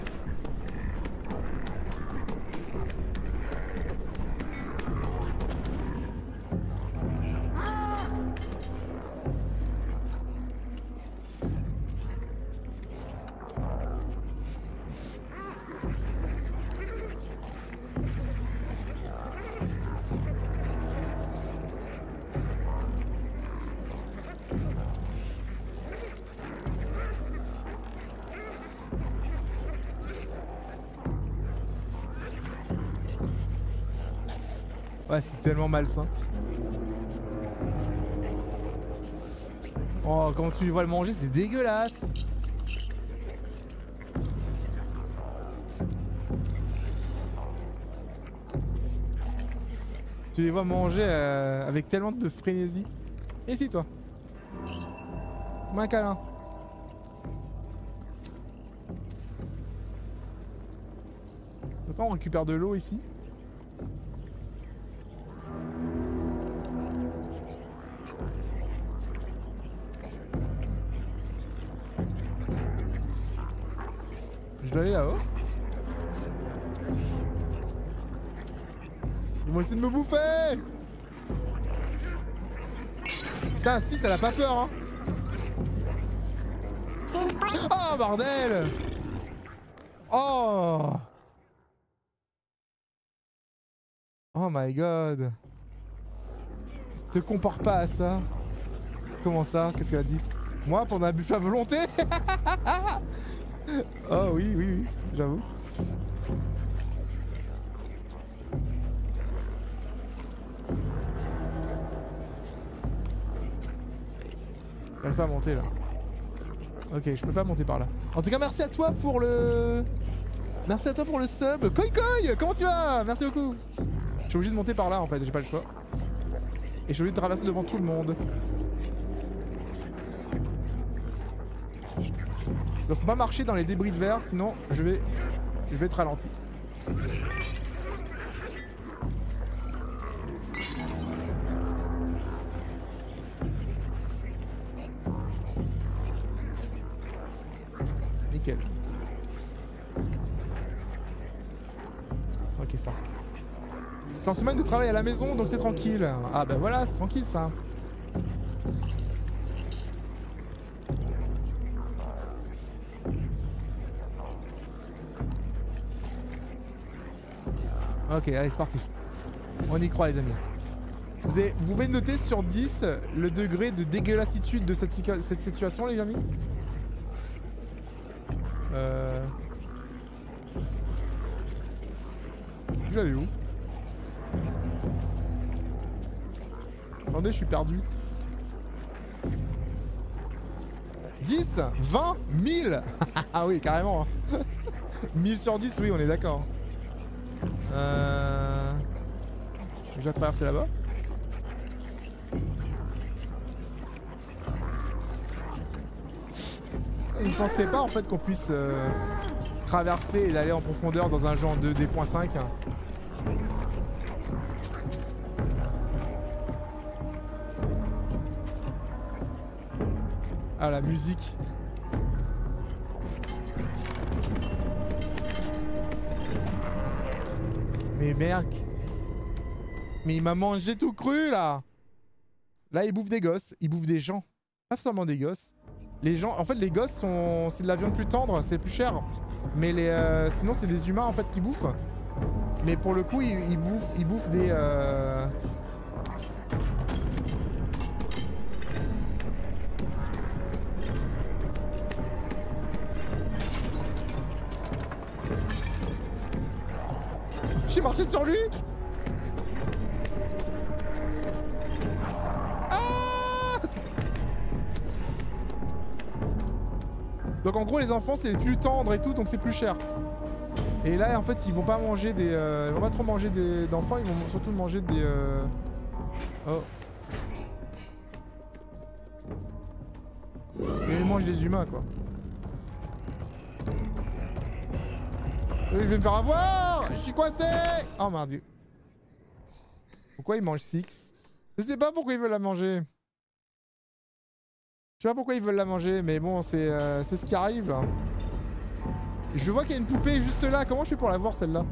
Ouais, c'est tellement malsain. Oh, comment tu vois le manger, c'est dégueulasse. Tu les vois manger euh, avec tellement de frénésie. Et ici, toi. Un câlin. Pourquoi on récupère de l'eau ici? Je dois aller là-haut. Ils vont essayer de me bouffer. Putain, si, ça n'a pas peur, hein. Oh, bordel. Oh. Oh my god. Te compare pas à ça. Comment ça? Qu'est-ce qu'elle a dit? Moi, pendant un buffet à volonté. Oh oui, oui, oui, j'avoue. J'arrive pas à monter là. Ok, je peux pas monter par là. En tout cas, merci à toi pour le... Merci à toi pour le sub. Koi Koi, comment tu vas? Merci beaucoup. Je suis obligé de monter par là en fait, j'ai pas le choix. Et je suis obligé de traverser devant tout le monde. Donc faut pas marcher dans les débris de verre, sinon je vais, je vais être ralenti. Nickel. Ok, c'est parti. T'es en semaine de travail à la maison, donc c'est tranquille. Ah bah voilà, c'est tranquille ça. Ok, allez, c'est parti. On y croit, les amis. Vous, avez, vous pouvez noter sur dix le degré de dégueulassitude de cette, cette situation, les amis. Euh... J'allais où? Attendez, je suis perdu. dix, vingt, mille. Ah oui, carrément. mille sur dix, oui, on est d'accord. Euh... Je vais traverser là-bas. Je ne penserais pas en fait qu'on puisse euh, traverser et d'aller en profondeur dans un genre de deux point cinq. Ah, la musique. Mais merde. Mais il m'a mangé tout cru là. Là il bouffe des gosses, il bouffe des gens. Pas seulement des gosses. Les gens, en fait les gosses sont... c'est de la viande plus tendre, c'est plus cher. Mais les, euh... sinon c'est des humains en fait qui bouffent. Mais pour le coup ils, ils bouffent, ils bouffent des... Euh... J'ai marché sur lui. Ah! Donc en gros les enfants c'est plus tendre et tout, donc c'est plus cher. Et là en fait ils vont pas manger des... Euh, ils vont pas trop manger des d'enfants, ils vont surtout manger des... Euh... Oh. Et ils mangent des humains quoi. Je vais me faire avoir. Je suis coincé. Oh merde. Pourquoi ils mangent six? Je sais pas pourquoi ils veulent la manger. Je sais pas pourquoi ils veulent la manger, mais bon, c'est euh, c'est ce qui arrive là. Et je vois qu'il y a une poupée juste là. Comment je fais pour la voir celle-là?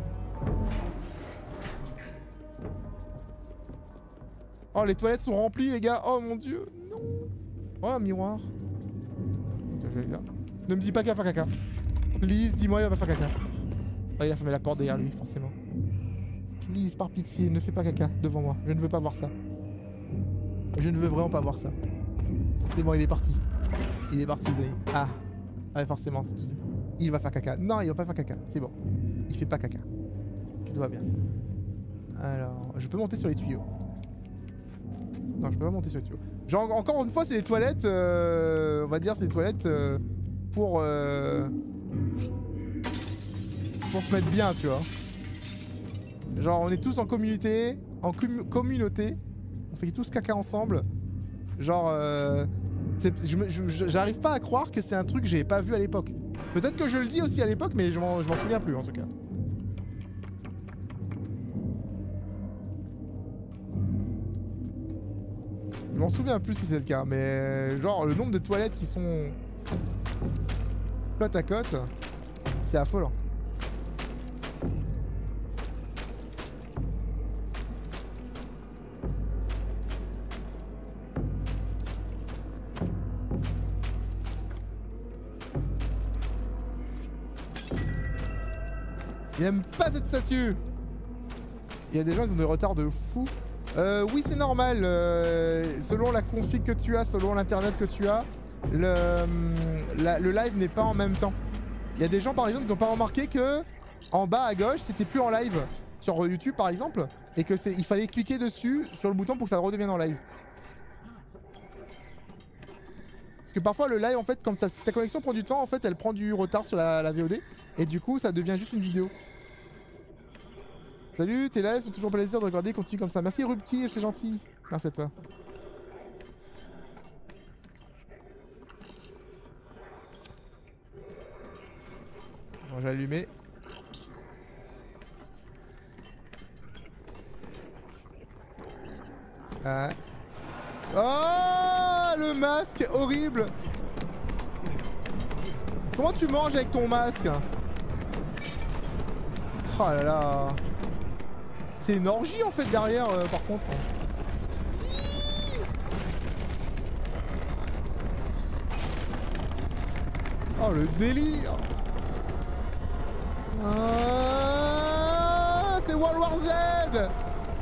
Oh, les toilettes sont remplies, les gars. Oh mon dieu. Non. Oh, un miroir. Attends, je vais là. Ne me dis pas qu'il va faire caca. Please, dis-moi, il va pas faire caca. Oh, il a fermé la porte derrière lui, forcément. Please, par pitié, ne fais pas caca devant moi. Je ne veux pas voir ça. Je ne veux vraiment pas voir ça. C'est bon, il est parti. Il est parti, les amis. Ah. Ah, forcément, c'est tout ça. Il va faire caca. Non, il va pas faire caca. C'est bon. Il fait pas caca. Tout va bien. Alors, je peux monter sur les tuyaux. Non, je peux pas monter sur les tuyaux. Genre, encore une fois, c'est des toilettes... Euh, on va dire, c'est des toilettes euh, pour... Euh, pour se mettre bien, tu vois. Genre, on est tous en communauté, en com communauté. On fait tous caca ensemble. Genre, euh, j'arrive pas à croire que c'est un truc que j'avais pas vu à l'époque. Peut-être que je le dis aussi à l'époque, mais je m'en souviens plus en tout cas. Je m'en souviens plus si c'est le cas, mais genre le nombre de toilettes qui sont côte à côte, c'est affolant. J'aime pas cette statue. Il y a des gens, ils ont des retards de fou. Euh, oui, c'est normal. Euh, selon la config que tu as, selon l'internet que tu as, le, la, le live n'est pas en même temps. Il y a des gens, par exemple, ils n'ont pas remarqué que en bas à gauche, c'était plus en live. Sur YouTube, par exemple. Et que c'est, il fallait cliquer dessus, sur le bouton pour que ça redevienne en live. Parce que parfois, le live, en fait, quand ta, si ta connexion prend du temps, en fait, elle prend du retard sur la, la V O D. Et du coup, ça devient juste une vidéo. Salut, tes lives sont toujours plaisir de regarder, continue comme ça. Merci Rubki, c'est gentil. Merci à toi. Bon, j'ai allumé. Ah. Oh, le masque, horrible. Comment tu manges avec ton masque? Oh là là. C'est une orgie en fait derrière euh, par contre. Oh le délire. Ah, c'est World War l'aide.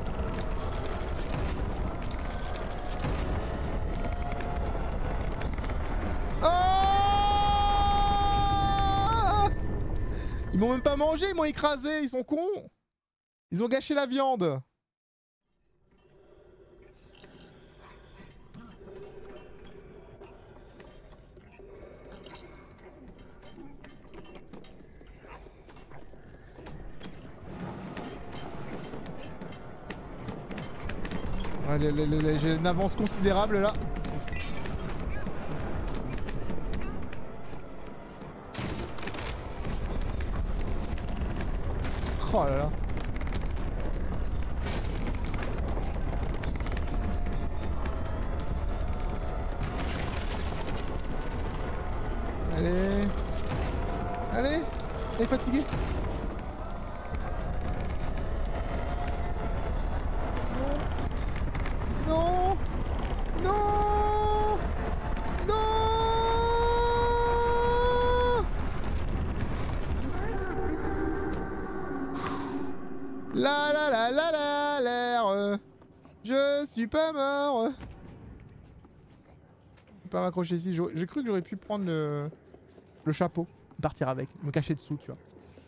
Oh, ils m'ont même pas mangé, ils m'ont écrasé, ils sont cons. Ils ont gâché la viande. Ouais, j'ai une avance considérable là. Oh là là. Allez. Allez. Elle est fatiguée. Non. Non. Non. La la la la la l'air. Je suis pas mort. Je peux pas m'accrocher ici. J'ai cru que j'aurais pu prendre le, le chapeau, partir avec, me cacher dessous, tu vois.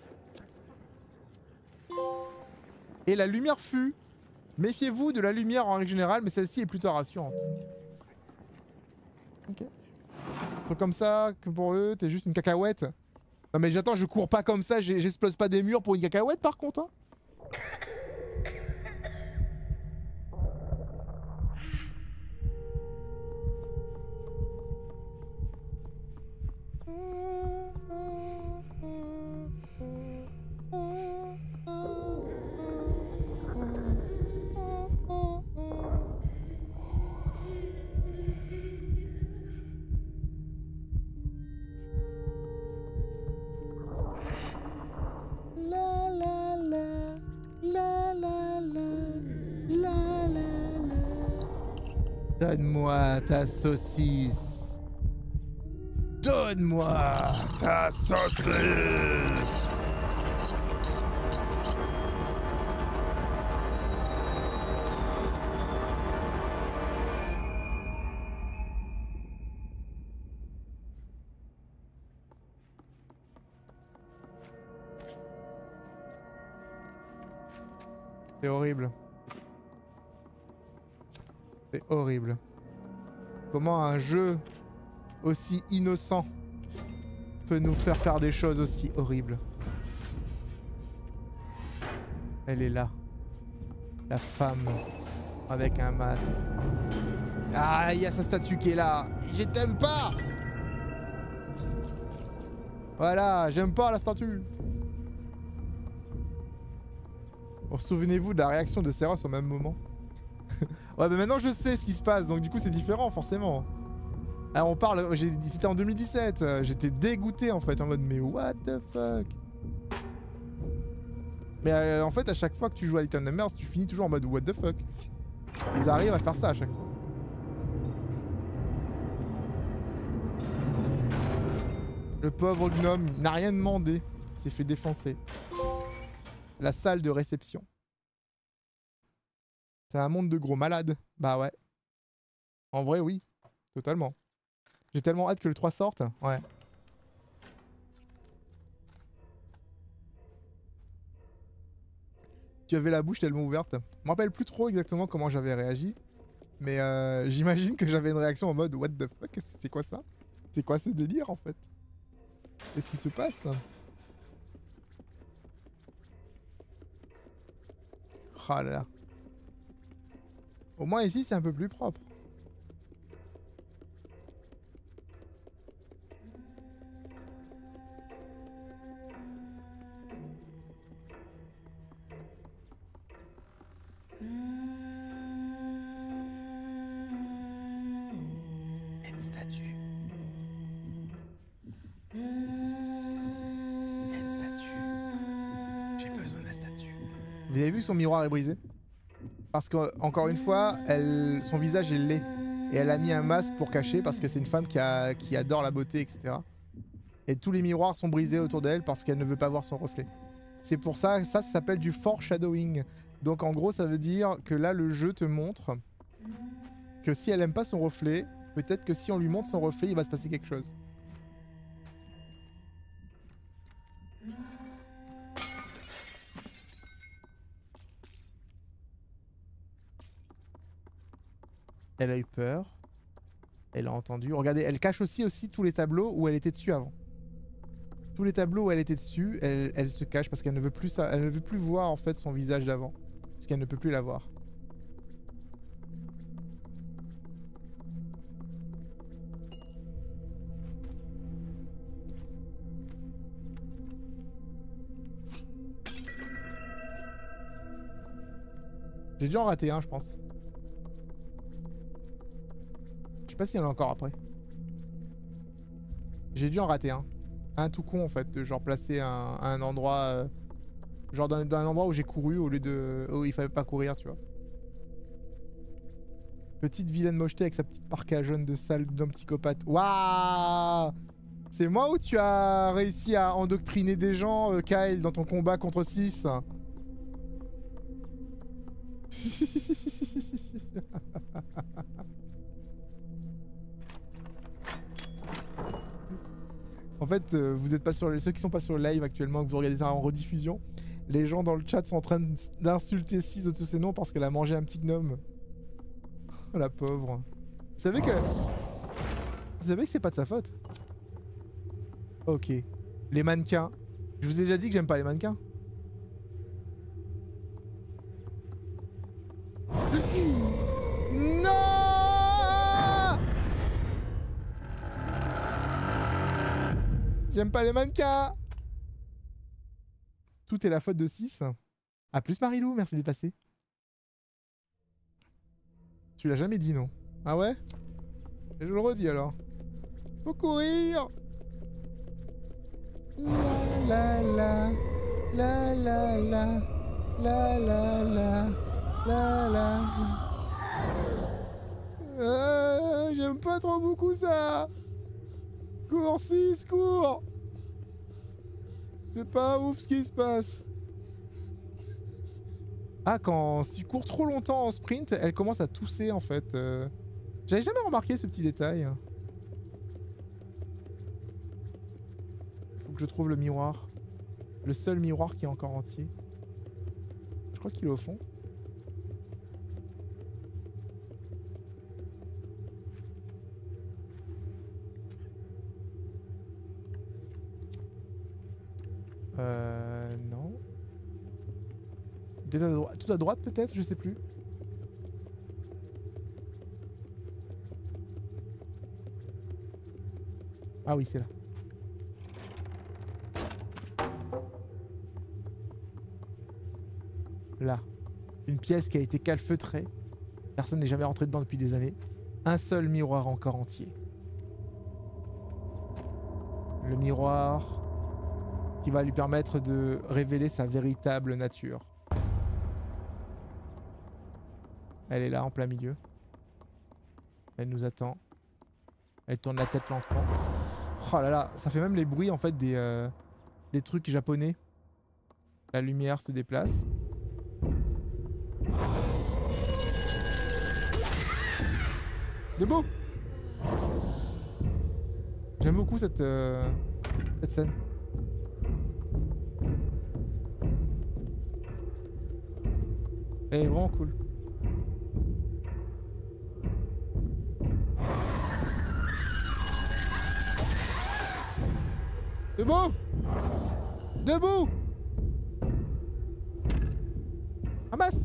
Et la lumière fut. Méfiez-vous de la lumière en règle générale, mais celle-ci est plutôt rassurante. Ok. Ils sont comme ça, que pour eux, t'es juste une cacahuète. Non mais j'attends, je cours pas comme ça, j'explose pas des murs pour une cacahuète par contre, hein. La la la, la la la, la la la. Donne-moi ta saucisse. Donne-moi ta saucisse. C'est horrible. C'est horrible. Comment un jeu aussi innocent peut nous faire faire des choses aussi horribles. Elle est là. La femme avec un masque. Ah, il y a sa statue qui est là. Je t'aime pas. Voilà, j'aime pas la statue. Bon, souvenez-vous de la réaction de Seros au même moment. Ouais, mais maintenant je sais ce qui se passe, donc du coup c'est différent forcément. Alors on parle, c'était en deux mille dix-sept, j'étais dégoûté en fait, en mode mais what the fuck. Mais euh, en fait à chaque fois que tu joues à Little Nightmares, tu finis toujours en mode what the fuck. Ils arrivent à faire ça à chaque fois. Le pauvre gnome n'a rien demandé, il s'est fait défoncer. La salle de réception. C'est un monde de gros malades. Bah ouais. En vrai, oui. Totalement. J'ai tellement hâte que le trois sorte. Ouais. Tu avais la bouche tellement ouverte. Je me rappelle plus trop exactement comment j'avais réagi. Mais euh, j'imagine que j'avais une réaction en mode what the fuck, c'est quoi ça? C'est quoi ce délire en fait? Qu'est-ce qui se passe? Oh là là. Au moins ici c'est un peu plus propre. Une statue. Il y a une statue. J'ai besoin de la statue. Vous avez vu que son miroir est brisé? Parce que, encore une fois, elle, son visage est laid. Et elle a mis un masque pour cacher parce que c'est une femme qui, a, qui adore la beauté, et cetera. Et tous les miroirs sont brisés autour d'elle parce qu'elle ne veut pas voir son reflet. C'est pour ça, ça, ça s'appelle du foreshadowing. Donc en gros ça veut dire que là le jeu te montre que si elle aime pas son reflet, peut-être que si on lui montre son reflet il va se passer quelque chose. Elle a eu peur. Elle a entendu. Regardez, elle cache aussi, aussi tous les tableaux où elle était dessus avant. Tous les tableaux où elle était dessus, elle, elle se cache parce qu'elle ne veut plus ça, elle ne veut plus voir en fait son visage d'avant. Parce qu'elle ne peut plus la voir. J'ai dû en rater un, je pense. Je sais pas s'il y en a encore après. J'ai dû en rater un. Un tout con en fait, de genre placer un, à un endroit... Euh, genre dans, dans un endroit où j'ai couru au lieu de... où il fallait pas courir, tu vois. Petite vilaine mocheté avec sa petite parka jaune de sale d'homme psychopathe. Waouh! C'est moi ou tu as réussi à endoctriner des gens, euh, Kyle, dans ton combat contre six? En fait, euh, vous êtes pas sur le... ceux qui sont pas sur le live actuellement, que vous regardez ça en rediffusion, les gens dans le chat sont en train d'insulter six de tous ses noms parce qu'elle a mangé un petit gnome. Oh la pauvre. Vous savez que... Vous savez que c'est pas de sa faute. Ok. Les mannequins. Je vous ai déjà dit que j'aime pas les mannequins. Non! J'aime pas les mannequins. Tout est la faute de six. A plus Marilou, merci d'y passer. Tu l'as jamais dit, non? Ah ouais? Je le redis alors. Faut courir. La la la. La la la. La la la. La la la. Euh, J'aime pas trop beaucoup ça. Cours six, cours. C'est pas ouf ce qui se passe. Ah, quand si tu cours trop longtemps en sprint, elle commence à tousser en fait. Euh... J'avais jamais remarqué ce petit détail. Faut que je trouve le miroir. Le seul miroir qui est encore entier. Je crois qu'il est au fond. Euh... Non. Peut-être à droite, tout à droite peut-être, je sais plus. Ah oui, c'est là. Là. Une pièce qui a été calfeutrée. Personne n'est jamais rentré dedans depuis des années. Un seul miroir encore entier. Le miroir qui va lui permettre de révéler sa véritable nature. Elle est là en plein milieu. Elle nous attend. Elle tourne la tête lentement. Oh là là, ça fait même les bruits en fait des, euh, des trucs japonais. La lumière se déplace. Debout! J'aime beaucoup cette, euh, cette scène. Elle est vraiment cool. Debout! Debout! Ramasse!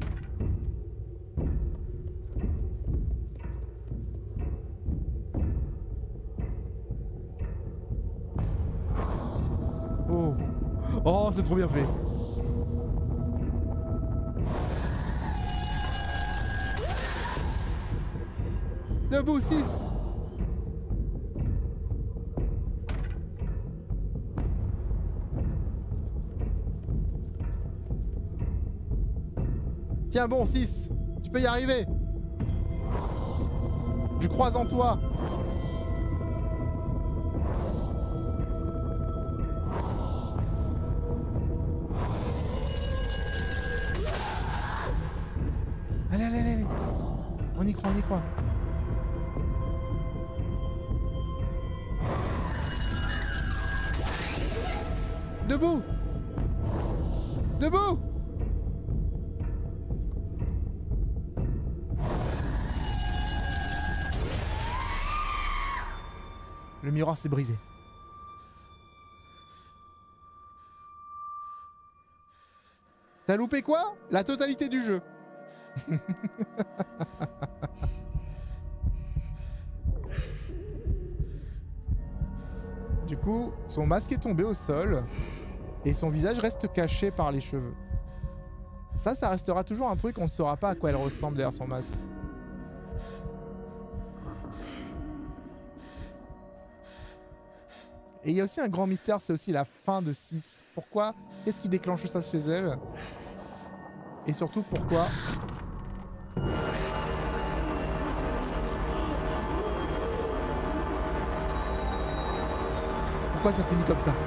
Oh! Oh, c'est trop bien fait! Debout, six! Tiens bon, six, tu peux y arriver. Je crois en toi. Allez, allez, allez, allez. On y croit, on y croit. Debout! Debout! Le miroir s'est brisé. T'as loupé quoi? La totalité du jeu. Du coup, son masque est tombé au sol et son visage reste caché par les cheveux. Ça, ça restera toujours un truc, on ne saura pas à quoi elle ressemble derrière son masque. Et il y a aussi un grand mystère, c'est aussi la fin de six. Pourquoi? Qu'est-ce qui déclenche ça chez elle? Et surtout, pourquoi? Pourquoi ça finit comme ça?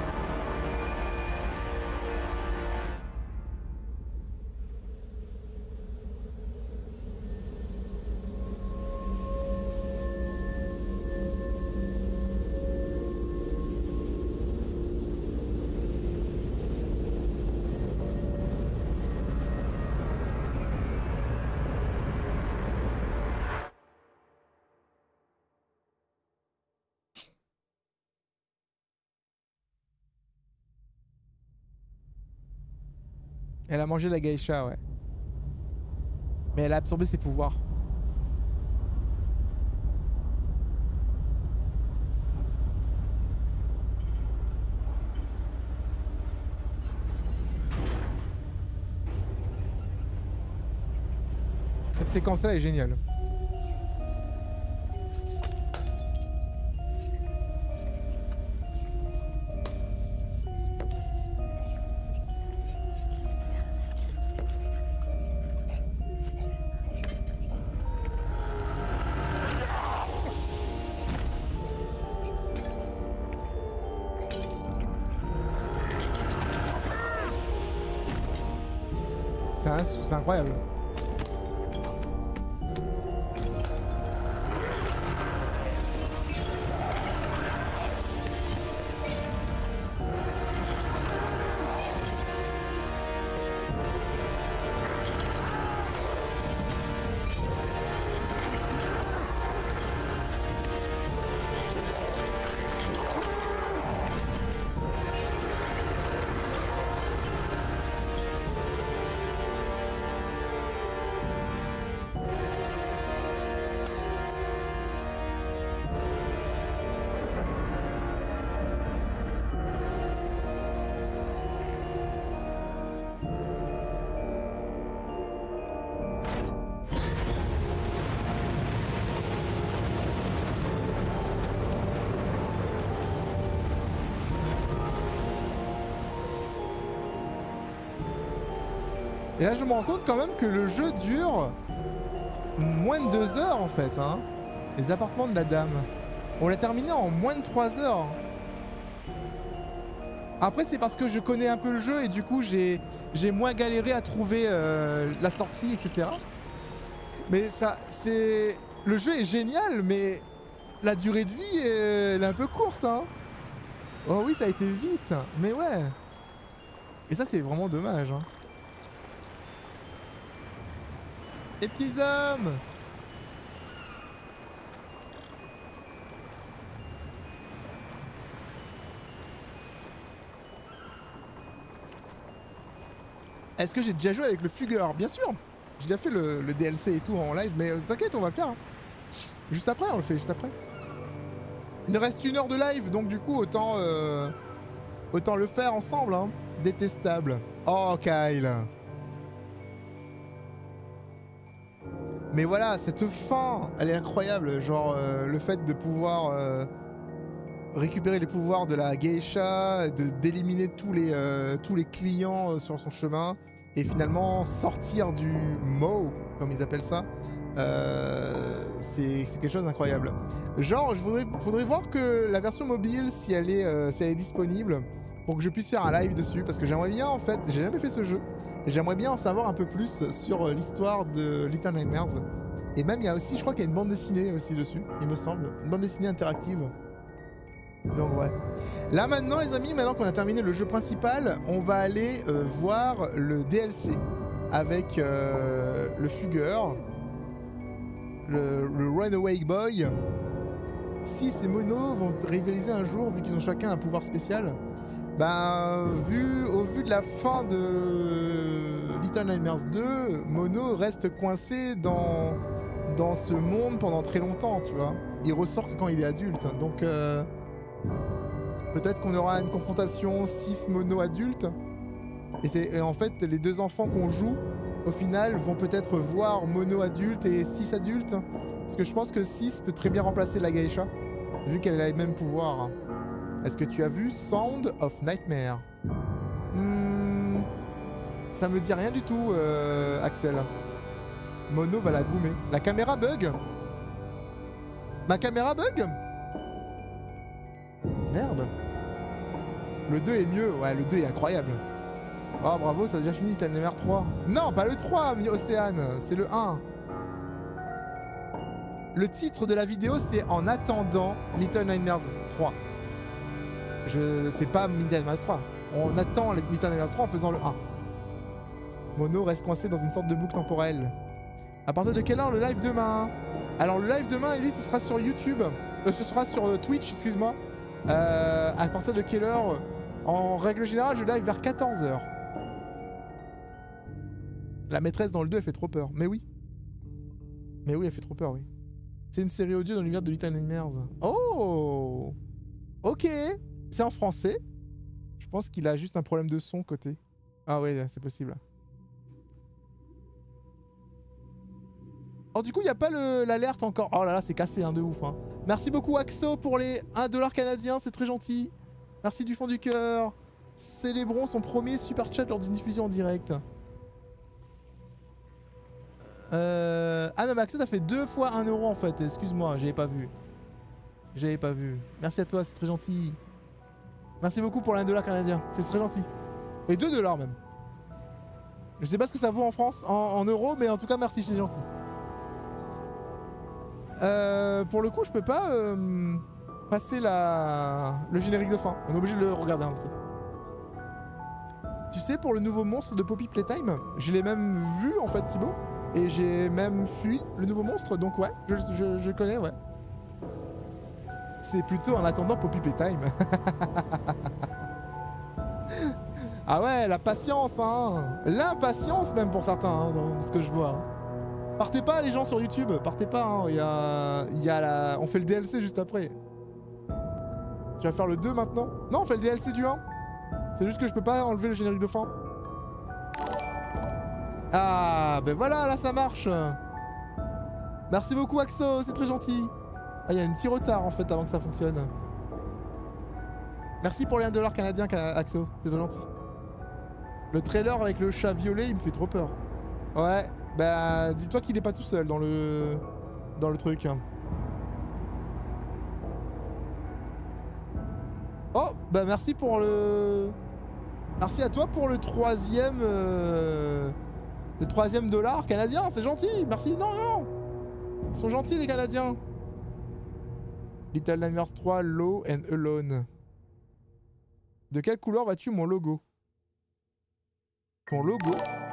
Elle a mangé la geisha, ouais. Mais elle a absorbé ses pouvoirs. Cette séquence-là est géniale. C'est incroyable. Et là, je me rends compte quand même que le jeu dure moins de deux heures en fait. Hein. Les appartements de la dame. On l'a terminé en moins de trois heures. Après, c'est parce que je connais un peu le jeu et du coup, j'ai j'ai moins galéré à trouver euh, la sortie, et cetera. Mais ça, c'est... Le jeu est génial, mais la durée de vie, elle est un peu courte. Hein. Oh oui, ça a été vite. Mais ouais. Et ça, c'est vraiment dommage. Hein. Les petits hommes! Est-ce que j'ai déjà joué avec le fugueur? Bien sûr! J'ai déjà fait le, le D L C et tout en live, mais t'inquiète, on va le faire. Hein. Juste après, on le fait, juste après. Il nous reste une heure de live, donc du coup, autant, euh, autant le faire ensemble. Hein. Détestable. Oh, Kyle! Mais voilà, cette fin, elle est incroyable. Genre, euh, le fait de pouvoir euh, récupérer les pouvoirs de la geisha, de d'éliminer tous les euh, tous les clients euh, sur son chemin, et finalement sortir du Mo, comme ils appellent ça, euh, c'est quelque chose d'incroyable. Genre, je voudrais, voudrais voir que la version mobile, si elle est, euh, si elle est disponible, pour que je puisse faire un live dessus, parce que j'aimerais bien en fait, j'ai jamais fait ce jeu, et j'aimerais bien en savoir un peu plus sur l'histoire de Little Nightmares. Et même il y a aussi, je crois qu'il y a une bande dessinée aussi dessus, il me semble, une bande dessinée interactive. Donc ouais. Là maintenant les amis, maintenant qu'on a terminé le jeu principal, on va aller euh, voir le D L C avec euh, le Fugueur, le, le Runaway Boy. Six et Mono vont rivaliser un jour vu qu'ils ont chacun un pouvoir spécial. Bah vu, au vu de la fin de Little Nightmares deux, Mono reste coincé dans, dans ce monde pendant très longtemps, tu vois. Il ressort que quand il est adulte, donc euh, peut-être qu'on aura une confrontation six Mono adulte. Et, et en fait les deux enfants qu'on joue au final vont peut-être voir Mono adulte et six adulte. Parce que je pense que six peut très bien remplacer la Geisha, vu qu'elle a les mêmes pouvoirs. Est-ce que tu as vu Sound of Nightmare? hmm, Ça me dit rien du tout, euh, Axel. Mono va la goumer. La caméra bug? Ma caméra bug? Merde. Le deux est mieux, ouais, le deux est incroyable. Oh bravo, ça a déjà fini, Little Nightmares trois. Non, pas le trois, Océane, c'est le un. Le titre de la vidéo, c'est En attendant Little Nightmares trois. Je... C'est pas Little Nightmares trois. On attend Little Nightmares trois en faisant le un. Mono reste coincé dans une sorte de boucle temporelle. À partir de quelle heure le live demain? Alors le live demain, Ellie, ce sera sur YouTube. Euh, ce sera sur Twitch, excuse-moi. Euh, à partir de quelle heure? En règle générale, je live vers quatorze heures. La maîtresse dans le deux, elle fait trop peur. Mais oui. Mais oui, elle fait trop peur, oui. C'est une série audio dans l'univers de Little Nightmares. Oh! Ok! C'est en français. Je pense qu'il a juste un problème de son côté. Ah ouais, c'est possible. Oh, du coup, il n'y a pas l'alerte encore. Oh là là, c'est cassé, hein, de ouf. Hein. Merci beaucoup, Axo, pour les un dollar canadien. C'est très gentil. Merci du fond du cœur. Célébrons son premier super chat lors d'une diffusion en direct. Euh... Ah non, mais Axo, t'as fait deux fois un euro en fait. Excuse-moi, j'avais pas vu. J'avais pas vu. Merci à toi, c'est très gentil. Merci beaucoup pour l'un dollar canadien. C'est très gentil. Et deux dollars même. Je sais pas ce que ça vaut en France, en, en euros, mais en tout cas, merci, c'est gentil. Euh, pour le coup, je peux pas euh, passer la... le générique de fin. On est obligé de le regarder. Hein, tu sais, pour le nouveau monstre de Poppy Playtime, je l'ai même vu en fait, Thibaut. Et j'ai même fui le nouveau monstre, donc ouais, je, je, je connais, ouais. C'est plutôt en attendant Poppy Playtime. Ah ouais, la patience, hein. L'impatience même pour certains, hein, dans ce que je vois. Partez pas les gens sur YouTube, partez pas, hein. Il y a, il y a la... On fait le D L C juste après. Tu vas faire le deux maintenant? Non, on fait le D L C du un. C'est juste que je peux pas enlever le générique de fin. Ah, ben voilà, là ça marche. Merci beaucoup Axo, c'est très gentil. Ah, il y a un petit retard en fait avant que ça fonctionne. Merci pour les un dollar canadien, Axo, c'est très gentil. Le trailer avec le chat violet, il me fait trop peur. Ouais, bah dis-toi qu'il est pas tout seul dans le dans le truc. Oh, bah merci pour le... Merci à toi pour le troisième... Euh... Le troisième dollar canadien, c'est gentil. Merci, non, non. Ils sont gentils les Canadiens. Little Nightmares trois, Low and Alone. De quelle couleur vas-tu mon logo? Ton logo?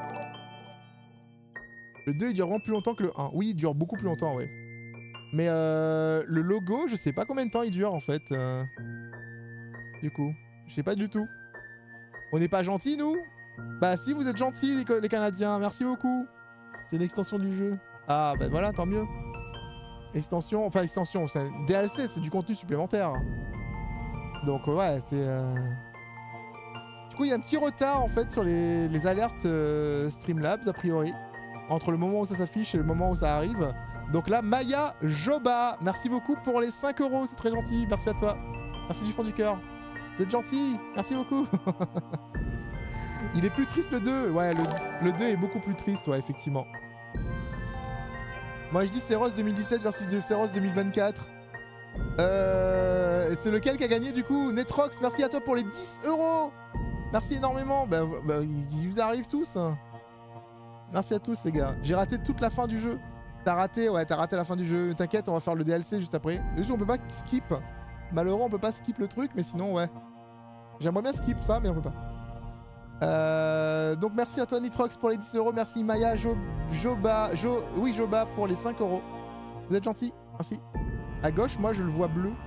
Le deux il dure vraiment plus longtemps que le un. Oui, il dure beaucoup plus longtemps, ouais. Mais euh, le logo, je sais pas combien de temps il dure en fait. Euh... Du coup, je sais pas du tout. On n'est pas gentils nous? Bah si, vous êtes gentils les, les Canadiens, merci beaucoup. C'est une extension du jeu. Ah bah voilà, tant mieux. Extension, enfin extension, c'est un D L C, c'est du contenu supplémentaire. Donc ouais, c'est... Euh... Du coup, il y a un petit retard en fait sur les, les alertes euh, Streamlabs a priori. Entre le moment où ça s'affiche et le moment où ça arrive. Donc là, Maya Joba, merci beaucoup pour les cinq euros, c'est très gentil, merci à toi. Merci du fond du cœur. Vous êtes gentil, merci beaucoup. Il est plus triste le deux, ouais, le, le deux est beaucoup plus triste, ouais, effectivement. Moi je dis Seros deux mille dix-sept versus Seros deux mille vingt-quatre. Euh, c'est lequel qui a gagné du coup? Netrox, merci à toi pour les dix euros. Merci énormément. Bah, bah, ils vous arrivent tous. Merci à tous les gars. J'ai raté toute la fin du jeu. T'as raté, ouais, t'as raté la fin du jeu. T'inquiète, on va faire le D L C juste après. Le jeu, on peut pas skip. Malheureux, on peut pas skip le truc, mais sinon, ouais. J'aimerais bien skip ça, mais on peut pas. Euh, donc merci à toi Nitrox pour les dix euros. Merci Maya, Jo, Joba, Jo, oui Joba pour les cinq euros. Vous êtes gentil, merci. À gauche, moi je le vois bleu.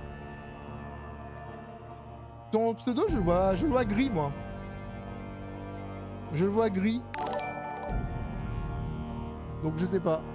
Ton pseudo, je le vois, je le vois gris, moi. Je le vois gris. Donc je sais pas.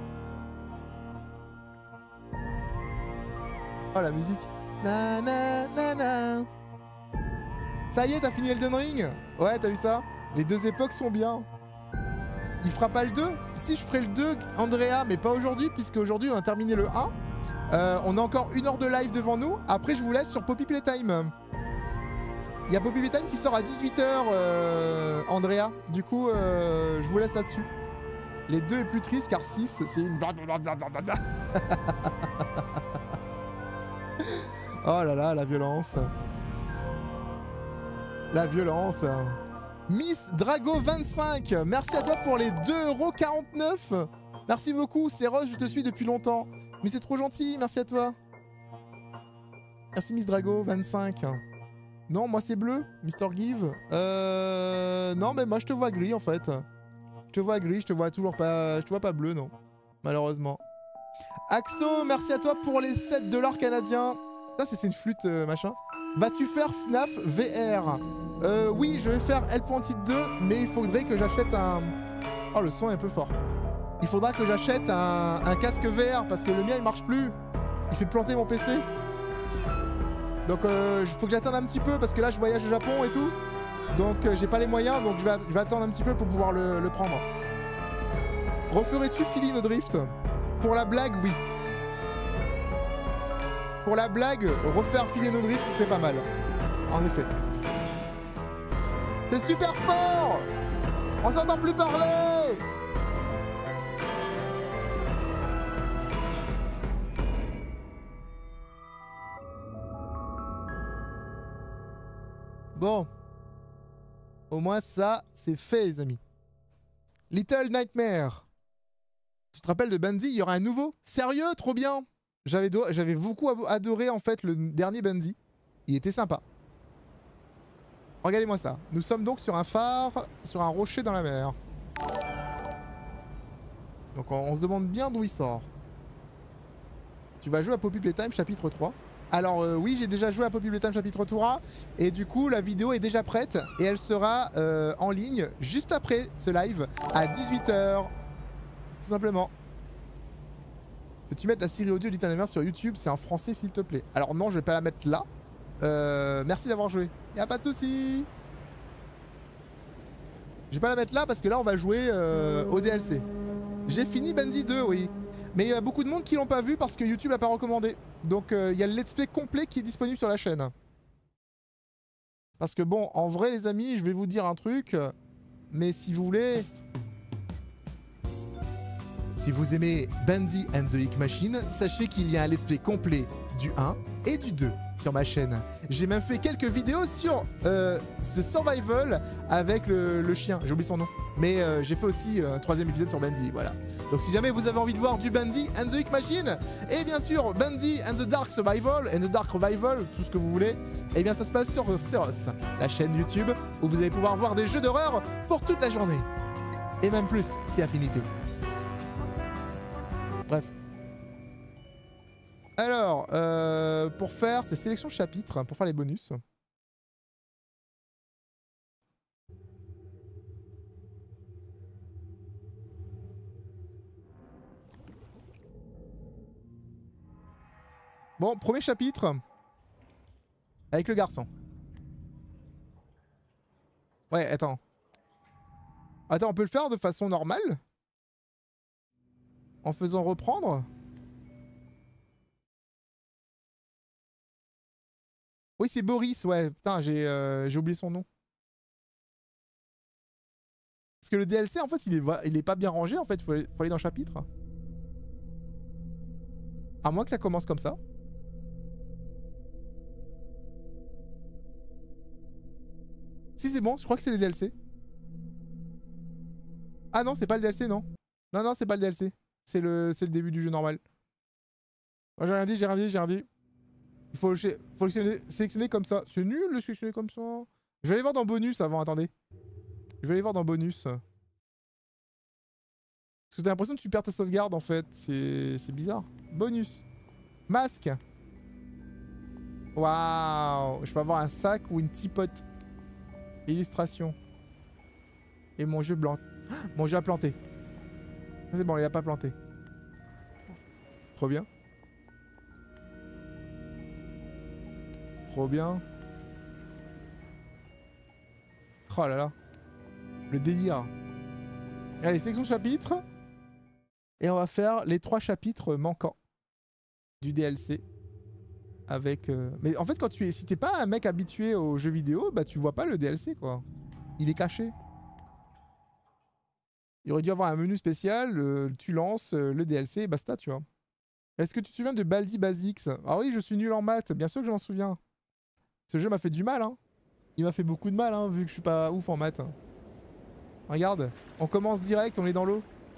Oh la musique. Na na na na. Ça y est, t'as fini Elden Ring? Ouais, t'as vu ça? Les deux époques sont bien. Il fera pas le deux? Si, je ferai le deux, Andrea, mais pas aujourd'hui, puisque aujourd'hui on a terminé le un. Euh, on a encore une heure de live devant nous. Après, je vous laisse sur Poppy Playtime. Il y a Poppy Playtime qui sort à dix-huit heures, euh, Andrea. Du coup, euh, je vous laisse là-dessus. Les deux est plus triste car six, c'est une... Oh là là, la violence. La violence. Miss Drago vingt-cinq, merci à toi pour les deux euros quarante-neuf. Merci beaucoup, c'est Rose, je te suis depuis longtemps. Mais c'est trop gentil, merci à toi. Merci Miss Drago vingt-cinq. Non, moi c'est bleu, Mister Give. Euh... Non, mais moi je te vois gris en fait. Je te vois gris, je te vois toujours pas... Je te vois pas bleu, non. Malheureusement. Axo, merci à toi pour les sept dollars canadiens. Ça, c'est une flûte, euh, machin. Vas-tu faire F NAF V R? Euh, oui, je vais faire Hellpointed deux, mais il faudrait que j'achète un... Oh, le son est un peu fort. Il faudra que j'achète un, un casque V R, parce que le mien, il marche plus. Il fait planter mon P C. Donc, il euh, faut que j'attende un petit peu, parce que là, je voyage au Japon et tout. Donc, euh, j'ai pas les moyens, donc je vais, je vais attendre un petit peu pour pouvoir le, le prendre. Referais-tu Philly no Drift? Pour la blague, oui. Pour la blague, refaire Philly no Drift, ce serait pas mal. En effet. C'est super fort! On s'entend plus parler! Bon. Au moins ça, c'est fait les amis. Little Nightmare. Tu te rappelles de Bandy? Il y aura un nouveau? Sérieux? Trop bien! J'avais j'avais beaucoup adoré en fait le dernier Bandy. Il était sympa. Regardez-moi ça. Nous sommes donc sur un phare, sur un rocher dans la mer. Donc on, on se demande bien d'où il sort. Tu vas jouer à Poppy Playtime chapitre trois. Alors euh, oui, j'ai déjà joué à Poppy Playtime chapitre trois. Et du coup, la vidéo est déjà prête. Et elle sera euh, en ligne juste après ce live à dix-huit heures. Tout simplement. Peux-tu mettre la série audio Little Nightmares sur YouTube? C'est en français s'il te plaît. Alors non, je vais pas la mettre là. Euh, merci d'avoir joué. Y'a pas de souci. Je vais pas la mettre là parce que là on va jouer euh, au D L C. J'ai fini Bandy deux, oui. Mais il y a beaucoup de monde qui l'ont pas vu parce que YouTube l'a pas recommandé. Donc il euh, y a le let's play complet qui est disponible sur la chaîne. Parce que bon, en vrai les amis, je vais vous dire un truc. Mais si vous voulez... Si vous aimez Bandy and the Hick Machine, sachez qu'il y a un let's play complet du un et du deux sur ma chaîne. J'ai même fait quelques vidéos sur euh, ce survival avec le, le chien, j'ai oublié son nom. Mais euh, j'ai fait aussi un troisième épisode sur Bandy, voilà. Donc si jamais vous avez envie de voir du Bandy and the Hick Machine, et bien sûr Bandy and the Dark Survival, and the Dark Revival, tout ce que vous voulez, et bien ça se passe sur Seros, la chaîne YouTube, où vous allez pouvoir voir des jeux d'horreur pour toute la journée. Et même plus, si affinité. Bref. Alors, euh, pour faire ces sélections chapitres, pour faire les bonus. Bon, premier chapitre. Avec le garçon. Ouais, attends. Attends, on peut le faire de façon normale? En faisant reprendre? Oui, c'est Boris, ouais. Putain, j'ai euh, j'ai oublié son nom. Parce que le D L C, en fait, il est, il est pas bien rangé, en fait. Il faut, faut aller dans le chapitre. À moins que ça commence comme ça. Si c'est bon, je crois que c'est les D L C. Ah non, c'est pas le D L C, non. Non, non, c'est pas le D L C. C'est le, c'est le début du jeu normal. Oh, j'ai rien dit, j'ai rien dit, j'ai rien dit. Il faut le, faut le sélectionner, sélectionner comme ça. C'est nul le sélectionner comme ça. Je vais aller voir dans bonus avant, attendez. Je vais aller voir dans bonus. Parce que t'as l'impression que tu perds ta sauvegarde en fait. C'est bizarre. Bonus. Masque. Waouh. Je peux avoir un sac ou une teapot. Illustration. Et mon jeu blanc. Mon jeu a planté. C'est bon, il a pas planté. Trop bien. Trop bien. Oh là là. Le délire. Allez, sélection chapitre. Et on va faire les trois chapitres manquants du D L C. Avec... Euh... Mais en fait, quand tu es... si t'es pas un mec habitué aux jeux vidéo, bah tu vois pas le D L C, quoi. Il est caché. Il aurait dû avoir un menu spécial, euh, tu lances euh, le D L C et basta, tu vois. Est-ce que tu te souviens de Baldi Basics? Ah oui, je suis nul en maths, bien sûr que je m'en souviens. Ce jeu m'a fait du mal, hein. Il m'a fait beaucoup de mal, hein, vu que je suis pas ouf en maths. Regarde, on commence direct, on est dans l'eau.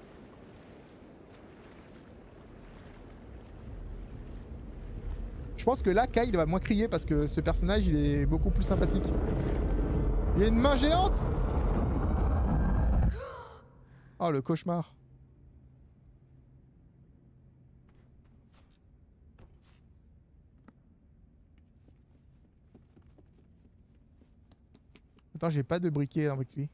Je pense que là, Kyle va moins crier parce que ce personnage, il est beaucoup plus sympathique. Il y a une main géante! Oh, le cauchemar. Attends, j'ai pas de briquet avec lui.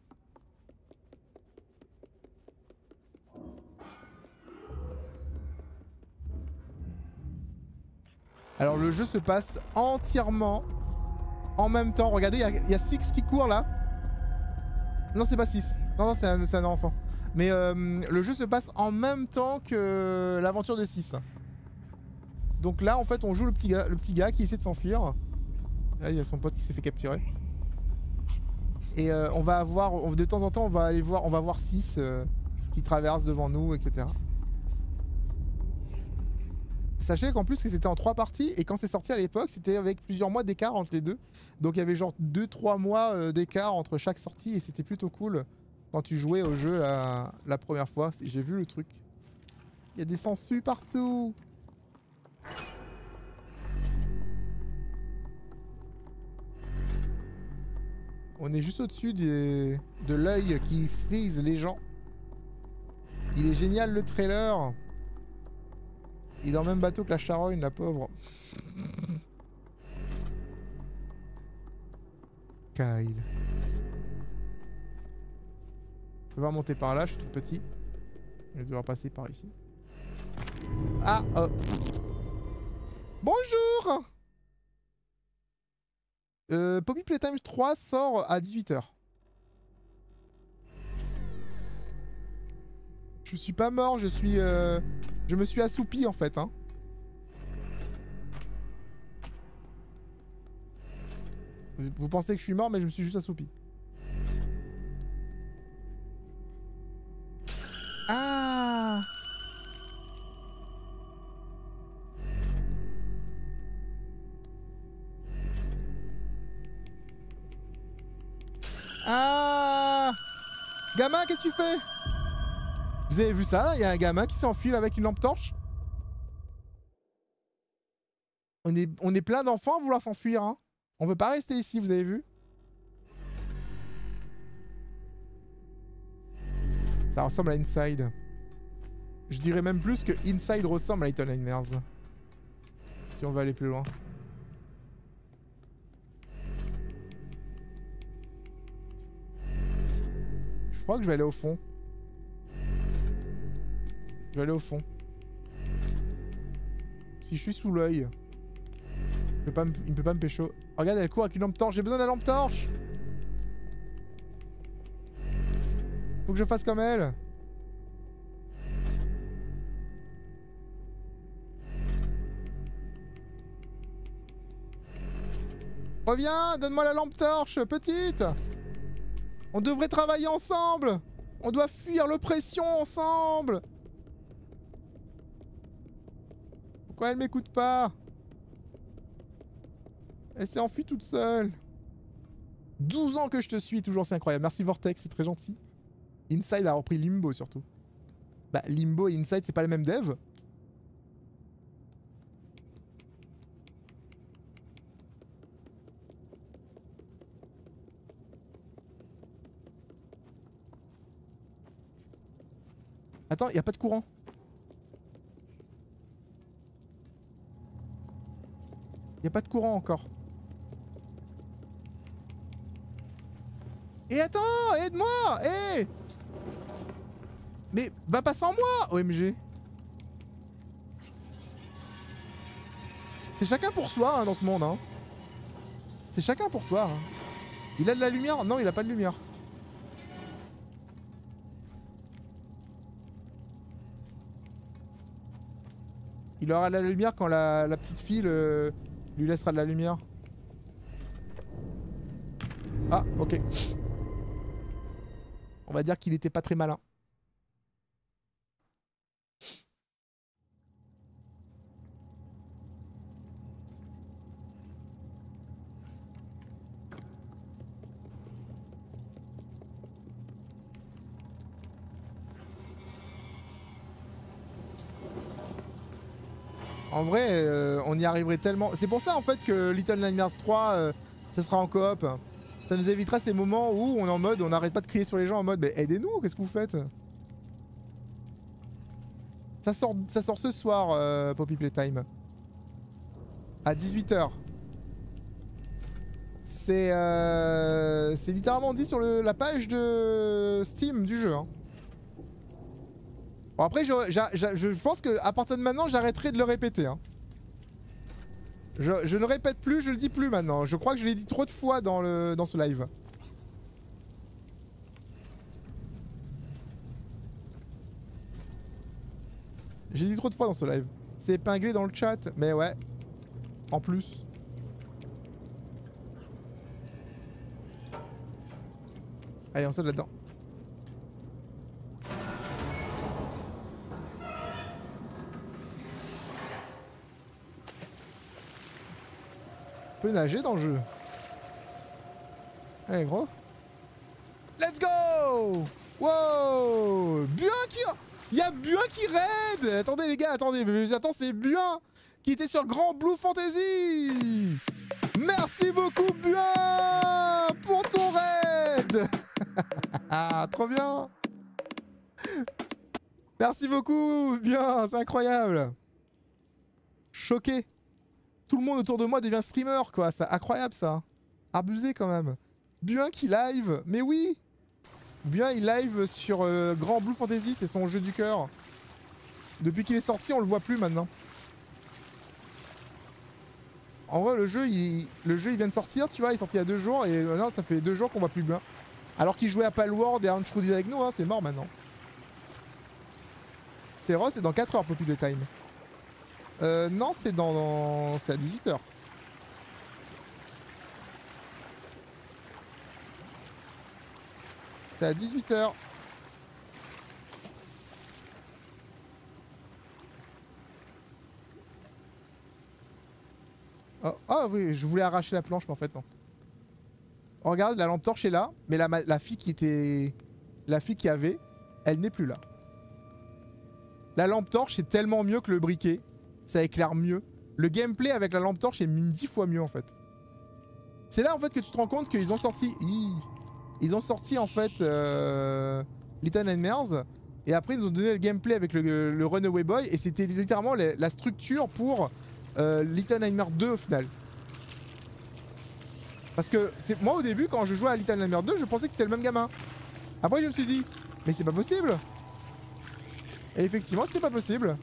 Alors le jeu se passe entièrement en même temps. Regardez, il y, y a Six qui court là. Non, c'est pas Six. Non, non, c'est un, un enfant. Mais euh, le jeu se passe en même temps que l'aventure de Six. Donc là, en fait, on joue le petit gars, le petit gars qui essaie de s'enfuir. Là, il y a son pote qui s'est fait capturer. Et euh, on va avoir, de temps en temps, on va aller voir, on va voir Six euh, qui traverse devant nous, et cetera. Sachez qu'en plus que c'était en trois parties et quand c'est sorti à l'époque, c'était avec plusieurs mois d'écart entre les deux. Donc il y avait genre deux trois mois euh, d'écart entre chaque sortie et c'était plutôt cool quand tu jouais au jeu la, la première fois. J'ai vu le truc. Il y a des sangsues partout. On est juste au-dessus de l'œil qui frise les gens. Il est génial le trailer. Il est dans le même bateau que la charogne, la pauvre. Kyle. Je peux pas monter par là, je suis tout petit. Je vais devoir passer par ici. Ah, oh. Bonjour. Euh, Poppy Playtime trois sort à dix-huit heures. Je suis pas mort, je suis... Euh... Je me suis assoupi en fait, hein. Vous pensez que je suis mort, mais je me suis juste assoupi. Ah! Ah! Gamin, qu'est-ce que tu fais? Vous avez vu ça? Il y a un gamin qui s'enfile avec une lampe torche. On est, on est plein d'enfants à vouloir s'enfuir, hein. On veut pas rester ici, vous avez vu? Ça ressemble à Inside. Je dirais même plus que Inside ressemble à Little Nightmares. Si on veut aller plus loin. Je crois que je vais aller au fond. Je vais aller au fond. Si je suis sous l'œil, il peut pas me, il ne peut pas me pécho. Oh, regarde, elle court avec une lampe torche. J'ai besoin de la lampe torche. Faut que je fasse comme elle. Reviens, donne-moi la lampe torche, petite. On devrait travailler ensemble. On doit fuir l'oppression ensemble. Pourquoi elle m'écoute pas? Elle s'est enfuie toute seule. douze ans que je te suis, toujours c'est incroyable. Merci Vortex, c'est très gentil. Inside a repris Limbo surtout. Bah Limbo et Inside c'est pas les mêmes devs. Attends, y a pas de courant. Y a pas de courant encore. Et attends, aide-moi, hé hey. Mais va pas sans moi, O M G. C'est chacun pour soi hein, dans ce monde. Hein. C'est chacun pour soi. Hein. Il a de la lumière? Non, il a pas de lumière. Il aura de la lumière quand la, la petite fille le, lui laissera de la lumière. Ah, ok. On va dire qu'il était pas très malin. En vrai, euh, on y arriverait tellement... C'est pour ça en fait que Little Nightmares trois, euh, ça sera en coop. Ça nous évitera ces moments où on est en mode, on n'arrête pas de crier sur les gens en mode mais aidez-nous, qu'est-ce que vous faites? Ça sort, ça sort ce soir, euh, Poppy Playtime. À dix-huit heures. C'est euh, c'est littéralement dit sur le, la page de Steam du jeu. Hein. Bon après, je, je, je, je pense qu'à partir de maintenant, j'arrêterai de le répéter. Hein. Je, je ne répète plus, je le dis plus maintenant. Je crois que je l'ai dit trop de fois dans, le, dans ce live. J'ai dit trop de fois dans ce live. C'est épinglé dans le chat, mais ouais. En plus. Allez, on saute là-dedans. On peut nager dans le jeu. Allez, gros. Let's go! Wow! Buin qui... Il y a Buin qui raid! Attendez les gars, attendez, mais attends, c'est Buin qui était sur Grand Blue Fantasy! Merci beaucoup Buin pour ton raid! Ah, trop bien! Merci beaucoup Buin, c'est incroyable! Choqué! Tout le monde autour de moi devient streamer, quoi. C'est incroyable, ça. Abusé, quand même. Buin qui live. Mais oui. Buin, il live sur euh, Grand Blue Fantasy. C'est son jeu du cœur. Depuis qu'il est sorti, on le voit plus, maintenant. En vrai, le jeu, il, le jeu, il vient de sortir, tu vois. Il est sorti il y a deux jours. Et maintenant, ça fait deux jours qu'on voit plus Buin. Alors qu'il jouait à Palworld et à Uncharted avec nous, hein. C'est mort, maintenant. C'est Ross, c'est dans quatre heures, Poppy Playtime. Euh, non, c'est dans... dans... c'est à dix-huit heures. C'est à dix-huit heures. Oh, oh oui, je voulais arracher la planche, mais en fait non. Oh, regarde, la lampe torche est là, mais la, la fille qui était... La fille qui avait, elle n'est plus là. La lampe torche est tellement mieux que le briquet. Ça éclaire mieux. Le gameplay avec la lampe torche est dix fois mieux en fait. C'est là en fait que tu te rends compte qu'ils ont sorti... Ils ont sorti en fait euh, Little Nightmares. Et après ils nous ont donné le gameplay avec le, le Runaway Boy. Et c'était littéralement la, la structure pour euh, Little Nightmares deux au final. Parce que moi au début quand je jouais à Little Nightmares deux, je pensais que c'était le même gamin. Après je me suis dit, mais c'est pas possible. Et effectivement c'était pas possible.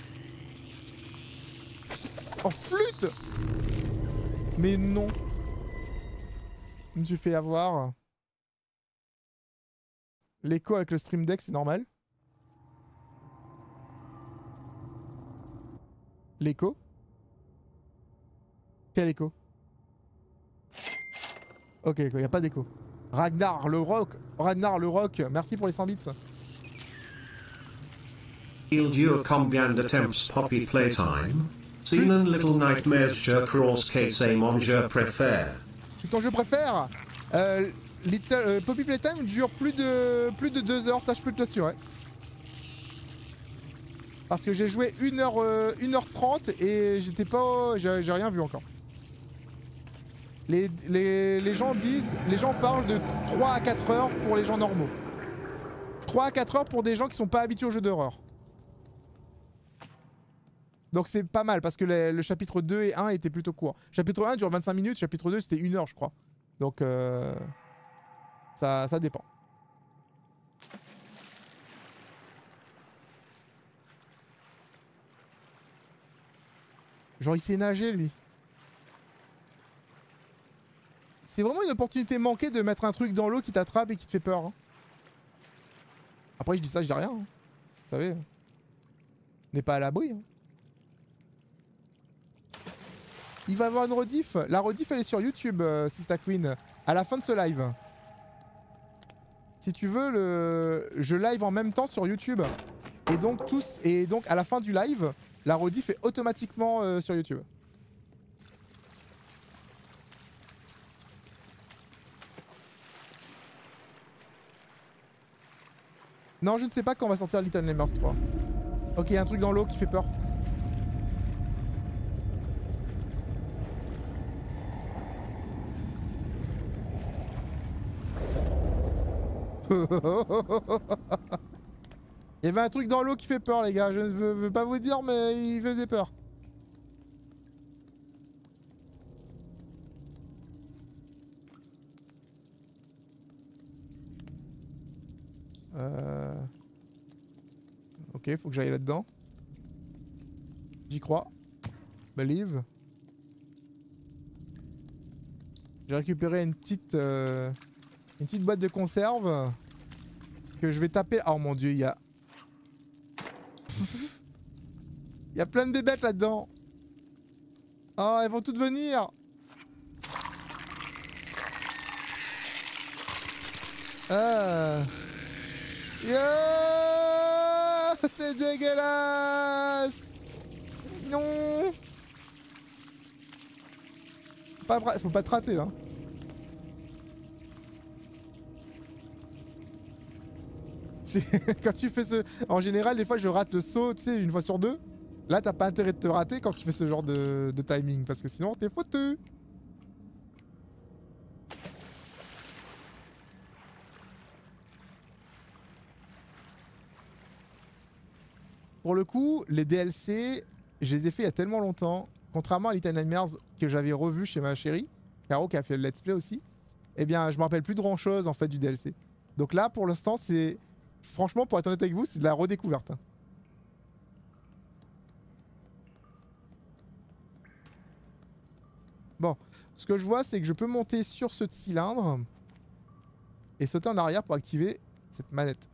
Oh flûte! Mais non. Je me suis fait avoir. L'écho avec le Stream Deck c'est normal. L'écho? Quel écho? Ok, il n'y a pas d'écho. Ragnar le rock, Ragnar le rock, merci pour les cent bits. Il dure combien de temps Poppy Playtime? Sinon Little Nightmares je crois que c'est mon jeu préféré. C'est ton jeu préféré? Euh, Little, euh, Poppy Playtime dure plus de plus de deux heures, ça je peux te l'assurer. Parce que j'ai joué une heure, euh, une heure trente et j'étais pas... j'ai rien vu encore. Les, les, les gens disent... Les gens parlent de trois à quatre heures pour les gens normaux. trois à quatre heures pour des gens qui sont pas habitués aux jeux d'horreur. Donc c'est pas mal parce que le, le chapitre deux et un étaient plutôt courts. Chapitre un dure vingt-cinq minutes, chapitre deux c'était une heure je crois. Donc euh, ça, ça dépend. Genre il sait nager lui. C'est vraiment une opportunité manquée de mettre un truc dans l'eau qui t'attrape et qui te fait peur. Hein. Après je dis ça, je dis rien. Hein. Vous savez. On n'est pas à l'abri. Hein. Il va y avoir une rediff. La rediff elle est sur YouTube, euh, Sista Queen. À la fin de ce live. Si tu veux, le... je live en même temps sur YouTube. Et donc tous. Et donc à la fin du live, la rediff est automatiquement euh, sur YouTube. Non, je ne sais pas quand va sortir Little Nightmares trois. Ok, il y a un truc dans l'eau qui fait peur. Il y avait un truc dans l'eau qui fait peur les gars, je ne veux, veux pas vous dire mais il faisait peur. Euh... Ok, faut que j'aille là-dedans. J'y crois. Believe. J'ai récupéré une petite... Euh... Une petite boîte de conserve que je vais taper. Oh mon dieu, il y a... Il y a plein de bébêtes là-dedans. Oh, elles vont toutes venir. Ah. Yeah, c'est dégueulasse. Non. Pas... Faut pas te rater là. Quand tu fais ce... En général, des fois, je rate le saut, tu sais, une fois sur deux. Là, t'as pas intérêt de te rater quand tu fais ce genre de, de timing, parce que sinon, t'es foutu. Pour le coup, les D L C, je les ai fait il y a tellement longtemps. Contrairement à Little Nightmares, que j'avais revu chez ma chérie, Caro qui a fait le let's play aussi, eh bien, je me rappelle plus de grand-chose, en fait, du D L C. Donc là, pour l'instant, c'est... Franchement, pour être honnête avec vous, c'est de la redécouverte. Bon, ce que je vois, c'est que je peux monter sur ce cylindre et sauter en arrière pour activer cette manette.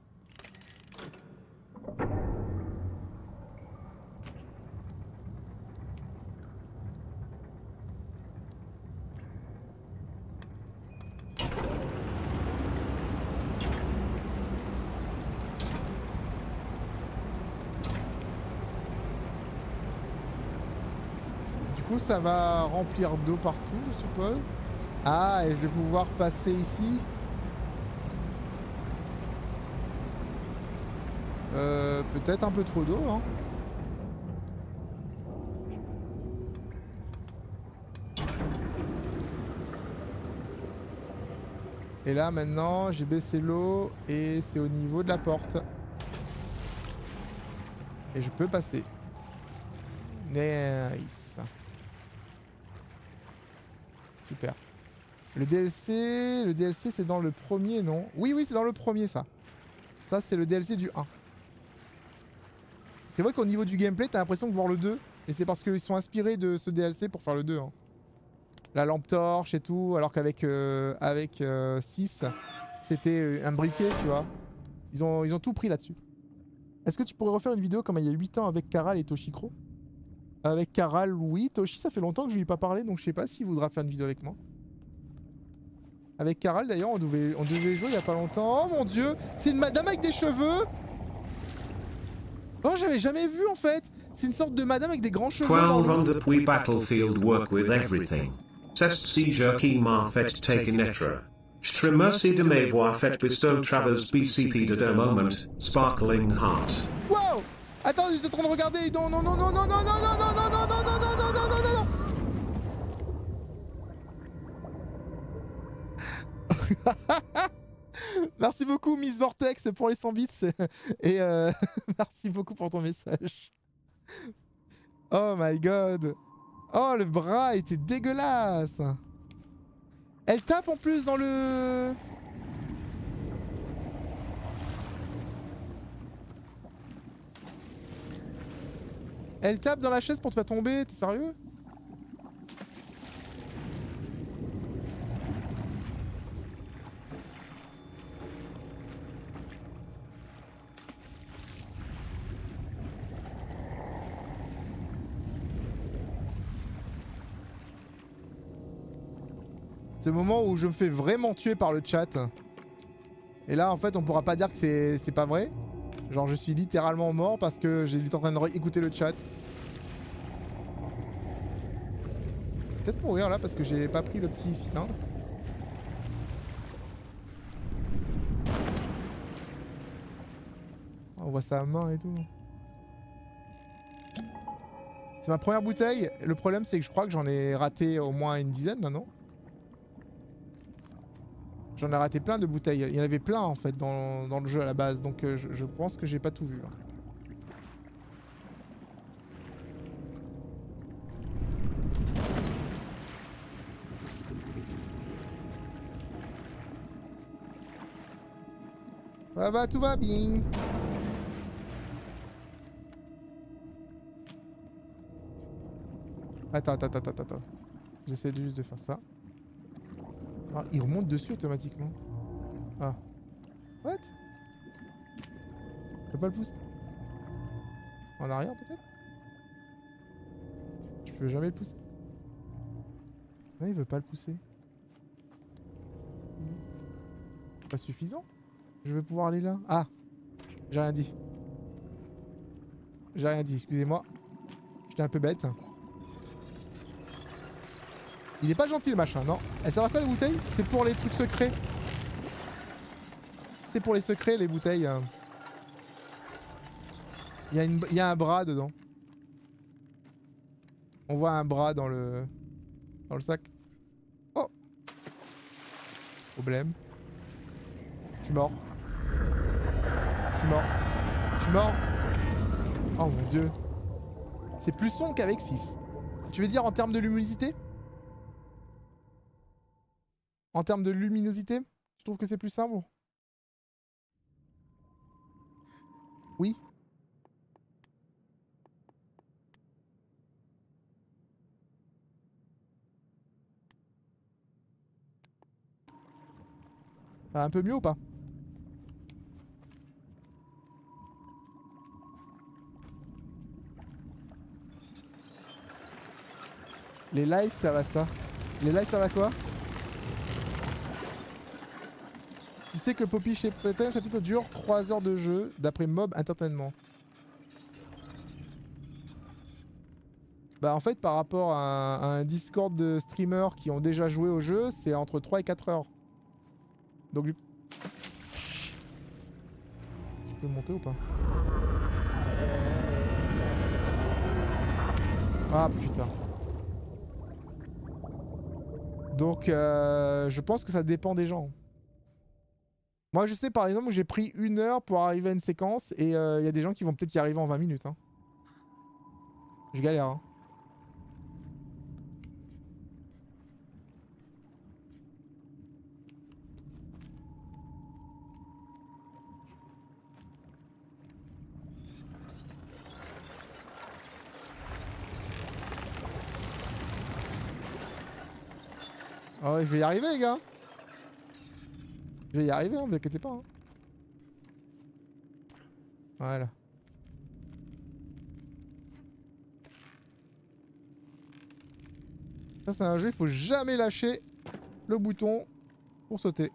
Ça va remplir d'eau partout, je suppose. Ah, et je vais pouvoir passer ici. Euh, peut-être un peu trop d'eau, hein. Et là, maintenant, j'ai baissé l'eau et c'est au niveau de la porte. Et je peux passer. Nice. Super. Le D L C, le D L C c'est dans le premier, non? Oui, oui, c'est dans le premier ça. Ça c'est le D L C du un. C'est vrai qu'au niveau du gameplay, t'as l'impression de voir le deux. Et c'est parce qu'ils sont inspirés de ce D L C pour faire le deux. Hein. La lampe torche et tout, alors qu'avec euh, avec, euh, six, c'était un briquet, tu vois. Ils ont, ils ont tout pris là-dessus. Est-ce que tu pourrais refaire une vidéo comme il y a huit ans avec Karal et Toshikro? Avec Karal, oui. Toshi, ça fait longtemps que je lui ai pas parlé, donc je sais pas s'il voudra faire une vidéo avec moi. Avec Karal, d'ailleurs, on devait, on devait jouer il y a pas longtemps. Oh mon dieu, c'est une madame avec des cheveux. Oh, j'avais jamais vu en fait. C'est une sorte de madame avec des grands cheveux. twelve on the Pui battlefield work with everything. Test seizure key marfet take netra. Merci de m'avoir fait bestow Travers B C P de deux moment, sparkling heart. Wow! Attends, j'étais en train de regarder. Non, non, non, non, non, non, non, non, non, non, non, non, non, non, non, non, non, non. Merci beaucoup Miss Vortex pour les cent bits et euh, merci beaucoup pour ton message. Oh my god. Oh le bras était dégueulasse. Elle tape en plus dans le... Elle tape dans la chaise pour te faire tomber, t'es sérieux? C'est le moment où je me fais vraiment tuer par le chat. Et là en fait on pourra pas dire que c'est pas vrai. Genre je suis littéralement mort parce que j'ai été en train de écouter le chat. Peut-être mourir là parce que j'ai pas pris le petit cylindre. On voit sa main et tout. C'est ma première bouteille. Le problème c'est que je crois que j'en ai raté au moins une dizaine maintenant. J'en ai raté plein de bouteilles. Il y en avait plein en fait dans, dans le jeu à la base. Donc euh, je, je pense que j'ai pas tout vu là. Ça va, tout va bien. Attends, attends, attends, attends, attends. J'essaie juste de faire ça. Ah, il remonte dessus automatiquement. Ah. What? Je peux pas le pousser? En arrière peut-être? Je peux jamais le pousser? Non, il veut pas le pousser. Pas suffisant? Je vais pouvoir aller là. Ah! J'ai rien dit. J'ai rien dit, excusez-moi. J'étais un peu bête. Il est pas gentil le machin, non. Elle sert à quoi les bouteilles? C'est pour les trucs secrets. C'est pour les secrets les bouteilles. Il y a une... Il y a un bras dedans. On voit un bras dans le... Dans le sac. Oh! Problème. Je suis mort. Je suis mort. Je suis mort. Oh mon dieu. C'est plus sombre qu'avec six. Tu veux dire en termes de luminosité? En termes de luminosité, je trouve que c'est plus simple. Oui. Ça va un peu mieux ou pas? Les lives, ça va ça. Les lives, ça va quoi? Tu sais que Poppy chez Playtime chapitre dure trois heures de jeu d'après Mob Entertainment. Bah en fait par rapport à un, à un Discord de streamers qui ont déjà joué au jeu, c'est entre trois et quatre heures. Donc je peux monter ou pas? Ah putain. Donc euh, je pense que ça dépend des gens. Moi je sais par exemple que j'ai pris une heure pour arriver à une séquence et il euh, y a des gens qui vont peut-être y arriver en vingt minutes. Hein. Je galère. Hein. Oh, je vais y arriver les gars. Je vais y arriver, hein, vous inquiétez pas. Hein. Voilà. Ça c'est un jeu, il faut jamais lâcher le bouton pour sauter.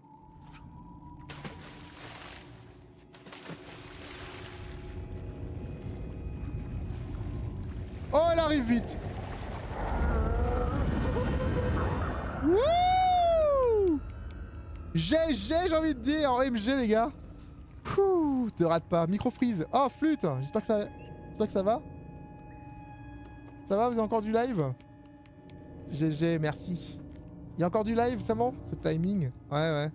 Oh, elle arrive vite. Wouh! G G, j'ai envie de dire, en M G les gars. Pouh, te rate pas. Micro freeze. Oh flûte. J'espère que ça, j'espère que ça va. Ça va, vous avez encore du live? G G, merci. Il y a encore du live, ça ment? Ce timing. Ouais, ouais.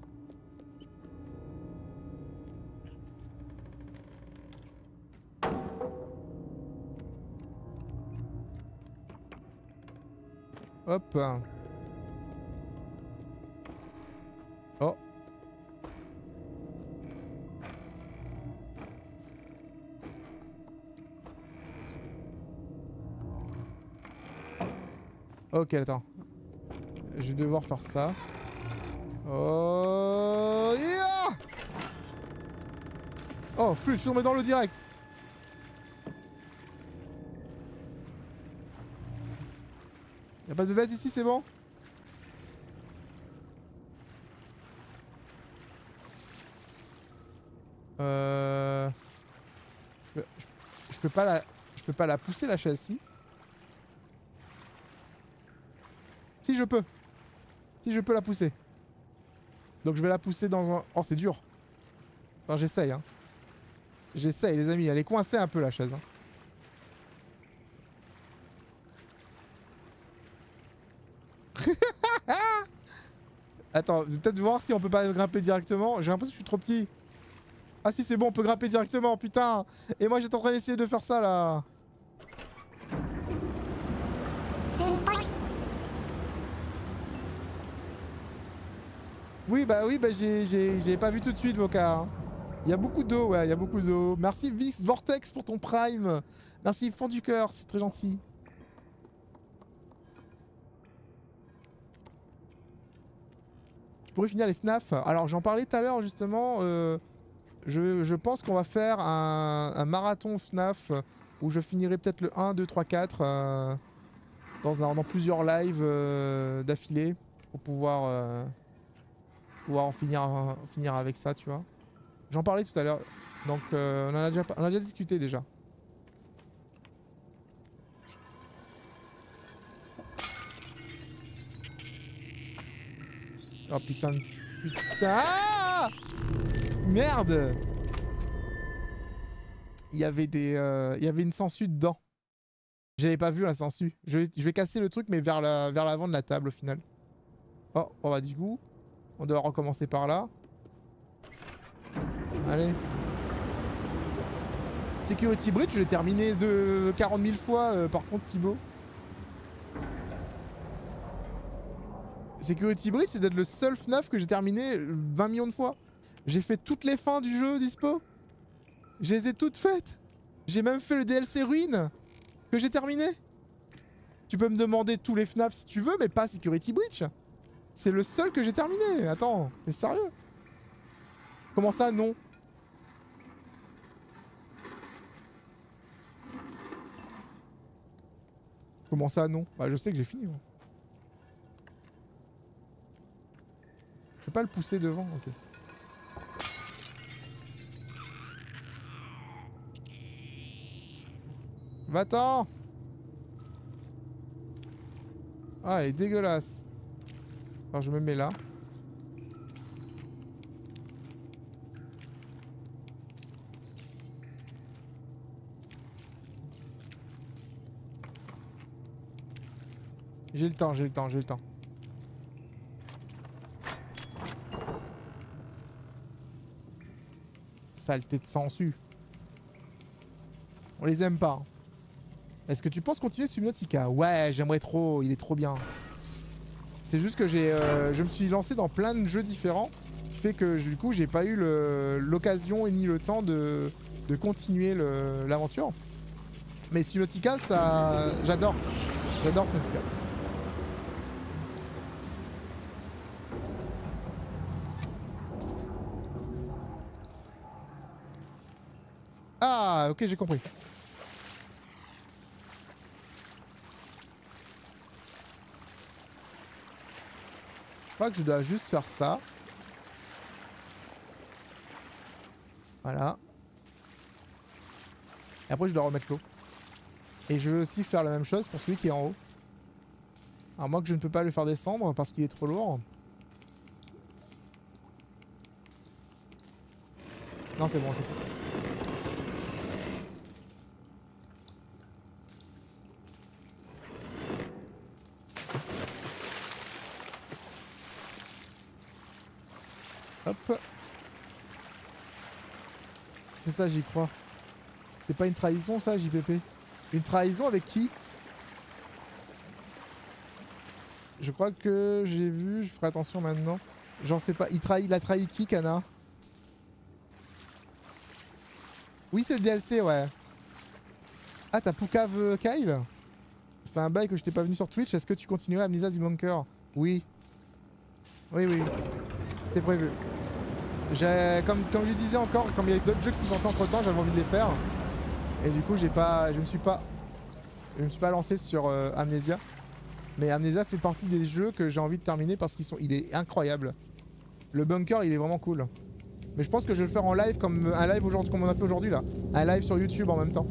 Hop. Oh. Ok, attends. Je vais devoir faire ça. Oh, yeah. Oh, flûte, je suis tombé dans le direct. Y'a pas de bête ici, c'est bon? Euh... Je peux, je, je peux pas la... Je peux pas la pousser la chaise, si? Si, je peux. Si, je peux la pousser. Donc je vais la pousser dans un... Oh, c'est dur. Enfin, j'essaye, hein. J'essaye, les amis. Elle est coincée un peu, la chaise, hein. Attends, peut-être voir si on peut pas grimper directement. J'ai l'impression que je suis trop petit. Ah si, c'est bon, on peut grimper directement, putain. Et moi, j'étais en train d'essayer de faire ça, là. Oui, bah oui, bah j'ai pas vu tout de suite vos cas. Hein. Il y a beaucoup d'eau, ouais, il y a beaucoup d'eau. Merci Vix Vortex pour ton prime. Merci Fond du cœur, c'est très gentil. Je pourrais finir les F N A F. Alors j'en parlais tout à l'heure justement. Euh, je, je pense qu'on va faire un, un marathon F N A F où je finirai peut-être le un, deux, trois, quatre euh, dans, un, dans plusieurs lives euh, d'affilée pour pouvoir, euh, pouvoir en finir, en finir avec ça, tu vois. J'en parlais tout à l'heure. Donc euh, on, en a déjà, on a déjà discuté déjà. Oh putain de... Putain ah merde. Il y avait des... Euh, il y avait une sangsue dedans. J'avais pas vu la sangsue. Je vais, je vais casser le truc mais vers la, vers l'avant de la table au final. Oh, on va du coup. On doit recommencer par là. Allez. Security Bridge, je l'ai terminé de quarante mille fois euh, par contre Thibaut. Security Bridge, c'est d'être le seul F N A F que j'ai terminé vingt millions de fois. J'ai fait toutes les fins du jeu dispo. Je les ai toutes faites. J'ai même fait le D L C Ruine que j'ai terminé. Tu peux me demander tous les F N A F si tu veux, mais pas Security Breach. C'est le seul que j'ai terminé. Attends, t'es sérieux? Comment ça, non? Comment ça, non? Bah, je sais que j'ai fini. Moi. Je peux pas le pousser devant, ok. Va-t'en! Ah, elle est dégueulasse. Alors, je me mets là. J'ai le temps, j'ai le temps, j'ai le temps. Saleté de sangsue. On les aime pas. Hein. Est-ce que tu penses continuer Subnautica? Ouais, j'aimerais trop, il est trop bien. C'est juste que j'ai, euh, je me suis lancé dans plein de jeux différents, qui fait que du coup j'ai pas eu l'occasion et ni le temps de, de continuer l'aventure. Mais Subnautica, ça, j'adore, j'adore Subnautica. Ah, ok, j'ai compris. Je crois que je dois juste faire ça. Voilà. Et après, je dois remettre l'eau. Et je veux aussi faire la même chose pour celui qui est en haut. Alors moi que je ne peux pas le faire descendre parce qu'il est trop lourd. Non, c'est bon, c'est bon. Hop. C'est ça, j'y crois. C'est pas une trahison, ça, J P P? Une trahison avec qui? Je crois que j'ai vu, je ferai attention maintenant. J'en sais pas. Il, trahit, il a trahi qui, Kana? Oui, c'est le D L C, ouais. Ah, t'as Poucave Kyle? Ça fait un bail que je t'ai pas venu sur Twitch. Est-ce que tu continuerais Amnesia The Bunker? Oui. Oui, oui. C'est prévu. Comme, comme je disais encore, comme il y a d'autres jeux qui sont sortis entre temps, j'avais envie de les faire. Et du coup, j'ai pas, je me suis pas, je me suis pas lancé sur euh, Amnesia. Mais Amnesia fait partie des jeux que j'ai envie de terminer parce qu'il est incroyable. Le bunker, il est vraiment cool. Mais je pense que je vais le faire en live comme un live aujourd'hui, comme on a fait aujourd'hui là. Un live sur YouTube en même temps.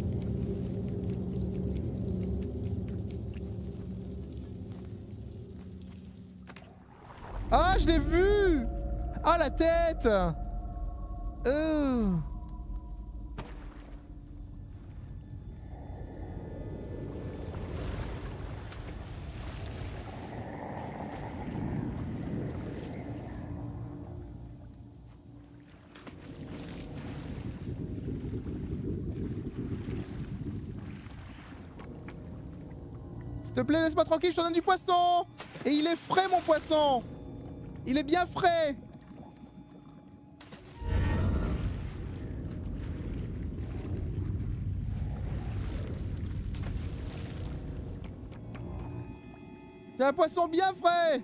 Ah, je l'ai vu! Ah, la tête! Euh... S'il te plaît, laisse-moi tranquille, je te donne du poisson! Et il est frais, mon poisson! Il est bien frais! C'est un poisson bien frais!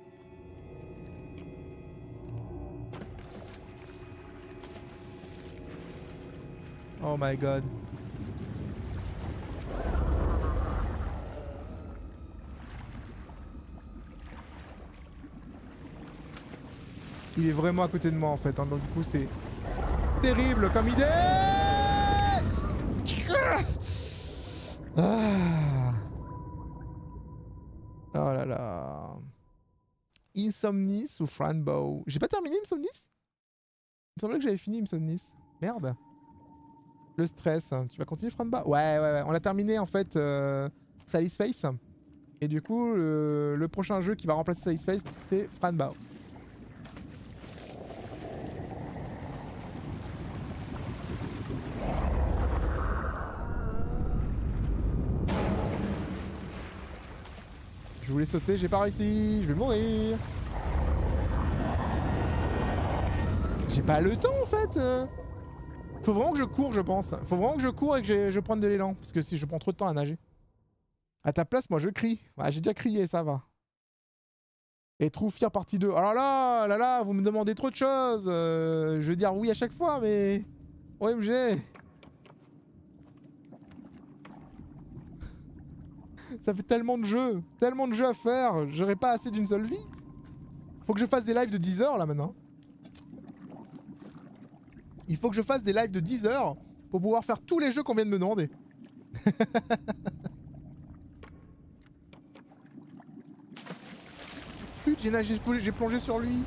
Oh my god. Il est vraiment à côté de moi en fait, hein, donc du coup c'est terrible comme idée. Ah. Oh là là. Insomnis ou Franbow? J'ai pas terminé Insomnis? Il me semblait que j'avais fini Insomnis. Merde. Le stress. Tu vas continuer Franbow? Ouais, ouais, ouais. On a terminé en fait euh, Sally's Face. Et du coup, le, le prochain jeu qui va remplacer Sally's Face, c'est Franbow. Je voulais sauter, j'ai pas réussi, je vais mourir. J'ai pas le temps en fait. Faut vraiment que je cours, je pense. Faut vraiment que je cours et que je, je prenne de l'élan. Parce que si je prends trop de temps à nager. À ta place, moi je crie. Ouais, j'ai déjà crié, ça va. Et True Fear partie deux. Alors là, là là, vous me demandez trop de choses. Euh, je veux dire oui à chaque fois, mais... O M G. Ça fait tellement de jeux, tellement de jeux à faire, j'aurais pas assez d'une seule vie. Faut que je fasse des lives de dix heures là maintenant. Il faut que je fasse des lives de dix heures pour pouvoir faire tous les jeux qu'on vient de me demander. Flûte, j'ai nagé, j'ai plongé sur lui.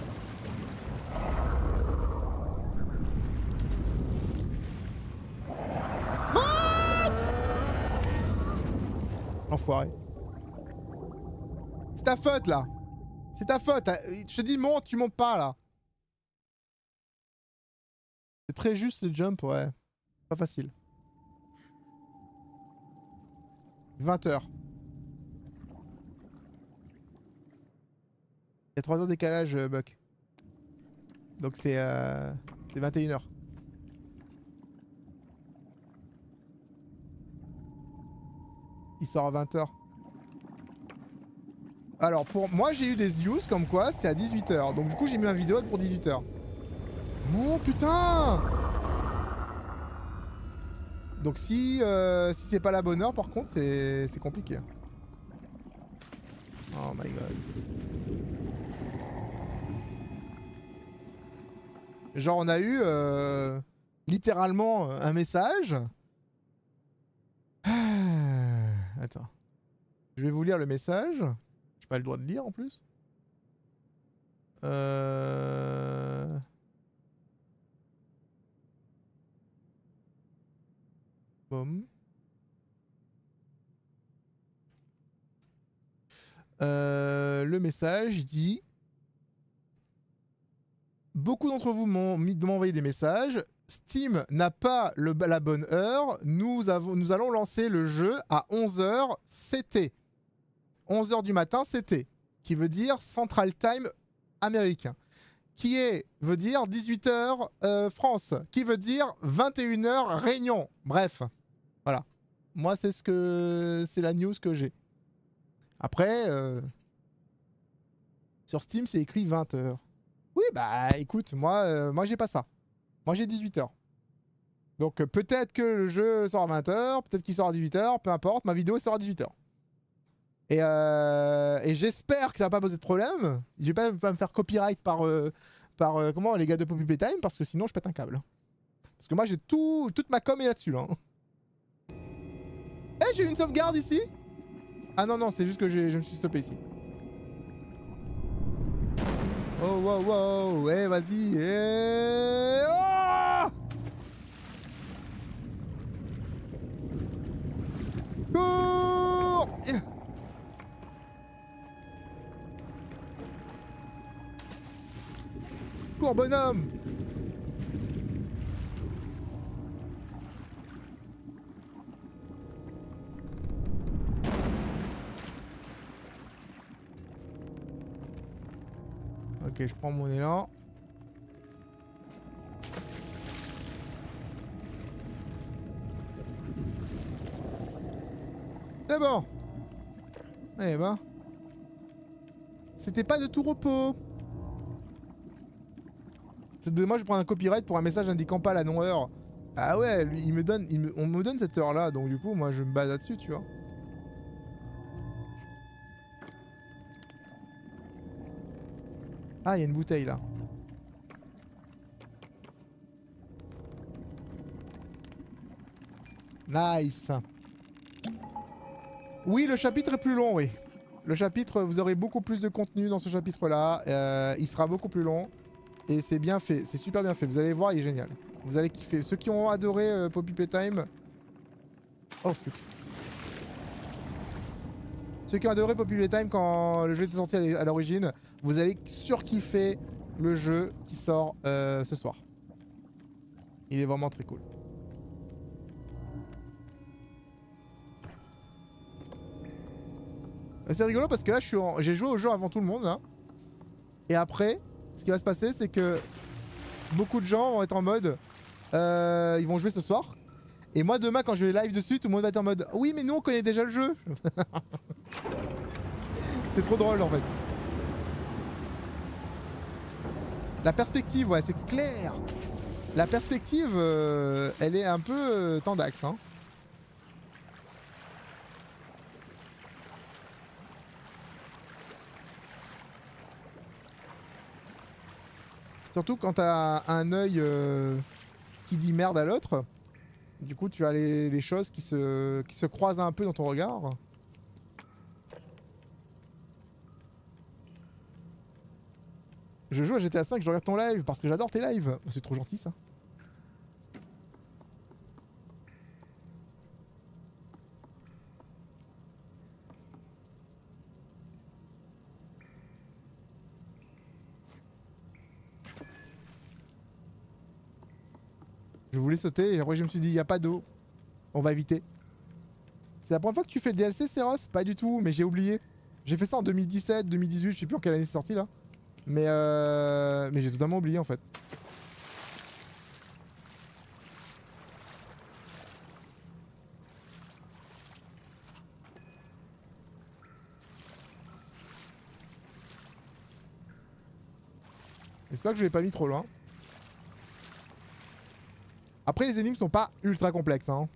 Enfoiré. C'est ta faute là. C'est ta faute. Je te dis monte, tu montes pas là. C'est très juste les jumps, ouais. Pas facile. vingt heures. Il y a trois heures décalage, euh, Buck. Donc c'est euh, c'est vingt et une heures. Il sort à vingt heures. Alors pour moi j'ai eu des news comme quoi c'est à dix-huit heures. Donc du coup j'ai mis un vidéo pour dix-huit heures. Mon putain. Donc si, euh, si c'est pas la bonne heure par contre c'est compliqué. Oh my god. Genre on a eu euh, littéralement un message. Attends. Je vais vous lire le message. J'ai pas le droit de lire en plus. Euh... Boum. Euh, le message il dit beaucoup d'entre vous m'ont envoyé des messages. Steam n'a pas le, la bonne heure. Nous, avons, nous allons lancer le jeu à onze heures C T. onze heures du matin C T. Qui veut dire Central Time américain. Qui est, veut dire dix-huit heures euh, France. Qui veut dire vingt et une heures Réunion. Bref. Voilà. Moi, c'est ce que c'est la news que j'ai. Après, euh, sur Steam, c'est écrit vingt heures. Oui, bah écoute, moi, euh, moi j'ai pas ça. Moi j'ai dix-huit heures. Donc euh, peut-être que le jeu sort à vingt heures, peut-être qu'il sort à dix-huit heures, peu importe, ma vidéo sort à dix-huit heures. Et, euh, et j'espère que ça va pas poser de problème. Je vais pas, pas me faire copyright par, euh, par euh, comment, les gars de Poppy Playtime, parce que sinon je pète un câble. Parce que moi j'ai tout, toute ma com est là-dessus. Là. Eh, j'ai eu une sauvegarde ici. Ah non, non, c'est juste que je me suis stoppé ici. Oh, wow, wow, eh, vas-y, eh... Oh Cours eh. Cours, bonhomme. Ok, je prends mon élan. C'est bon. Eh ben. C'était pas de tout repos. C'est dommage de prendre un copyright pour un message indiquant pas la non-heure. Ah ouais, lui, il me donne, il me, on me donne cette heure-là, donc du coup, moi, je me base là-dessus, tu vois. Ah, il y a une bouteille là. Nice. Oui, le chapitre est plus long, oui. Le chapitre, vous aurez beaucoup plus de contenu dans ce chapitre-là. Euh, il sera beaucoup plus long. Et c'est bien fait, c'est super bien fait. Vous allez voir, il est génial. Vous allez kiffer. Ceux qui ont adoré euh, Poppy Playtime... Oh, fuck. Ceux qui ont adoré Poppy Playtime quand le jeu était sorti à l'origine, vous allez surkiffer le jeu qui sort euh, ce soir. Il est vraiment très cool. C'est rigolo parce que là, j'ai joué au jeu avant tout le monde. Hein. Et après, ce qui va se passer, c'est que beaucoup de gens vont être en mode... Euh, ils vont jouer ce soir. Et moi, demain, quand je vais live dessus, tout le monde va être en mode... Oui, mais nous, on connaît déjà le jeu. C'est trop drôle, en fait. La perspective, ouais, c'est clair. La perspective, euh, elle est un peu euh, tendax, hein. Surtout quand t'as un œil euh, qui dit merde à l'autre. Du coup, tu as les, les choses qui se, qui se croisent un peu dans ton regard. Je joue à G T A cinq, je regarde ton live parce que j'adore tes lives. C'est trop gentil ça. Je voulais sauter et après je me suis dit, il n'y a pas d'eau. On va éviter. C'est la première fois que tu fais le D L C, Seros? Pas du tout, mais j'ai oublié. J'ai fait ça en deux mille dix-sept, deux mille dix-huit, je sais plus en quelle année c'est sorti là. Mais euh... Mais j'ai totalement oublié en fait. J'espère que je l'ai pas mis trop loin. Après les énigmes sont pas ultra complexes hein.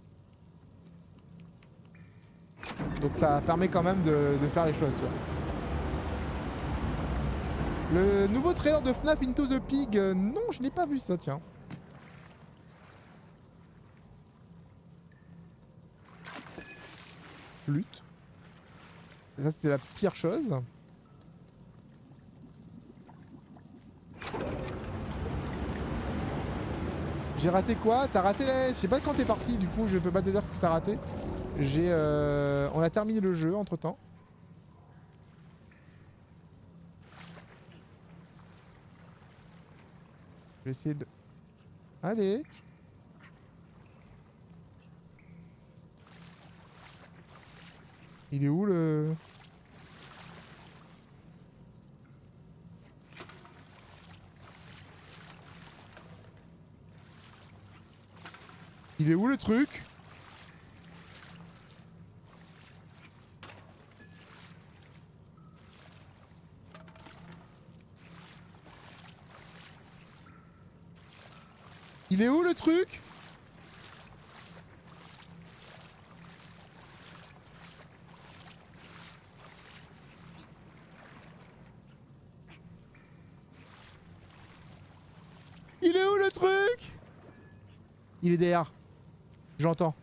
Donc ça permet quand même de, de faire les choses. Ouais. Le nouveau trailer de F NAF Into the Pig, euh, non je n'ai pas vu ça tiens. Flûte. Ça c'était la pire chose. J'ai raté quoi? T'as raté la... Je sais pas quand t'es parti, du coup je peux pas te dire ce que t'as raté. J'ai... Euh... On a terminé le jeu entre temps. Je vais essayer de... Allez. Il est où le... Il est où le truc? Il est où le truc? Il est où le truc? Il est derrière. J'entends.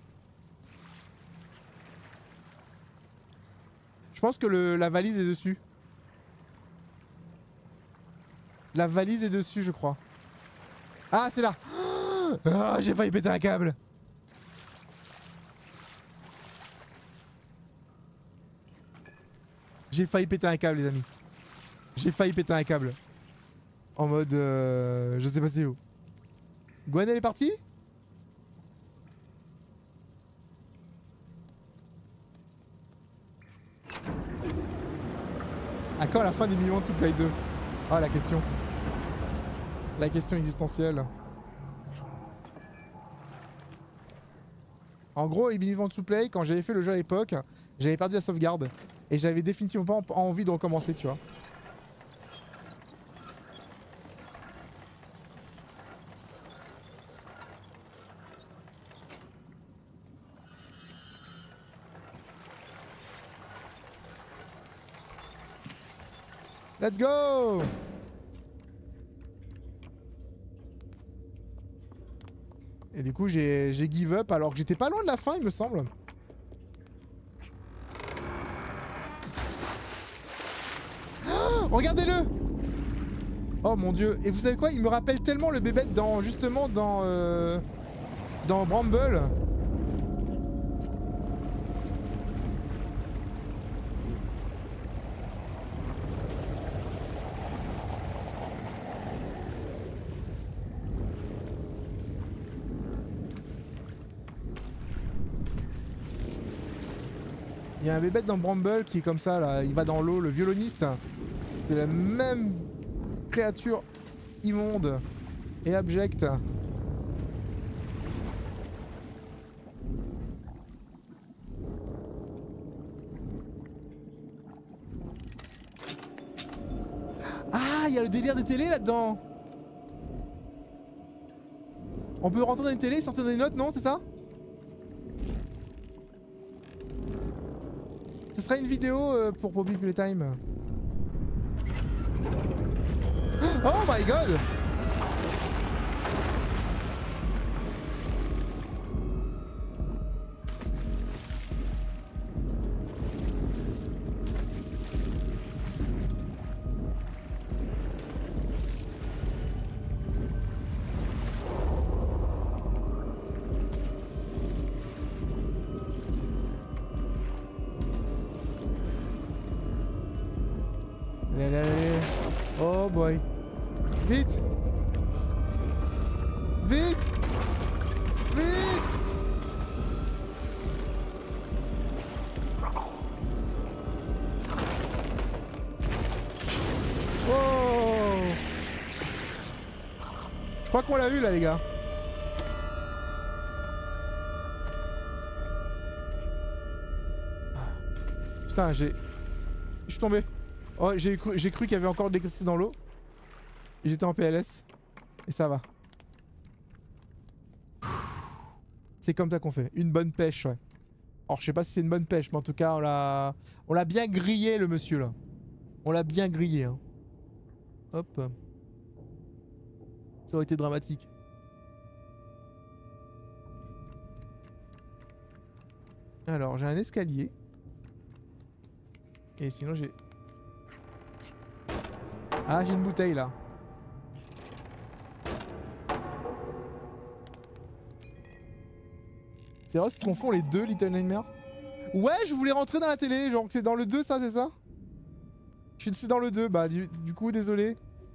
Je pense que le, la valise est dessus. La valise est dessus, je crois. Ah, c'est là. Ah, j'ai failli péter un câble. J'ai failli péter un câble, les amis. J'ai failli péter un câble. En mode... Euh, je sais pas c'est où. Gwen, elle est partie? À quand la fin des millions de Supply deux? Ah, la question. La question existentielle. En gros, Million to Play, quand j'avais fait le jeu à l'époque, j'avais perdu la sauvegarde. Et j'avais définitivement pas envie de recommencer, tu vois. Let's go! Et du coup j'ai give up alors que j'étais pas loin de la fin il me semble. Oh, regardez-le! Oh mon dieu. Et vous savez quoi? Il me rappelle tellement le bébête dans justement dans euh, dans Bramble. Il y a un bébête dans Bramble qui est comme ça là, il va dans l'eau, le violoniste. C'est la même créature immonde et abjecte. Ah, il y a le délire des télés là-dedans. On peut rentrer dans les télés, sortir des notes, non? C'est ça? Ce sera une vidéo euh, pour Poppy Playtime. Oh my god! Allez, allez, allez. Oh boy. Vite! Vite! Vite! Oh! Je crois qu'on l'a eu là les gars. Putain, j'ai... Je suis tombé. Oh, j'ai cru, j'ai cru qu'il y avait encore de l'électricité dans l'eau. Et j'étais en P L S. Et ça va. C'est comme ça qu'on fait. Une bonne pêche, ouais. Alors, je sais pas si c'est une bonne pêche, mais en tout cas, on l'a... On l'a bien grillé, le monsieur, là. On l'a bien grillé, hein. Hop. Ça aurait été dramatique. Alors, j'ai un escalier. Et sinon, j'ai... Ah, j'ai une bouteille, là. C'est vrai, qu'ils confondent les deux Little Nightmares. Ouais, je voulais rentrer dans la télé, genre c'est dans le deux ça, c'est ça? C'est dans le deux, bah du, du coup, désolé.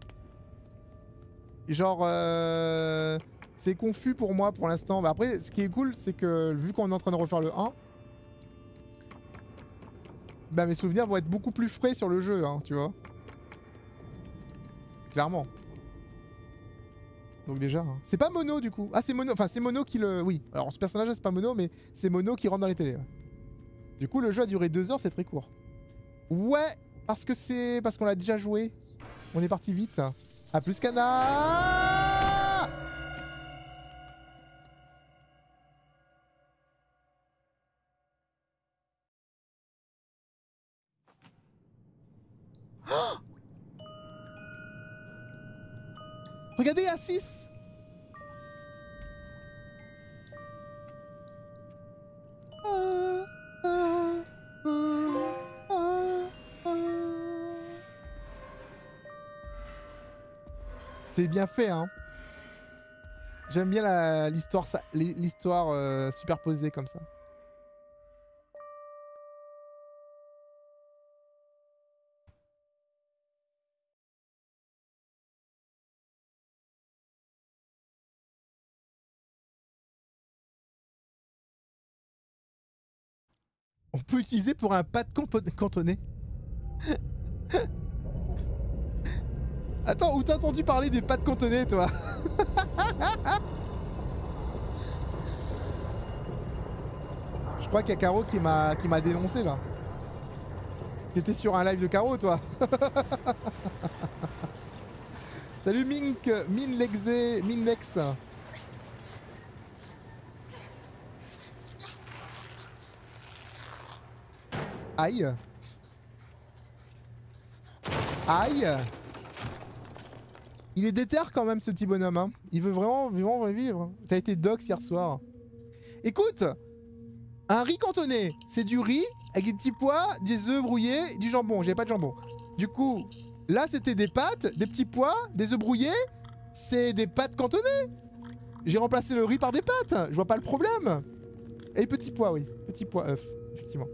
Genre, euh, c'est confus pour moi pour l'instant. Bah après, ce qui est cool, c'est que vu qu'on est en train de refaire le un, bah mes souvenirs vont être beaucoup plus frais sur le jeu, hein, tu vois. Clairement. Donc déjà, hein. C'est pas Mono du coup. Ah c'est Mono, enfin c'est Mono qui le... Oui, alors ce personnage là c'est pas Mono, mais c'est Mono qui rentre dans les télés. Ouais. Du coup le jeu a duré deux heures, c'est très court. Ouais, parce que c'est... Parce qu'on l'a déjà joué. On est parti vite. A plus Cana. Oh, regardez à six. Ah, ah, ah, ah, ah. C'est bien fait, hein. J'aime bien l'histoire l'histoire euh, superposée comme ça. On peut utiliser pour un pâte cantonné. Attends, où t'as entendu parler des pâtes cantonnées, toi? Je crois qu'il y a Caro qui m'a qui m'a dénoncé là. T'étais sur un live de Caro, toi. Salut Mink, Minlexe, Minlex. Aïe. Aïe. Il est déter quand même ce petit bonhomme, hein. Il veut vraiment, vraiment vivre. T'as été dox hier soir. Écoute, un riz cantonné, c'est du riz avec des petits pois, des œufs brouillés, du jambon. J'avais pas de jambon. Du coup, là c'était des pâtes, des petits pois, des œufs brouillés. C'est des pâtes cantonnées. J'ai remplacé le riz par des pâtes. Je vois pas le problème. Et petits pois, oui. Petits pois, œufs, effectivement.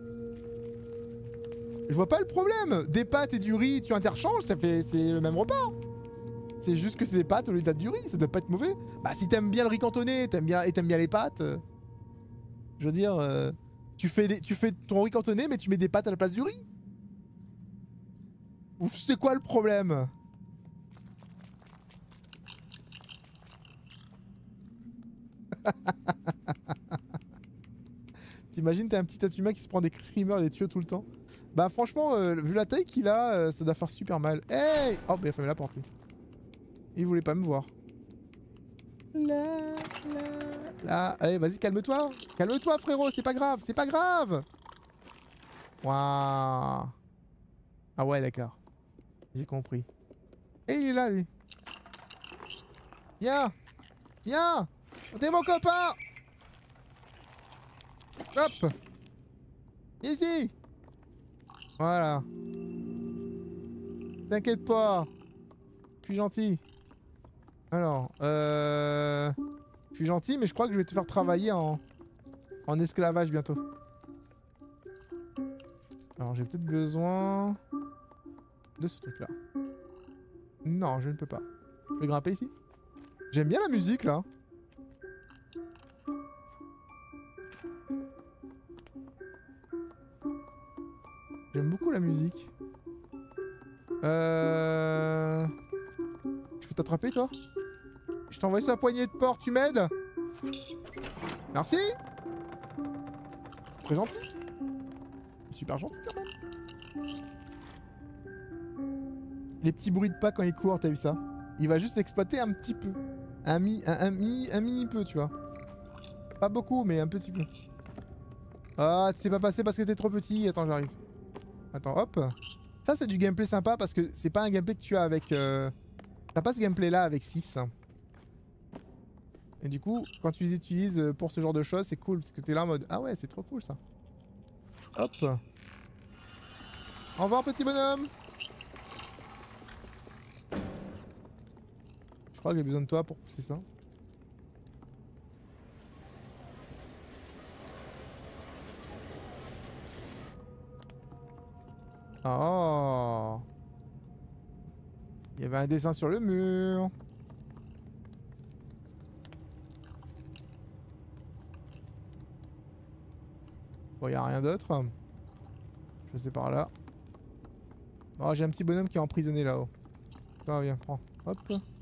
Je vois pas le problème. Des pâtes et du riz, tu interchanges, ça fait, c'est le même repas. C'est juste que c'est des pâtes au lieu d'être du riz, ça doit pas être mauvais. Bah si t'aimes bien le riz cantonné, t'aimes bien et t'aimes bien les pâtes, euh, je veux dire, euh, tu fais des, tu fais ton riz cantonné, mais tu mets des pâtes à la place du riz. Ouf, c'est quoi le problème? T'imagines, t'as un petit être humain qui se prend des screamers et des tuyaux tout le temps. Bah franchement, euh, vu la taille qu'il a, euh, ça doit faire super mal. Hey! Oh, bah il a fermé la porte lui. Il voulait pas me voir. Là, là, là. Allez, vas-y, calme-toi. Calme-toi, frérot, c'est pas grave, c'est pas grave. Waouh. Ah ouais, d'accord. J'ai compris. Et il est là, lui. Viens. Viens. T'es mon copain. Hop. Ici. Voilà. T'inquiète pas. Je suis gentil. Alors, euh... je suis gentil, mais je crois que je vais te faire travailler en, en esclavage bientôt. Alors, j'ai peut-être besoin de ce truc-là. Non, je ne peux pas. Je vais grimper ici. J'aime bien la musique, là. J'aime beaucoup la musique. Euh... Je peux t'attraper, toi? Je t'ai envoyé sur la poignée de porte, tu m'aides? Merci. Très gentil. Super gentil quand même. Les petits bruits de pas quand il court, t'as vu ça? Il va juste exploiter un petit peu. Un, mi un, un, mini, un mini peu, tu vois. Pas beaucoup, mais un petit peu. Ah, tu sais pas passer parce que t'es trop petit. Attends, j'arrive. Attends, hop. Ça, c'est du gameplay sympa parce que c'est pas un gameplay que tu as avec... Euh... T'as pas ce gameplay là avec six. Et du coup, quand tu les utilises pour ce genre de choses, c'est cool. Parce que t'es là en mode, ah ouais, c'est trop cool ça. Hop. Au revoir, petit bonhomme. Je crois que j'ai besoin de toi pour pousser ça. Oh. Il y avait un dessin sur le mur. Bon, il n'y a rien d'autre. Je sais par là. Oh, j'ai un petit bonhomme qui est emprisonné là-haut. Ah, viens, prends. Hop.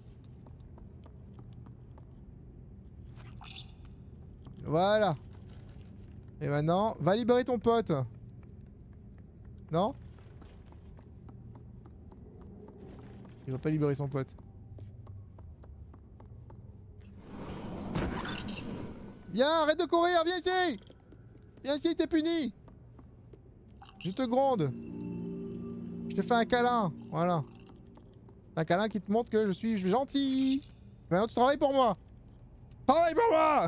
Voilà. Et maintenant, va libérer ton pote. Non? Il va pas libérer son pote. Viens, arrête de courir, viens ici! Viens ici, t'es puni! Je te gronde. Je te fais un câlin, voilà. Un câlin qui te montre que je suis gentil. Maintenant tu travailles pour moi. Travaille pour moi!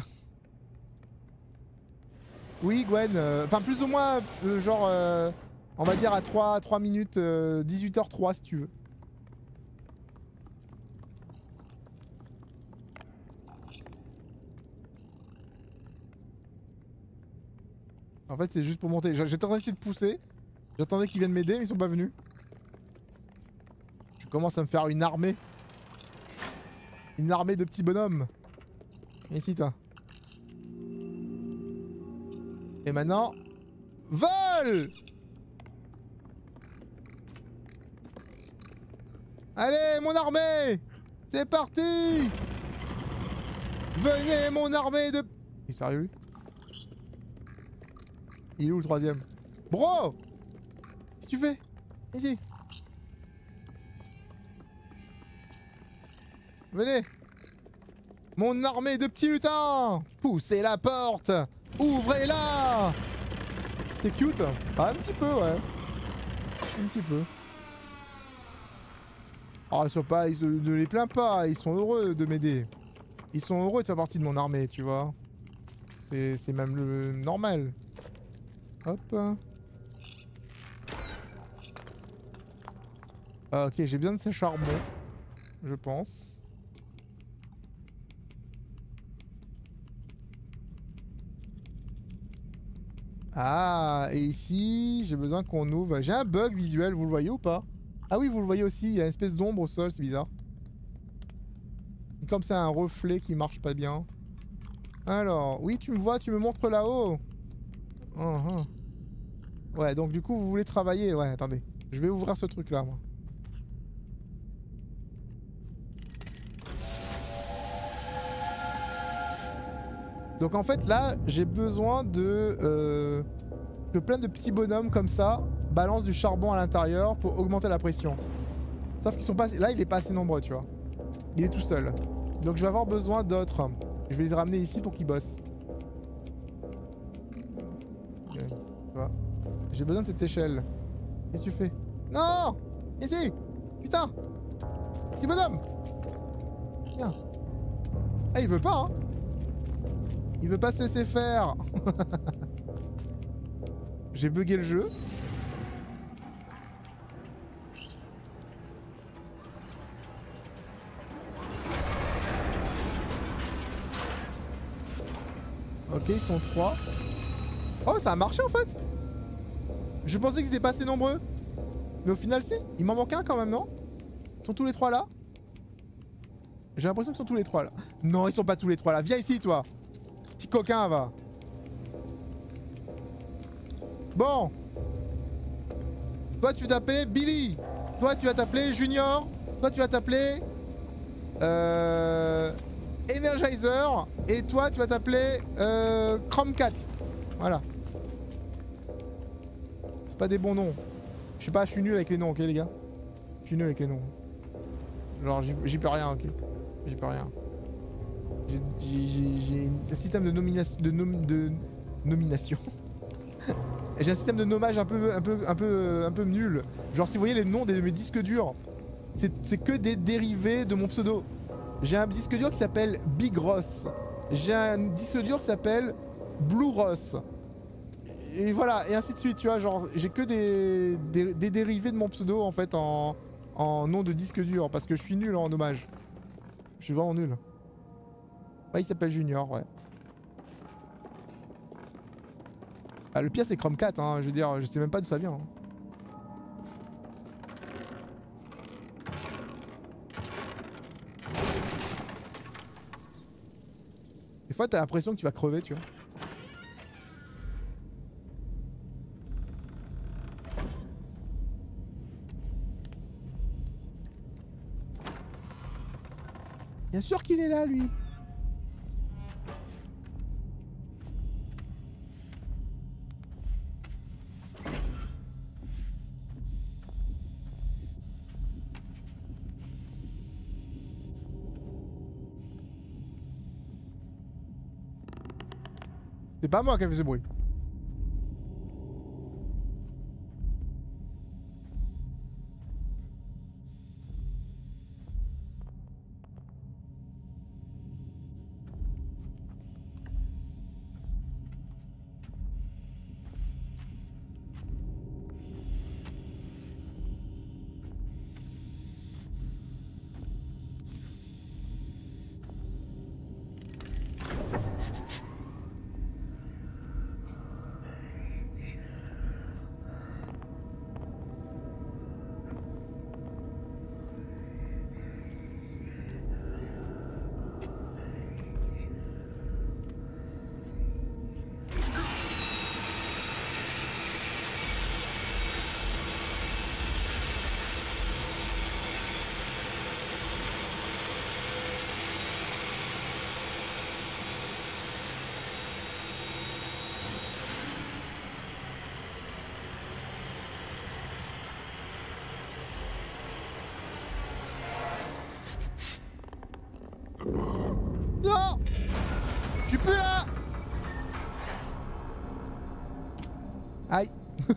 Oui, Gwen, enfin euh, plus ou moins, euh, genre, euh, on va dire à trois, trois minutes, euh, dix-huit heures trois si tu veux. En fait, c'est juste pour monter. J'étais en train d'essayer de pousser. J'attendais qu'ils viennent m'aider, mais ils sont pas venus. Je commence à me faire une armée. Une armée de petits bonhommes. Viens ici, toi. Et maintenant... Vol! Allez, mon armée! C'est parti! Venez, mon armée de... Il est sérieux, lui? Il est où le troisième? Bro! Qu'est-ce que tu fais? Ici. Venez. Mon armée de petits lutins! Poussez la porte! Ouvrez-la! C'est cute? Ah, un petit peu, ouais. Un petit peu. Oh, ils sont pas... Ils ne les plains pas, ils sont heureux de m'aider. Ils sont heureux de faire partie de mon armée, tu vois. C'est même le normal. Hop. Ah, ok, j'ai besoin de ces charbons. Je pense. Ah, et ici, j'ai besoin qu'on ouvre... J'ai un bug visuel, vous le voyez ou pas? Ah oui, vous le voyez aussi, il y a une espèce d'ombre au sol, c'est bizarre. Comme c'est un reflet qui marche pas bien. Alors, oui, tu me vois, tu me montres là-haut. Uh -huh. Ouais, donc du coup, vous voulez travailler. Ouais, attendez. Je vais ouvrir ce truc-là, moi. Donc en fait, là, j'ai besoin de... Euh, que plein de petits bonhommes comme ça balancent du charbon à l'intérieur pour augmenter la pression. Sauf qu'ils sont pas... Là, il est pas assez nombreux, tu vois. Il est tout seul. Donc je vais avoir besoin d'autres. Je vais les ramener ici pour qu'ils bossent. Okay. Tu vois. J'ai besoin de cette échelle. Qu'est-ce que tu fais? Non! Ici! Putain! Petit bonhomme! Viens. Ah, il veut pas, hein? Il veut pas se laisser faire. J'ai bugué le jeu. Ok, ils sont trois. Oh, ça a marché en fait. Je pensais qu'ils étaient pas assez nombreux. Mais au final, si. Il m'en manque un quand même, non? Ils sont tous les trois là? J'ai l'impression qu'ils sont tous les trois là. Non, ils sont pas tous les trois là. Viens ici, toi. Petit coquin, va. Bon. Toi, tu vas t'appeler Billy. Toi, tu vas t'appeler Junior. Toi, tu vas t'appeler... Euh... Energizer. Et toi, tu vas t'appeler... Euh... Chromcat. Voilà. C'est pas des bons noms. Je sais pas, je suis nul avec les noms, ok, les gars? Je suis nul avec les noms. Genre, j'y peux rien, ok? J'y peux rien. J'ai un système de nomination... De, nom, de nomination. J'ai un système de nommage un peu, un peu, un peu, un peu nul. Genre, si vous voyez les noms de mes disques durs, c'est que des dérivés de mon pseudo. J'ai un disque dur qui s'appelle Big Ross. J'ai un disque dur qui s'appelle Blue Ross. Et voilà, et ainsi de suite, tu vois. Genre, j'ai que des, des, des dérivés de mon pseudo en fait en, en nom de disque dur parce que je suis nul en nommage. Je suis vraiment nul. Ouais, il s'appelle Junior, ouais. Ah, le pire c'est Chromcat, hein, je veux dire, je sais même pas d'où ça vient. Hein. fois t'as l'impression que tu vas crever, tu vois. Bien sûr qu'il est là, lui. C'est pas moi qui a fait ce bruit. Non! Je suis plus là! Aïe!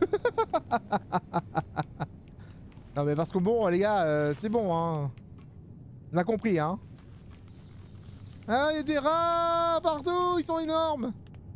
Non mais parce que bon les gars, euh, c'est bon hein. On a compris hein. Ah, il y a des rats partout, ils sont énormes!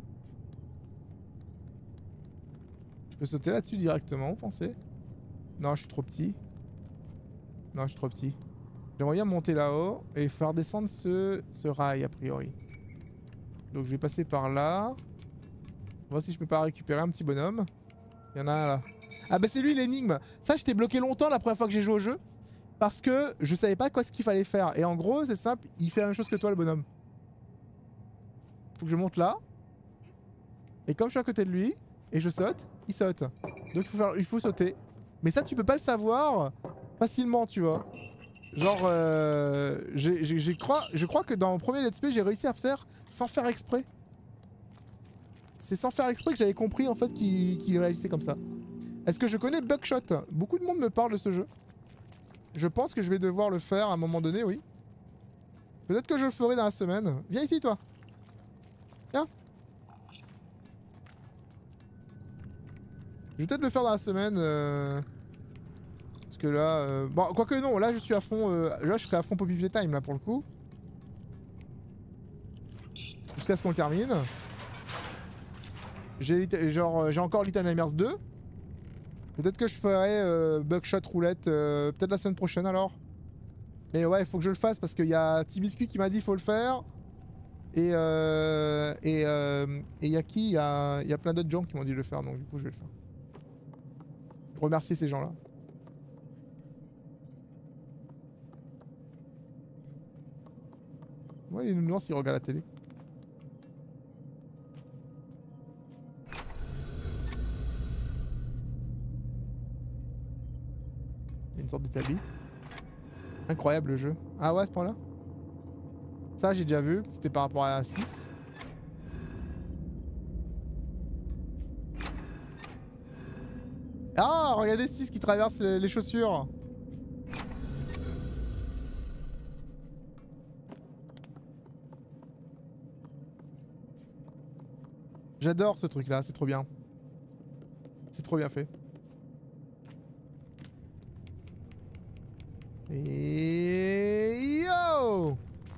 Je peux sauter là-dessus directement, vous pensez? Non, je suis trop petit. Non, je suis trop petit. J'aimerais bien monter là-haut et faire descendre ce, ce rail a priori. Donc je vais passer par là. Voir si je peux pas récupérer un petit bonhomme. Il y en a un là. Ah bah c'est lui l'énigme. Ça j'étais bloqué longtemps la première fois que j'ai joué au jeu. Parce que je savais pas quoi ce qu'il fallait faire. Et en gros c'est simple, il fait la même chose que toi le bonhomme. Faut que je monte là. Et comme je suis à côté de lui, et je saute, il saute. Donc il faut, faire, il faut sauter. Mais ça tu peux pas le savoir facilement tu vois. Genre, euh, j'ai, j'ai, j'ai crois, je crois que dans mon premier let's play, j'ai réussi à faire sans faire exprès. C'est sans faire exprès que j'avais compris en fait qu'il qu'il réagissait comme ça. Est-ce que je connais Buckshot? Beaucoup de monde me parle de ce jeu. Je pense que je vais devoir le faire à un moment donné, oui. Peut-être que je le ferai dans la semaine. Viens ici, toi. Viens. Je vais peut-être le faire dans la semaine. Euh... Parce que là... Euh... Bon, quoique non, là je suis à fond... Euh... Là je serai à fond Poppy Playtime, là, pour le coup. Jusqu'à ce qu'on le termine. J'ai genre j'ai encore Little Nightmares deux. Peut-être que je ferai euh, Buckshot Roulette euh, peut-être la semaine prochaine alors. Mais ouais, il faut que je le fasse parce qu'il y a T-Biscuit qui m'a dit il faut le faire. Et euh, et euh, et il y a qui? Il y a, y a plein d'autres gens qui m'ont dit de le faire, donc du coup je vais le faire. Remercier ces gens-là. Ouais, les nounours ils regardent la télé. Il y a une sorte d'établi. Incroyable le jeu. Ah ouais, à ce point-là? Ça j'ai déjà vu, c'était par rapport à six. Ah, regardez six qui traverse les chaussures. J'adore ce truc là, c'est trop bien. C'est trop bien fait. Et yo!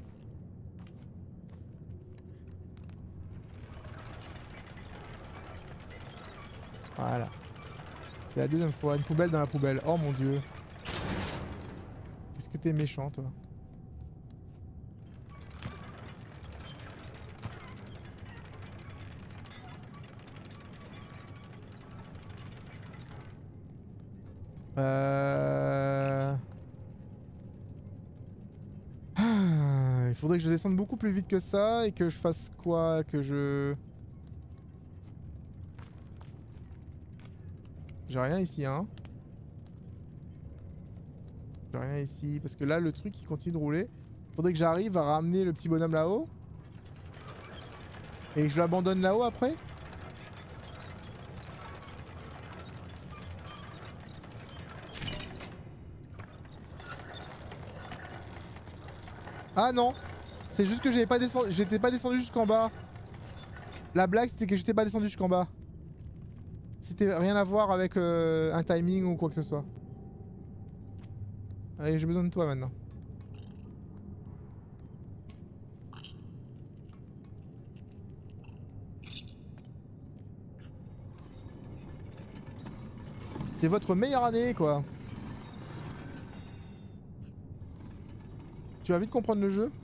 Voilà. C'est la deuxième fois, une poubelle dans la poubelle. Oh mon dieu. Qu'est-ce que t'es méchant toi. Euh... Ah, il faudrait que je descende beaucoup plus vite que ça et que je fasse quoi? Que je... J'ai rien ici, hein. J'ai rien ici. Parce que là, le truc, il continue de rouler. Faudrait que j'arrive à ramener le petit bonhomme là-haut. Et que je l'abandonne là-haut après. Ah non, c'est juste que j'avais pas descendu, j'étais pas descendu jusqu'en bas. La blague c'était que j'étais pas descendu jusqu'en bas. C'était rien à voir avec euh, un timing ou quoi que ce soit. Allez, j'ai besoin de toi maintenant. C'est votre meilleure année quoi. Tu vas vite comprendre le jeu.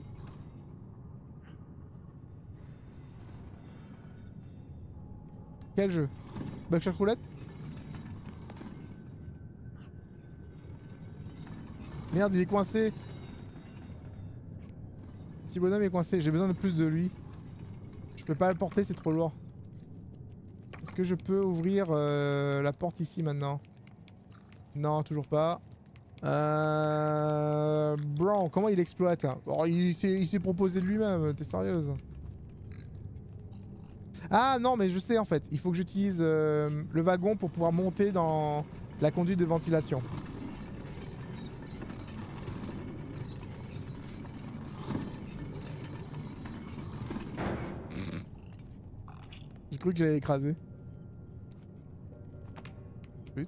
Quel jeu? Buckshot Roulette? Merde, il est coincé. Petit bonhomme est coincé. J'ai besoin de plus de lui. Je peux pas le porter, c'est trop lourd. Est-ce que je peux ouvrir euh, la porte ici maintenant? Non, toujours pas. Euh... Bron, comment il exploite hein? Oh, il s'est proposé de lui-même, t'es sérieuse? Ah non, mais je sais en fait, il faut que j'utilise euh, le wagon pour pouvoir monter dans la conduite de ventilation. J'ai cru que j'allais l'écraser. Putain.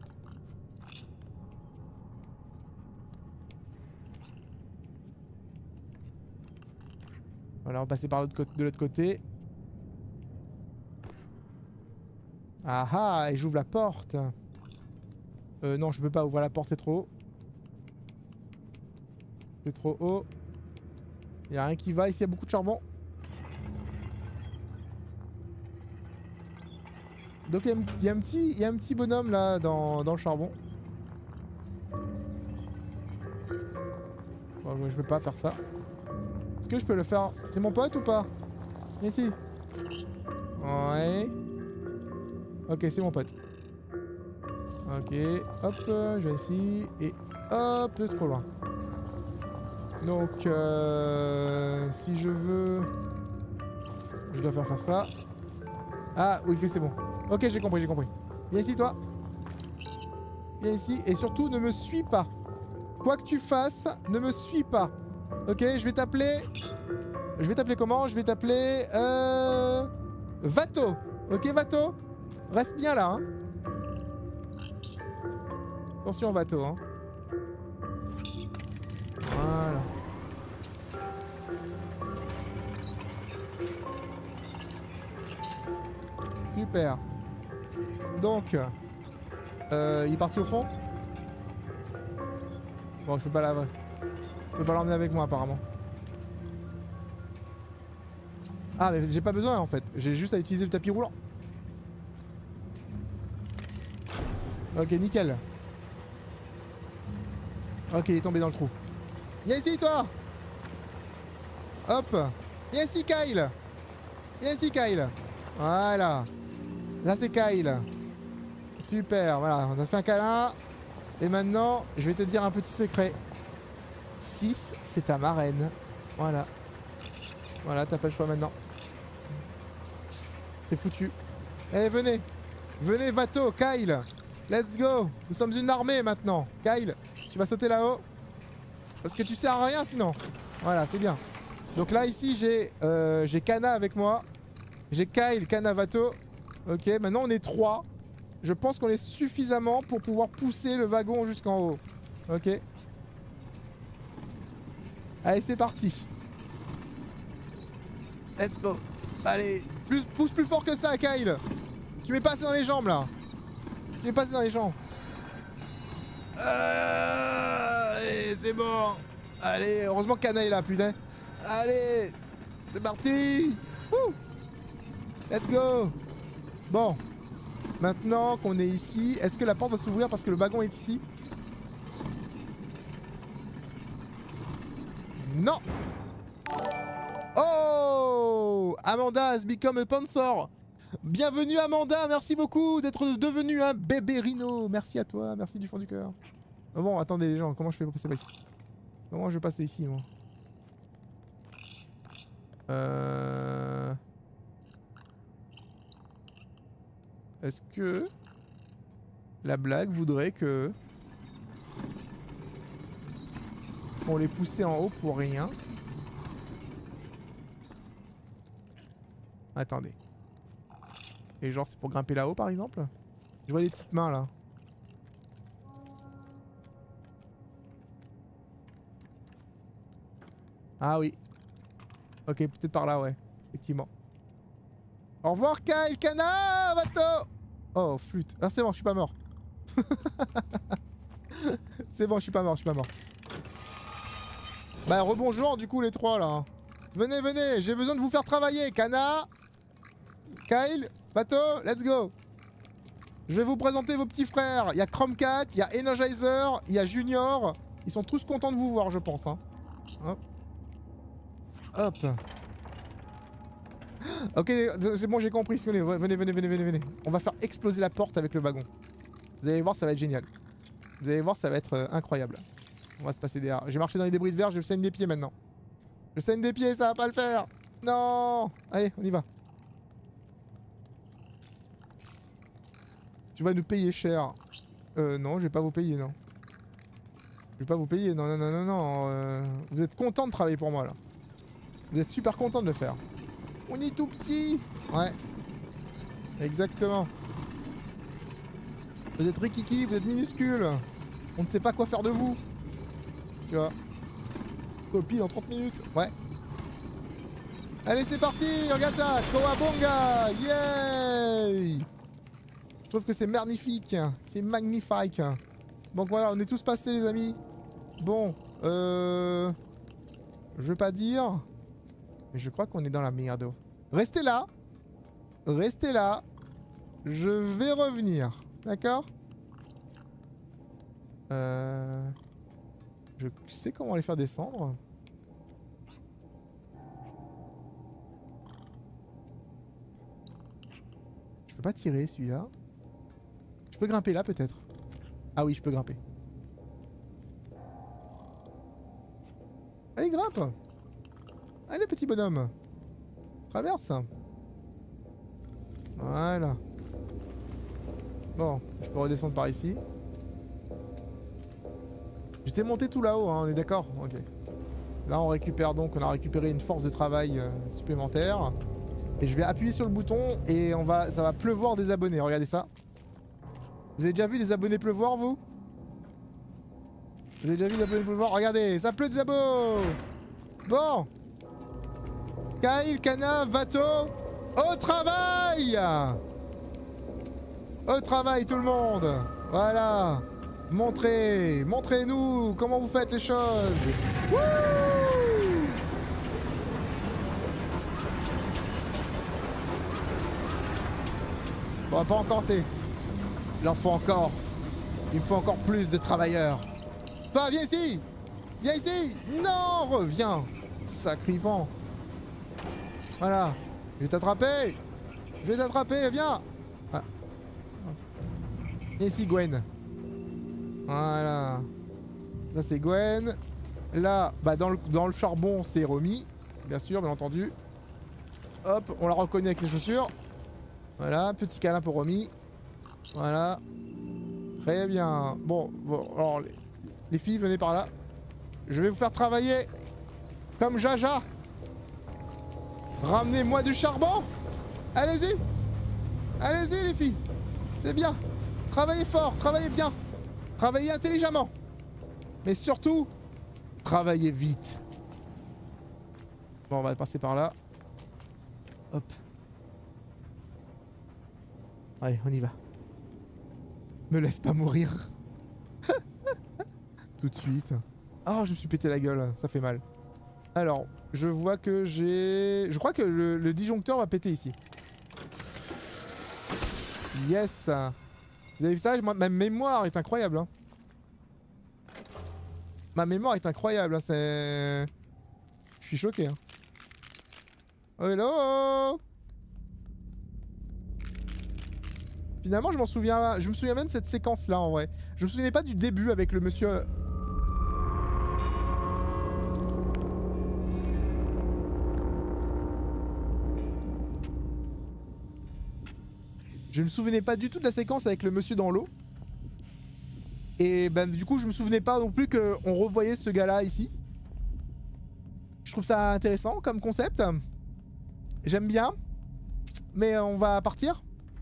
Voilà, on va passer par de l'autre côté. Ah ah, et j'ouvre la porte. Euh, non, je peux pas ouvrir la porte, c'est trop haut. C'est trop haut. Il y a rien qui va, ici il y a beaucoup de charbon. Donc il y, y a un petit, il y a un petit bonhomme là dans, dans le charbon. Bon, je peux pas faire ça. Est-ce que je peux le faire? C'est mon pote ou pas? Ici. Ouais. Ok, c'est mon pote. Ok, hop, je vais ici. Et hop, c'est trop loin. Donc, euh, si je veux... Je dois faire faire ça. Ah, oui, c'est bon. Ok, j'ai compris, j'ai compris. Viens ici, toi. Viens ici. Et surtout, ne me suis pas. Quoi que tu fasses, ne me suis pas. Ok, je vais t'appeler... Je vais t'appeler comment? Je vais t'appeler... Euh... Vato. Ok, Vato? Reste bien là, hein. Attention, Vato, hein. Voilà. Super. Donc... Euh, il est parti au fond? Bon, je peux pas la... Je peux pas l'emmener avec moi, apparemment. Ah, mais j'ai pas besoin, en fait. J'ai juste à utiliser le tapis roulant. Ok, nickel. Ok, il est tombé dans le trou. Viens ici, toi. Hop. Viens ici, Kyle. Viens ici, Kyle. Voilà. Là, c'est Kyle. Super, voilà. On a fait un câlin. Et maintenant, je vais te dire un petit secret. six, c'est ta marraine. Voilà. Voilà, t'as pas le choix maintenant. C'est foutu. Allez, venez. Venez, Vato, Kyle. Let's go. Nous sommes une armée maintenant. Kyle, tu vas sauter là-haut. Parce que tu sers à rien sinon. Voilà, c'est bien. Donc là, ici, j'ai euh, j'ai Kana avec moi. J'ai Kyle, Kana, Vato. Ok, maintenant on est trois. Je pense qu'on est suffisamment pour pouvoir pousser le wagon jusqu'en haut. Ok. Allez, c'est parti. Let's go. Allez, plus, pousse plus fort que ça, Kyle. Tu m'es passé dans les jambes, là. Tu m'es passé dans les jambes. Euh, allez, c'est bon. Allez, heureusement que Kana est là, putain. Allez, c'est parti. Wouh. Let's go. Bon. Maintenant qu'on est ici, est-ce que la porte va s'ouvrir parce que le wagon est ici? Non. Amanda has become a sponsor. Bienvenue Amanda, merci beaucoup d'être devenu un bébé Rhino. Merci à toi, merci du fond du cœur. Oh bon, attendez les gens, comment je fais pour passer par ici? Comment je passe ici moi? Euh... Est-ce que la blague voudrait que on les poussait en haut pour rien? Attendez. Et genre c'est pour grimper là-haut par exemple? Je vois des petites mains là. Ah oui. Ok, peut-être par là, ouais. Effectivement. Au revoir Kyle, Kana, Vato. Oh, flûte. Ah c'est bon, je suis pas mort. C'est bon, je suis pas mort, je suis pas mort. Bah rebonjour du coup les trois là. Venez, venez, j'ai besoin de vous faire travailler. Kana, Kyle, Vato, let's go. Je vais vous présenter vos petits frères. Il y a Chromcat, il y a Energizer, il y a Junior. Ils sont tous contents de vous voir, je pense. Hein. Hop. Hop. Ok, c'est bon, j'ai compris. Venez, venez, venez, venez, venez, venez. On va faire exploser la porte avec le wagon. Vous allez voir, ça va être génial. Vous allez voir, ça va être euh, incroyable. On va se passer derrière. J'ai marché dans les débris de verre, je saigne des pieds maintenant. Je saigne des pieds, ça va pas le faire. Non. Allez, on y va. Tu vas nous payer cher. Euh, non, je vais pas vous payer, non. Je vais pas vous payer, non, non, non, non, non. Euh, vous êtes content de travailler pour moi, là. Vous êtes super content de le faire. On est tout petit. Ouais. Exactement. Vous êtes rikiki, vous êtes minuscule. On ne sait pas quoi faire de vous. Tu vois. Copie dans trente minutes. Ouais. Allez, c'est parti. Regarde ça. Kowabonga. Yay. Je trouve que c'est magnifique. C'est magnifique. Donc voilà, on est tous passés, les amis. Bon. Euh... Je veux pas dire... Mais je crois qu'on est dans la merde. Restez là. Restez là. Je vais revenir. D'accord? Euh... Je sais comment les faire descendre. Je peux pas tirer celui-là. Je peux grimper là peut-être. Ah oui, je peux grimper. Allez, grimpe. Allez, petit bonhomme. Traverse. Voilà. Bon, je peux redescendre par ici. J'étais monté tout là-haut, hein, on est d'accord? Ok. Là, on récupère donc, on a récupéré une force de travail euh, supplémentaire. Et je vais appuyer sur le bouton et on va, ça va pleuvoir des abonnés. Regardez ça. Vous avez déjà vu des abonnés pleuvoir, vous? Vous avez déjà vu des abonnés pleuvoir? Regardez, ça pleut des abos. Bon. Kyle, Kana, Vato, au travail! Au travail tout le monde! Voilà! Montrez! Montrez-nous comment vous faites les choses! Wouh! Bon, pas encore assez. Il en faut encore. Il me faut encore plus de travailleurs. Toi, viens ici! Viens ici! Non! Reviens! Sacripant! Voilà. Je vais t'attraper. Je vais t'attraper, viens. Ah. Viens ici, Gwen. Voilà. Ça, c'est Gwen. Là, bah dans le, dans le charbon, c'est Romy. Bien sûr, bien entendu. Hop, on la reconnaît avec ses chaussures. Voilà, petit câlin pour Romy. Voilà. Très bien. Bon, bon alors, les, les filles, venez par là. Je vais vous faire travailler comme Jaja. Ramenez-moi du charbon. Allez-y. Allez-y les filles. C'est bien. Travaillez fort, travaillez bien. Travaillez intelligemment. Mais surtout, travaillez vite. Bon, on va passer par là. Hop. Allez, on y va. Me laisse pas mourir. Tout de suite. Oh, je me suis pété la gueule. Ça fait mal. Alors, je vois que j'ai... Je crois que le, le disjoncteur va péter ici. Yes. Vous avez vu ça? Ma mémoire est incroyable. Hein. Ma mémoire est incroyable. Hein. C'est... Je suis choqué. Hein. Hello. Finalement, je m'en souviens... Je me souviens même de cette séquence-là, en vrai. Je me souvenais pas du début avec le monsieur... Je me souvenais pas du tout de la séquence avec le monsieur dans l'eau. Et ben du coup je me souvenais pas non plus qu'on revoyait ce gars là ici. Je trouve ça intéressant comme concept. J'aime bien. Mais on va partir.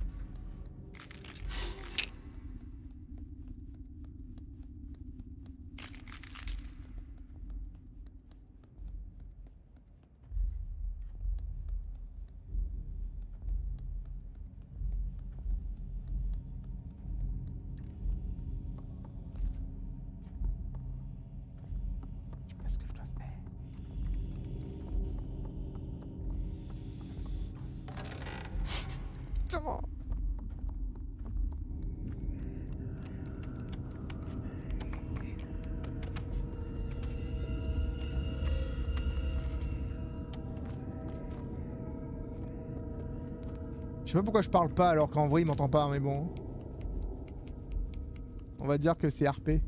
Je sais pas pourquoi je parle pas alors qu'en vrai il m'entend pas, mais bon. On va dire que c'est R P.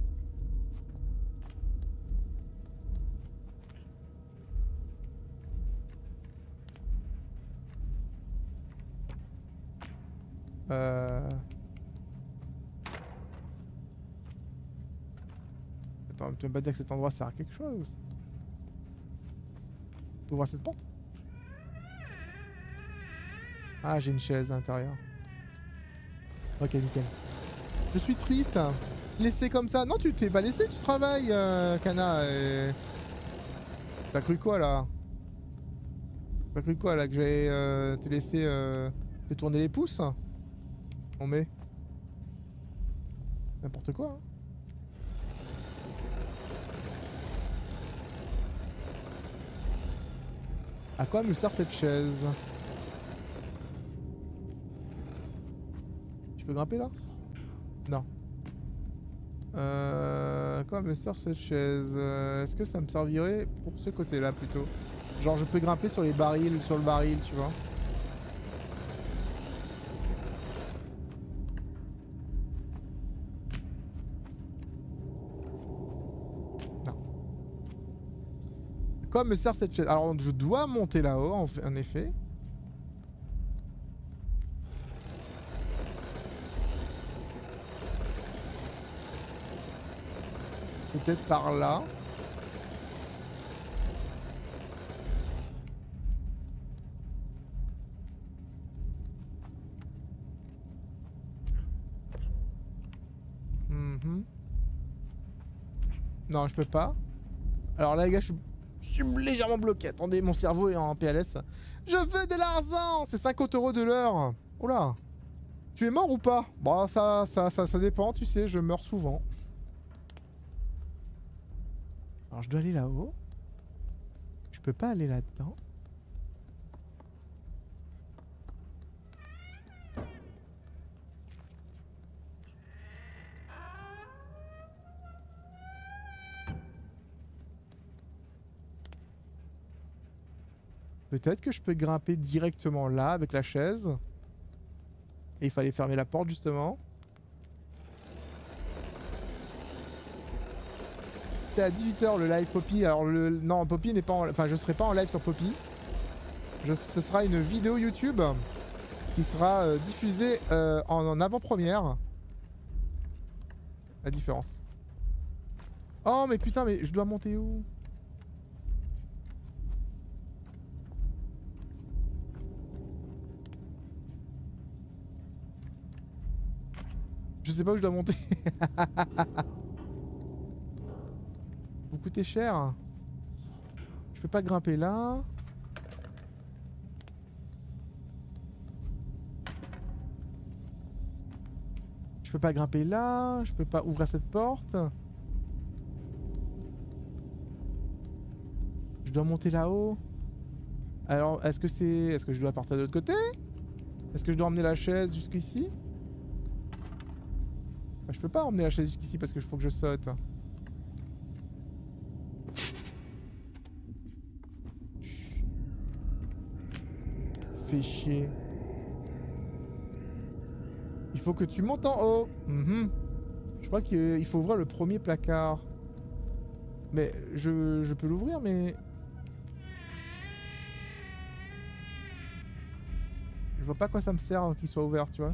Euh... Attends, tu veux pas dire que cet endroit sert à quelque chose? Faut ouvrir cette porte? Ah, j'ai une chaise à l'intérieur. Ok, nickel. Je suis triste. Laissé comme ça. Non, tu t'es pas laissé, tu travailles, euh, Kana. Et... T'as cru quoi, là? T'as cru quoi, là? Que j'allais euh, te laisser euh, te tourner les pouces? On met. N'importe quoi, hein. À quoi me sert cette chaise? Je peux grimper là? Non. Euh, à quoi me sert cette chaise? euh, Est-ce que ça me servirait pour ce côté-là plutôt? Genre je peux grimper sur les barils, sur le baril, tu vois? Non. À quoi me sert cette chaise? Alors je dois monter là-haut en, en effet. Peut-être par là. Mm-hmm. Non, je peux pas. Alors là, les gars, je suis légèrement bloqué. Attendez, mon cerveau est en P L S. Je veux de l'argent. C'est cinquante euros de l'heure. Oula. Tu es mort ou pas? Bon, ça, ça, ça, ça dépend, tu sais, je meurs souvent. Alors je dois aller là-haut. Je peux pas aller là-dedans. Peut-être que je peux grimper directement là avec la chaise. Et il fallait fermer la porte justement. C'est à dix-huit heures le live Poppy. Alors le... non, Poppy n'est pas en... Enfin, je serai pas en live sur Poppy. Je... Ce sera une vidéo YouTube qui sera euh, diffusée euh, en, en avant-première. La différence. Oh mais putain, mais je dois monter où? Je sais pas où je dois monter. Vous coûtez cher. Je peux pas grimper là. Je peux pas grimper là. Je peux pas ouvrir cette porte. Je dois monter là-haut. Alors, est-ce que c'est... Est-ce que je dois partir de l'autre côté? Est-ce que je dois emmener la chaise jusqu'ici? Bah, je peux pas emmener la chaise jusqu'ici parce que faut que je saute. fais chier. Il faut que tu montes en haut. Mm-hmm. Je crois qu'il faut ouvrir le premier placard. Mais je, je peux l'ouvrir, mais... Je vois pas à quoi ça me sert qu'il soit ouvert, tu vois.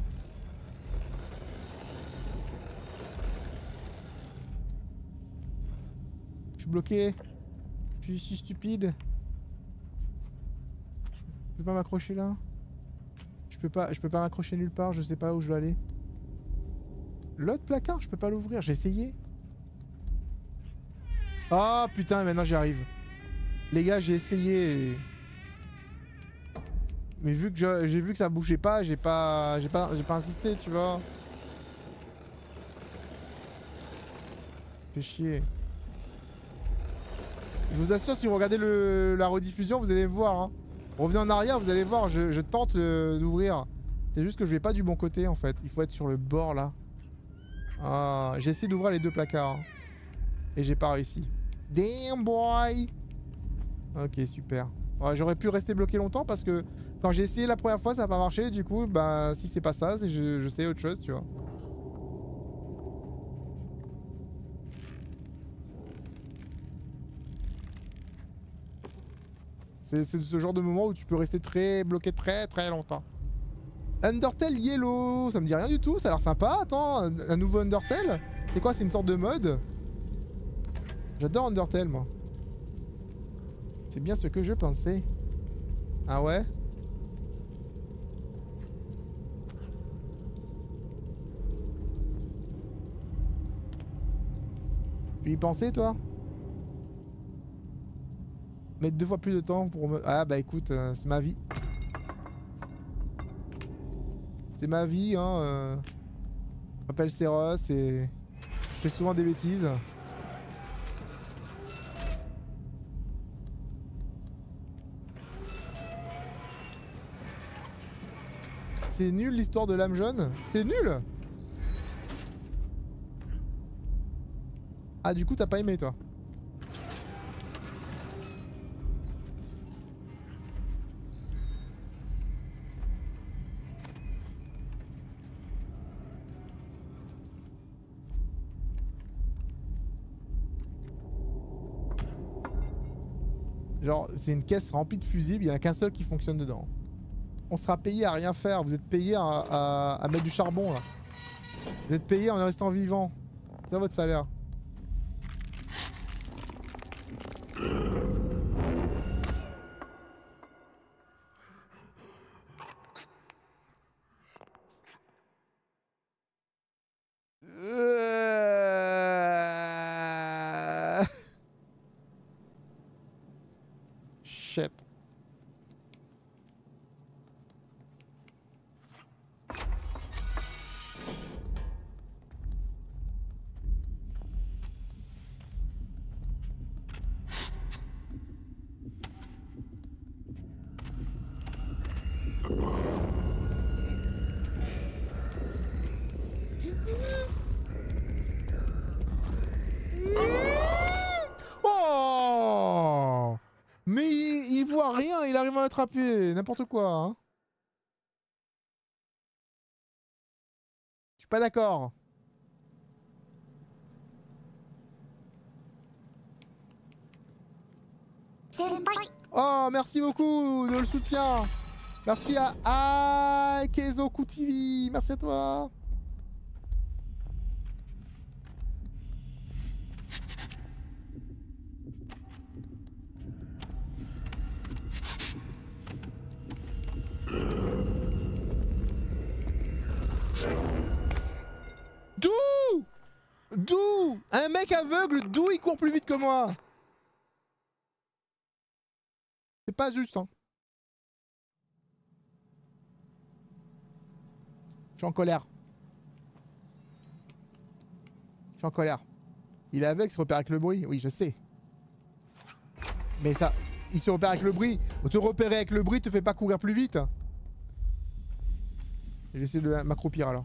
Je suis bloqué. Je suis stupide. Je peux pas m'accrocher là. Je peux pas, je peux pas m'accrocher nulle part, je sais pas où je dois aller. L'autre placard, je peux pas l'ouvrir, j'ai essayé. Ah oh, putain, maintenant j'y arrive. Les gars, j'ai essayé. Mais vu que j'ai vu que ça bougeait pas, j'ai pas, j'ai pas, j'ai pas insisté, tu vois. Fais chier. Je vous assure, si vous regardez le, la rediffusion, vous allez voir. Hein. Revenez en arrière, vous allez voir. Je, je tente euh, d'ouvrir. C'est juste que je vais pas du bon côté en fait. Il faut être sur le bord là. Ah, j'ai essayé d'ouvrir les deux placards. Hein. Et j'ai pas réussi. Damn boy. Ok, super. Ouais, j'aurais pu rester bloqué longtemps parce que quand j'ai essayé la première fois, ça n'a pas marché. Du coup, bah si c'est pas ça, c'est je, je sais autre chose, tu vois. C'est ce genre de moment où tu peux rester très bloqué très très longtemps. Undertale Yellow, ça me dit rien du tout, ça a l'air sympa. Attends, un, un nouveau Undertale? C'est quoi, c'est une sorte de mode? J'adore Undertale, moi. C'est bien ce que je pensais. Ah ouais? Tu y pensais, toi? Mettre deux fois plus de temps pour me... Ah bah écoute, euh, c'est ma vie. C'est ma vie, hein. Euh... Je m'appelle Seros et... Je fais souvent des bêtises. C'est nul l'histoire de l'âme jaune? C'est nul? Ah du coup t'as pas aimé toi? Genre c'est une caisse remplie de fusibles, il n'y en a qu'un seul qui fonctionne dedans. On sera payé à rien faire, vous êtes payé à, à, à mettre du charbon là. Vous êtes payé en restant vivant. C'est ça votre salaire. Euh... Shit. Oh! Mais il, il voit rien, il arrive à m'attraper, n'importe quoi. Hein. Je suis pas d'accord. Oh, merci beaucoup de le soutien. Merci à Akezoku T V. Merci à toi. D'où? D'où? Un mec aveugle, d'où il court plus vite que moi? C'est pas juste, hein. Je suis en colère. Je suis en colère. Il est aveugle, il se repère avec le bruit. Oui, je sais. Mais ça... Il se repère avec le bruit. Te repérer avec le bruit te fait pas courir plus vite. Je vais essayer de m'accroupir alors.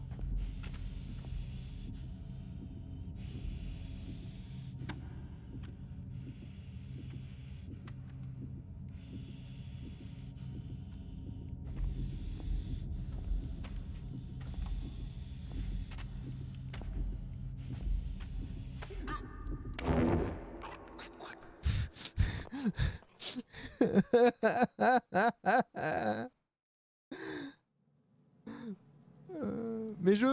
Euh, mais je...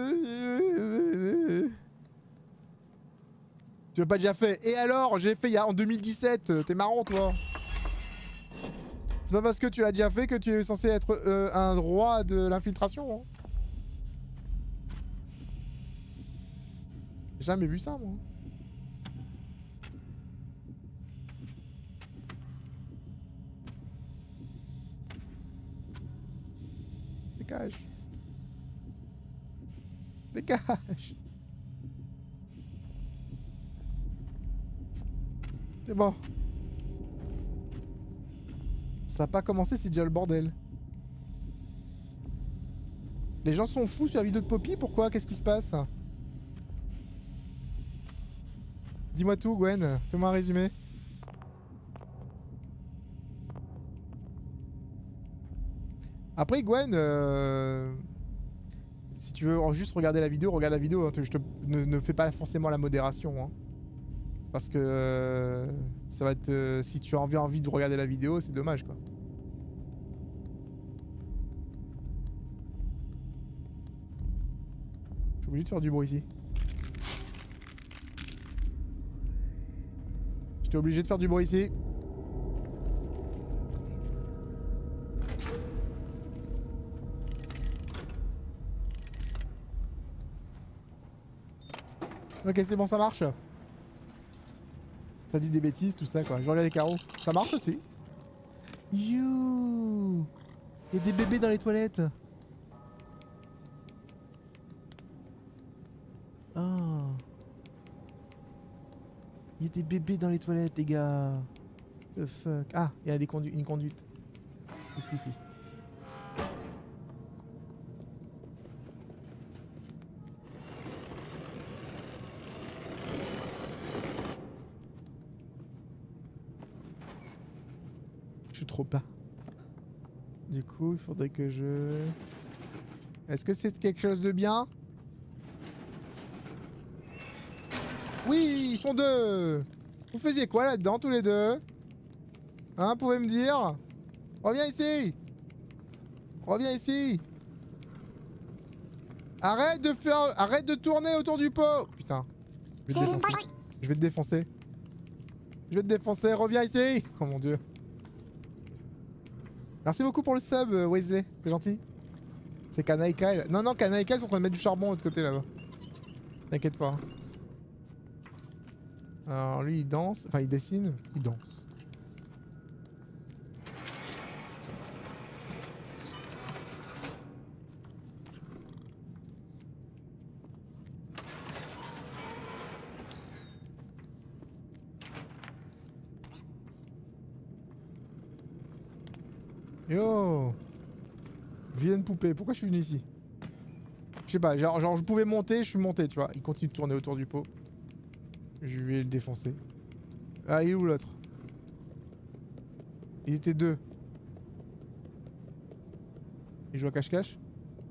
Tu l'as pas déjà fait. Et alors, j'ai fait il y a en deux mille dix-sept. T'es marrant, toi. C'est pas parce que tu l'as déjà fait que tu es censé être euh, un roi de l'infiltration. Hein. J'ai jamais vu ça, moi. Dégage. Dégage. C'est bon. Ça n'a pas commencé, c'est déjà le bordel. Les gens sont fous sur la vidéo de Poppy, pourquoi? Qu'est-ce qui se passe? Dis-moi tout, Gwen. Fais-moi un résumé. Après, Gwen, euh... si tu veux juste regarder la vidéo, regarde la vidéo. Hein. Je te... ne, ne fais pas forcément la modération. Hein. Parce que euh... ça va te... Euh... si tu as envie, envie de regarder la vidéo, c'est dommage, quoi. Je suis obligé de faire du bruit ici. J'étais obligé de faire du bruit ici. Ok, c'est bon, ça marche. Ça dit des bêtises, tout ça, quoi. Je regarde les carreaux. Ça marche aussi. You. Il y a des bébés dans les toilettes. Oh. Il y a des bébés dans les toilettes, les gars. The fuck. Ah, il y a des condu une conduite. Juste ici. Je suis trop bas. Du coup, il faudrait que je... Est-ce que c'est quelque chose de bien? Oui, ils sont deux. Vous faisiez quoi là-dedans, tous les deux? Hein, pouvez me dire? Reviens ici. Reviens ici. Arrête de faire... Arrête de tourner autour du pot. Putain. Je vais te défoncer. Je vais te défoncer. Je vais te défoncer. Reviens ici. Oh mon dieu. Merci beaucoup pour le sub, Wesley. C'est gentil. C'est Kana et Kyle. Non, non, Kana et Kyle sont en train de mettre du charbon de l'autre côté là-bas. T'inquiète pas. Alors lui, il danse. Enfin, il dessine. Il danse. Yo! Vilaine poupée, pourquoi je suis venu ici? Je sais pas, genre, genre je pouvais monter, je suis monté, tu vois. Il continue de tourner autour du pot. Je vais le défoncer. Ah, il est où l'autre? Ils étaient deux. Il joue à cache-cache?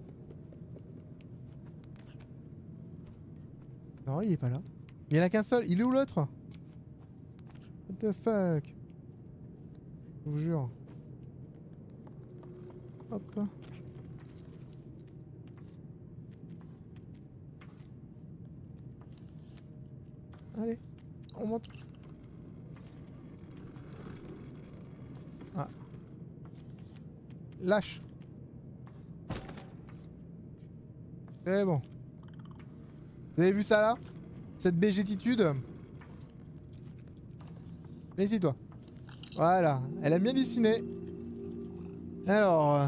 Non, il est pas là. Il y en a qu'un seul, il est où l'autre? What the fuck? Je vous jure. Hop. Allez, on monte. Ah. Lâche. C'est bon. Vous avez vu ça là? Cette bégétitude? Viens ici toi. Voilà, elle a bien dessiné. Alors...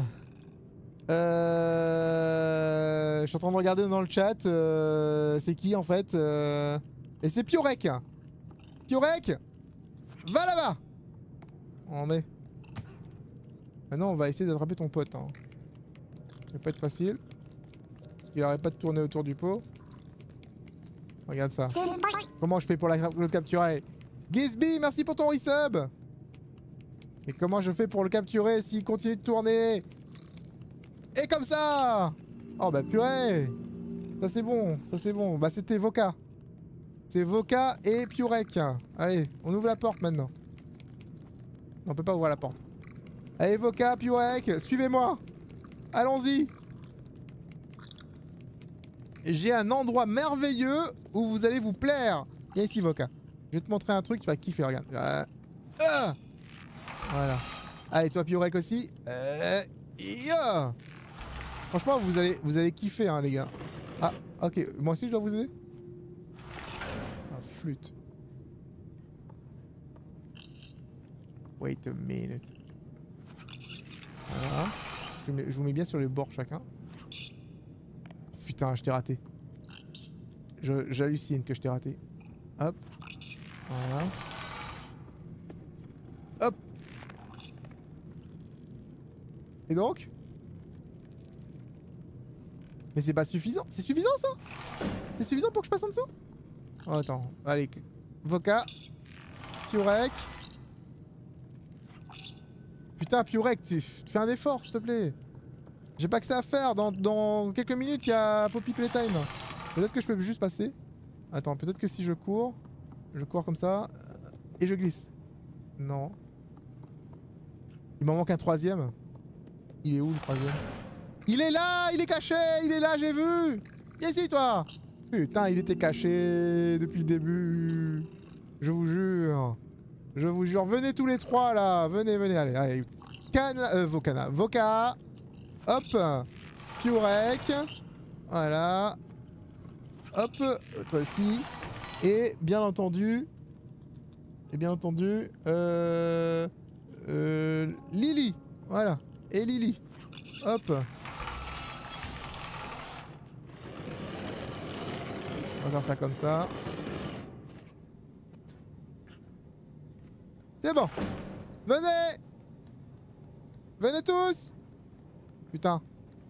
Euh... Je suis en train de regarder dans le chat. Euh... C'est qui en fait? euh... Et c'est Piorek. Piorek, va là-bas. On met. Maintenant on va essayer d'attraper ton pote. Hein. Ça va pas être facile. Parce qu'il arrête pas de tourner autour du pot. Regarde ça. Comment je fais pour la, le capturer? Gizby, merci pour ton resub. Et comment je fais pour le capturer s'il continue de tourner? Et comme ça. Oh bah purée. Ça c'est bon, ça c'est bon. Bah c'était Voka. C'est Voka et Piorek. Allez, on ouvre la porte maintenant. On peut pas ouvrir la porte. Allez, Voka, Purek, suivez-moi. Allons-y. J'ai un endroit merveilleux où vous allez vous plaire. Viens ici, Voka. Je vais te montrer un truc, tu vas kiffer, regarde. Euh... Ah voilà. Allez, toi, Purek aussi. Euh... Yeah. Franchement, vous allez, vous allez kiffer, hein, les gars. Ah, ok. Moi aussi, je dois vous aider. Ah, flûte. Wait a minute. Voilà. Je, mets, je vous mets bien sur les bords chacun. Putain, je t'ai raté. J'hallucine que je t'ai raté. Hop. Voilà. Hop. Et donc? Mais c'est pas suffisant. C'est suffisant ça? C'est suffisant pour que je passe en dessous? Oh, attends. Allez. Voka. Purek. Putain, Purek, tu fais un effort, s'il te plaît. J'ai pas que ça à faire. Dans, dans quelques minutes, il y a Poppy Playtime. Peut-être que je peux juste passer. Attends, peut-être que si je cours, je cours comme ça et je glisse. Non. Il m'en manque un troisième. Il est où le troisième? Il est là, il est caché, il est là, j'ai vu. Viens ici, toi. Putain, il était caché depuis le début. Je vous jure. Je vous jure, venez tous les trois là, venez, venez, allez, allez. Cana, euh, Vocana, Voka, hop, Purek, voilà, hop, toi aussi, et bien entendu, et bien entendu, euh, euh, Lily, voilà, et Lily, hop. On va faire ça comme ça. C'est bon. Venez. Venez tous. Putain.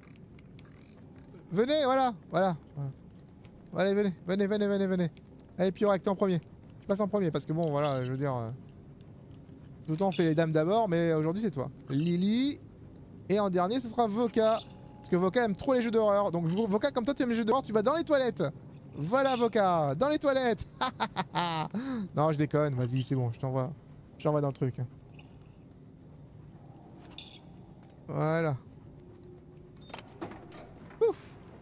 Venez, voilà. Voilà. Voilà. Allez, venez. Venez, venez, venez, venez. Allez, Purek, t'es en premier. Je passe en premier parce que bon, voilà, je veux dire... Euh... Tout le temps, on fait les dames d'abord, mais aujourd'hui, c'est toi. Lily. Et en dernier, ce sera Voka. Parce que Voka aime trop les jeux d'horreur. Donc, Voka, comme toi, tu aimes les jeux d'horreur, tu vas dans les toilettes. Voilà, Voka. Dans les toilettes. Non, je déconne. Vas-y, c'est bon, je t'envoie. J'en vais dans le truc. Voilà. Ouf.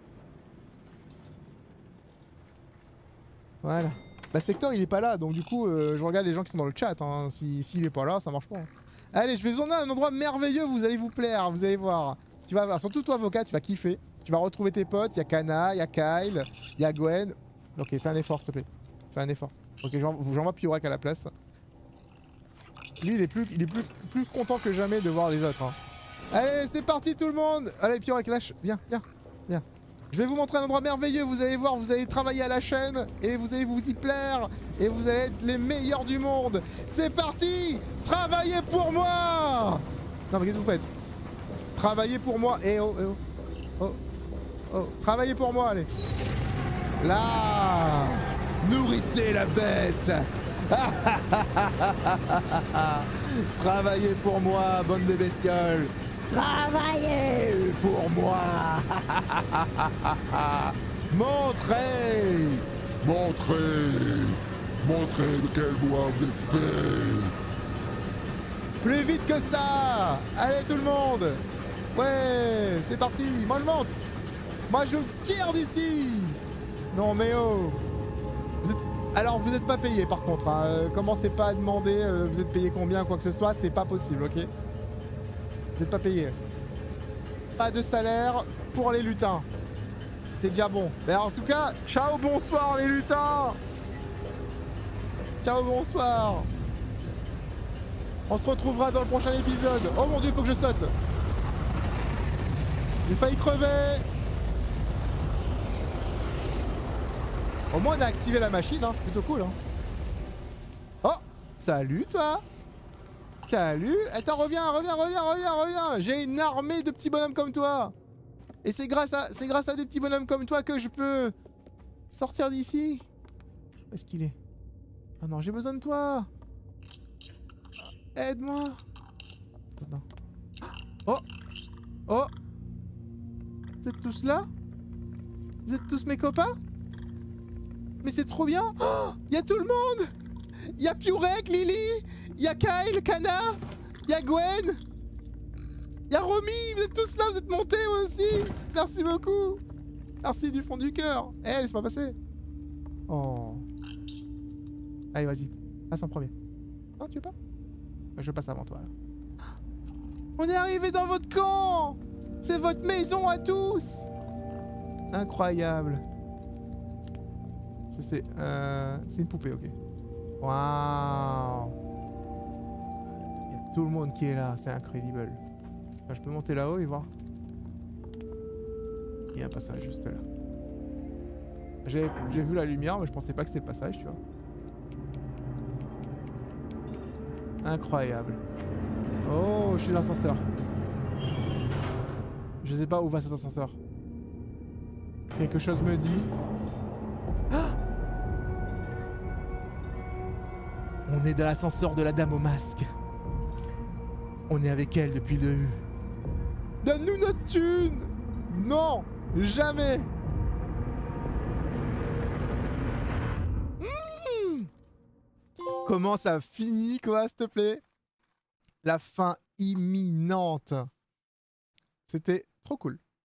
Voilà. Bah Sector il est pas là, donc du coup euh, je regarde les gens qui sont dans le chat. Hein. Si, s'il est pas là, ça marche pas. Allez, je vais vous emmener à un endroit merveilleux, vous allez vous plaire, vous allez voir. Tu vas voir, surtout toi Voka, tu vas kiffer. Tu vas retrouver tes potes, il y a Kana, il y a Kyle, il y a Gwen. Ok, fais un effort s'il te plaît. Fais un effort. Ok, j'envoie Purek à la place. Lui il est plus, il est plus, plus content que jamais de voir les autres. Hein. Allez, c'est parti tout le monde. Allez Purek, lâche. Viens, viens, viens. Je vais vous montrer un endroit merveilleux, vous allez voir, vous allez travailler à la chaîne et vous allez vous y plaire et vous allez être les meilleurs du monde. C'est parti. Travaillez pour moi. Non mais qu'est-ce que vous faites? Travaillez pour moi. Eh oh, eh oh. Oh, oh. Travaillez pour moi, allez. Là. Nourrissez la bête. Travaillez pour moi, bande de bestioles. Travaillez pour moi. Montrez. Montrez. Montrez de quel bois vous êtes fait. Plus vite que ça. Allez tout le monde. Ouais, c'est parti. Moi je monte. Moi je tire d'ici. Non mais oh. Vous êtes... Alors vous n'êtes pas payé par contre. Hein. Euh, commencez pas à demander euh, vous êtes payé combien, quoi que ce soit. C'est pas possible, ok? Vous n'êtes pas payé. Pas de salaire pour les lutins. C'est déjà bon. Mais en tout cas, ciao, bonsoir les lutins. Ciao, bonsoir. On se retrouvera dans le prochain épisode. Oh mon dieu, il faut que je saute. J'ai failli crever. Au moins on a activé la machine, hein. C'est plutôt cool. Hein. Oh, salut toi. Salut. Attends, reviens, reviens, reviens, reviens, reviens. J'ai une armée de petits bonhommes comme toi. Et c'est grâce à, c'est grâce à des petits bonhommes comme toi que je peux sortir d'ici. Où est-ce qu'il est? Ah non, j'ai besoin de toi. Aide-moi. Attends. Oh. Oh. Vous êtes tous là? Vous êtes tous mes copains? Mais c'est trop bien. Il oh, y a tout le monde. Il y a Purek, Lily. Il y a Kyle, Kana. Y'a Gwen. Y'a Romy. Vous êtes tous là, vous êtes montés moi aussi. Merci beaucoup. Merci du fond du cœur. Eh, hey, laisse-moi passer. Oh. Allez, vas-y. Passe en premier. Non, tu veux pas? Je passe avant toi, là. On est arrivé dans votre camp. C'est votre maison à tous. Incroyable. Ça, c'est... Euh... C'est une poupée, ok. Waouh. Il y a tout le monde qui est là. C'est incroyable. Enfin, je peux monter là-haut et voir. Il y a un passage juste là. J'ai vu la lumière, mais je pensais pas que c'était le passage, tu vois. Incroyable. Oh, je suis dans l'ascenseur. Je sais pas où va cet ascenseur. Quelque chose me dit... Ah, on est dans l'ascenseur de la dame au masque. On est avec elle depuis le début. Donne-nous notre thune. Non, jamais. Mmh. Comment ça finit, quoi, s'il te plaît? La fin imminente. C'était trop cool.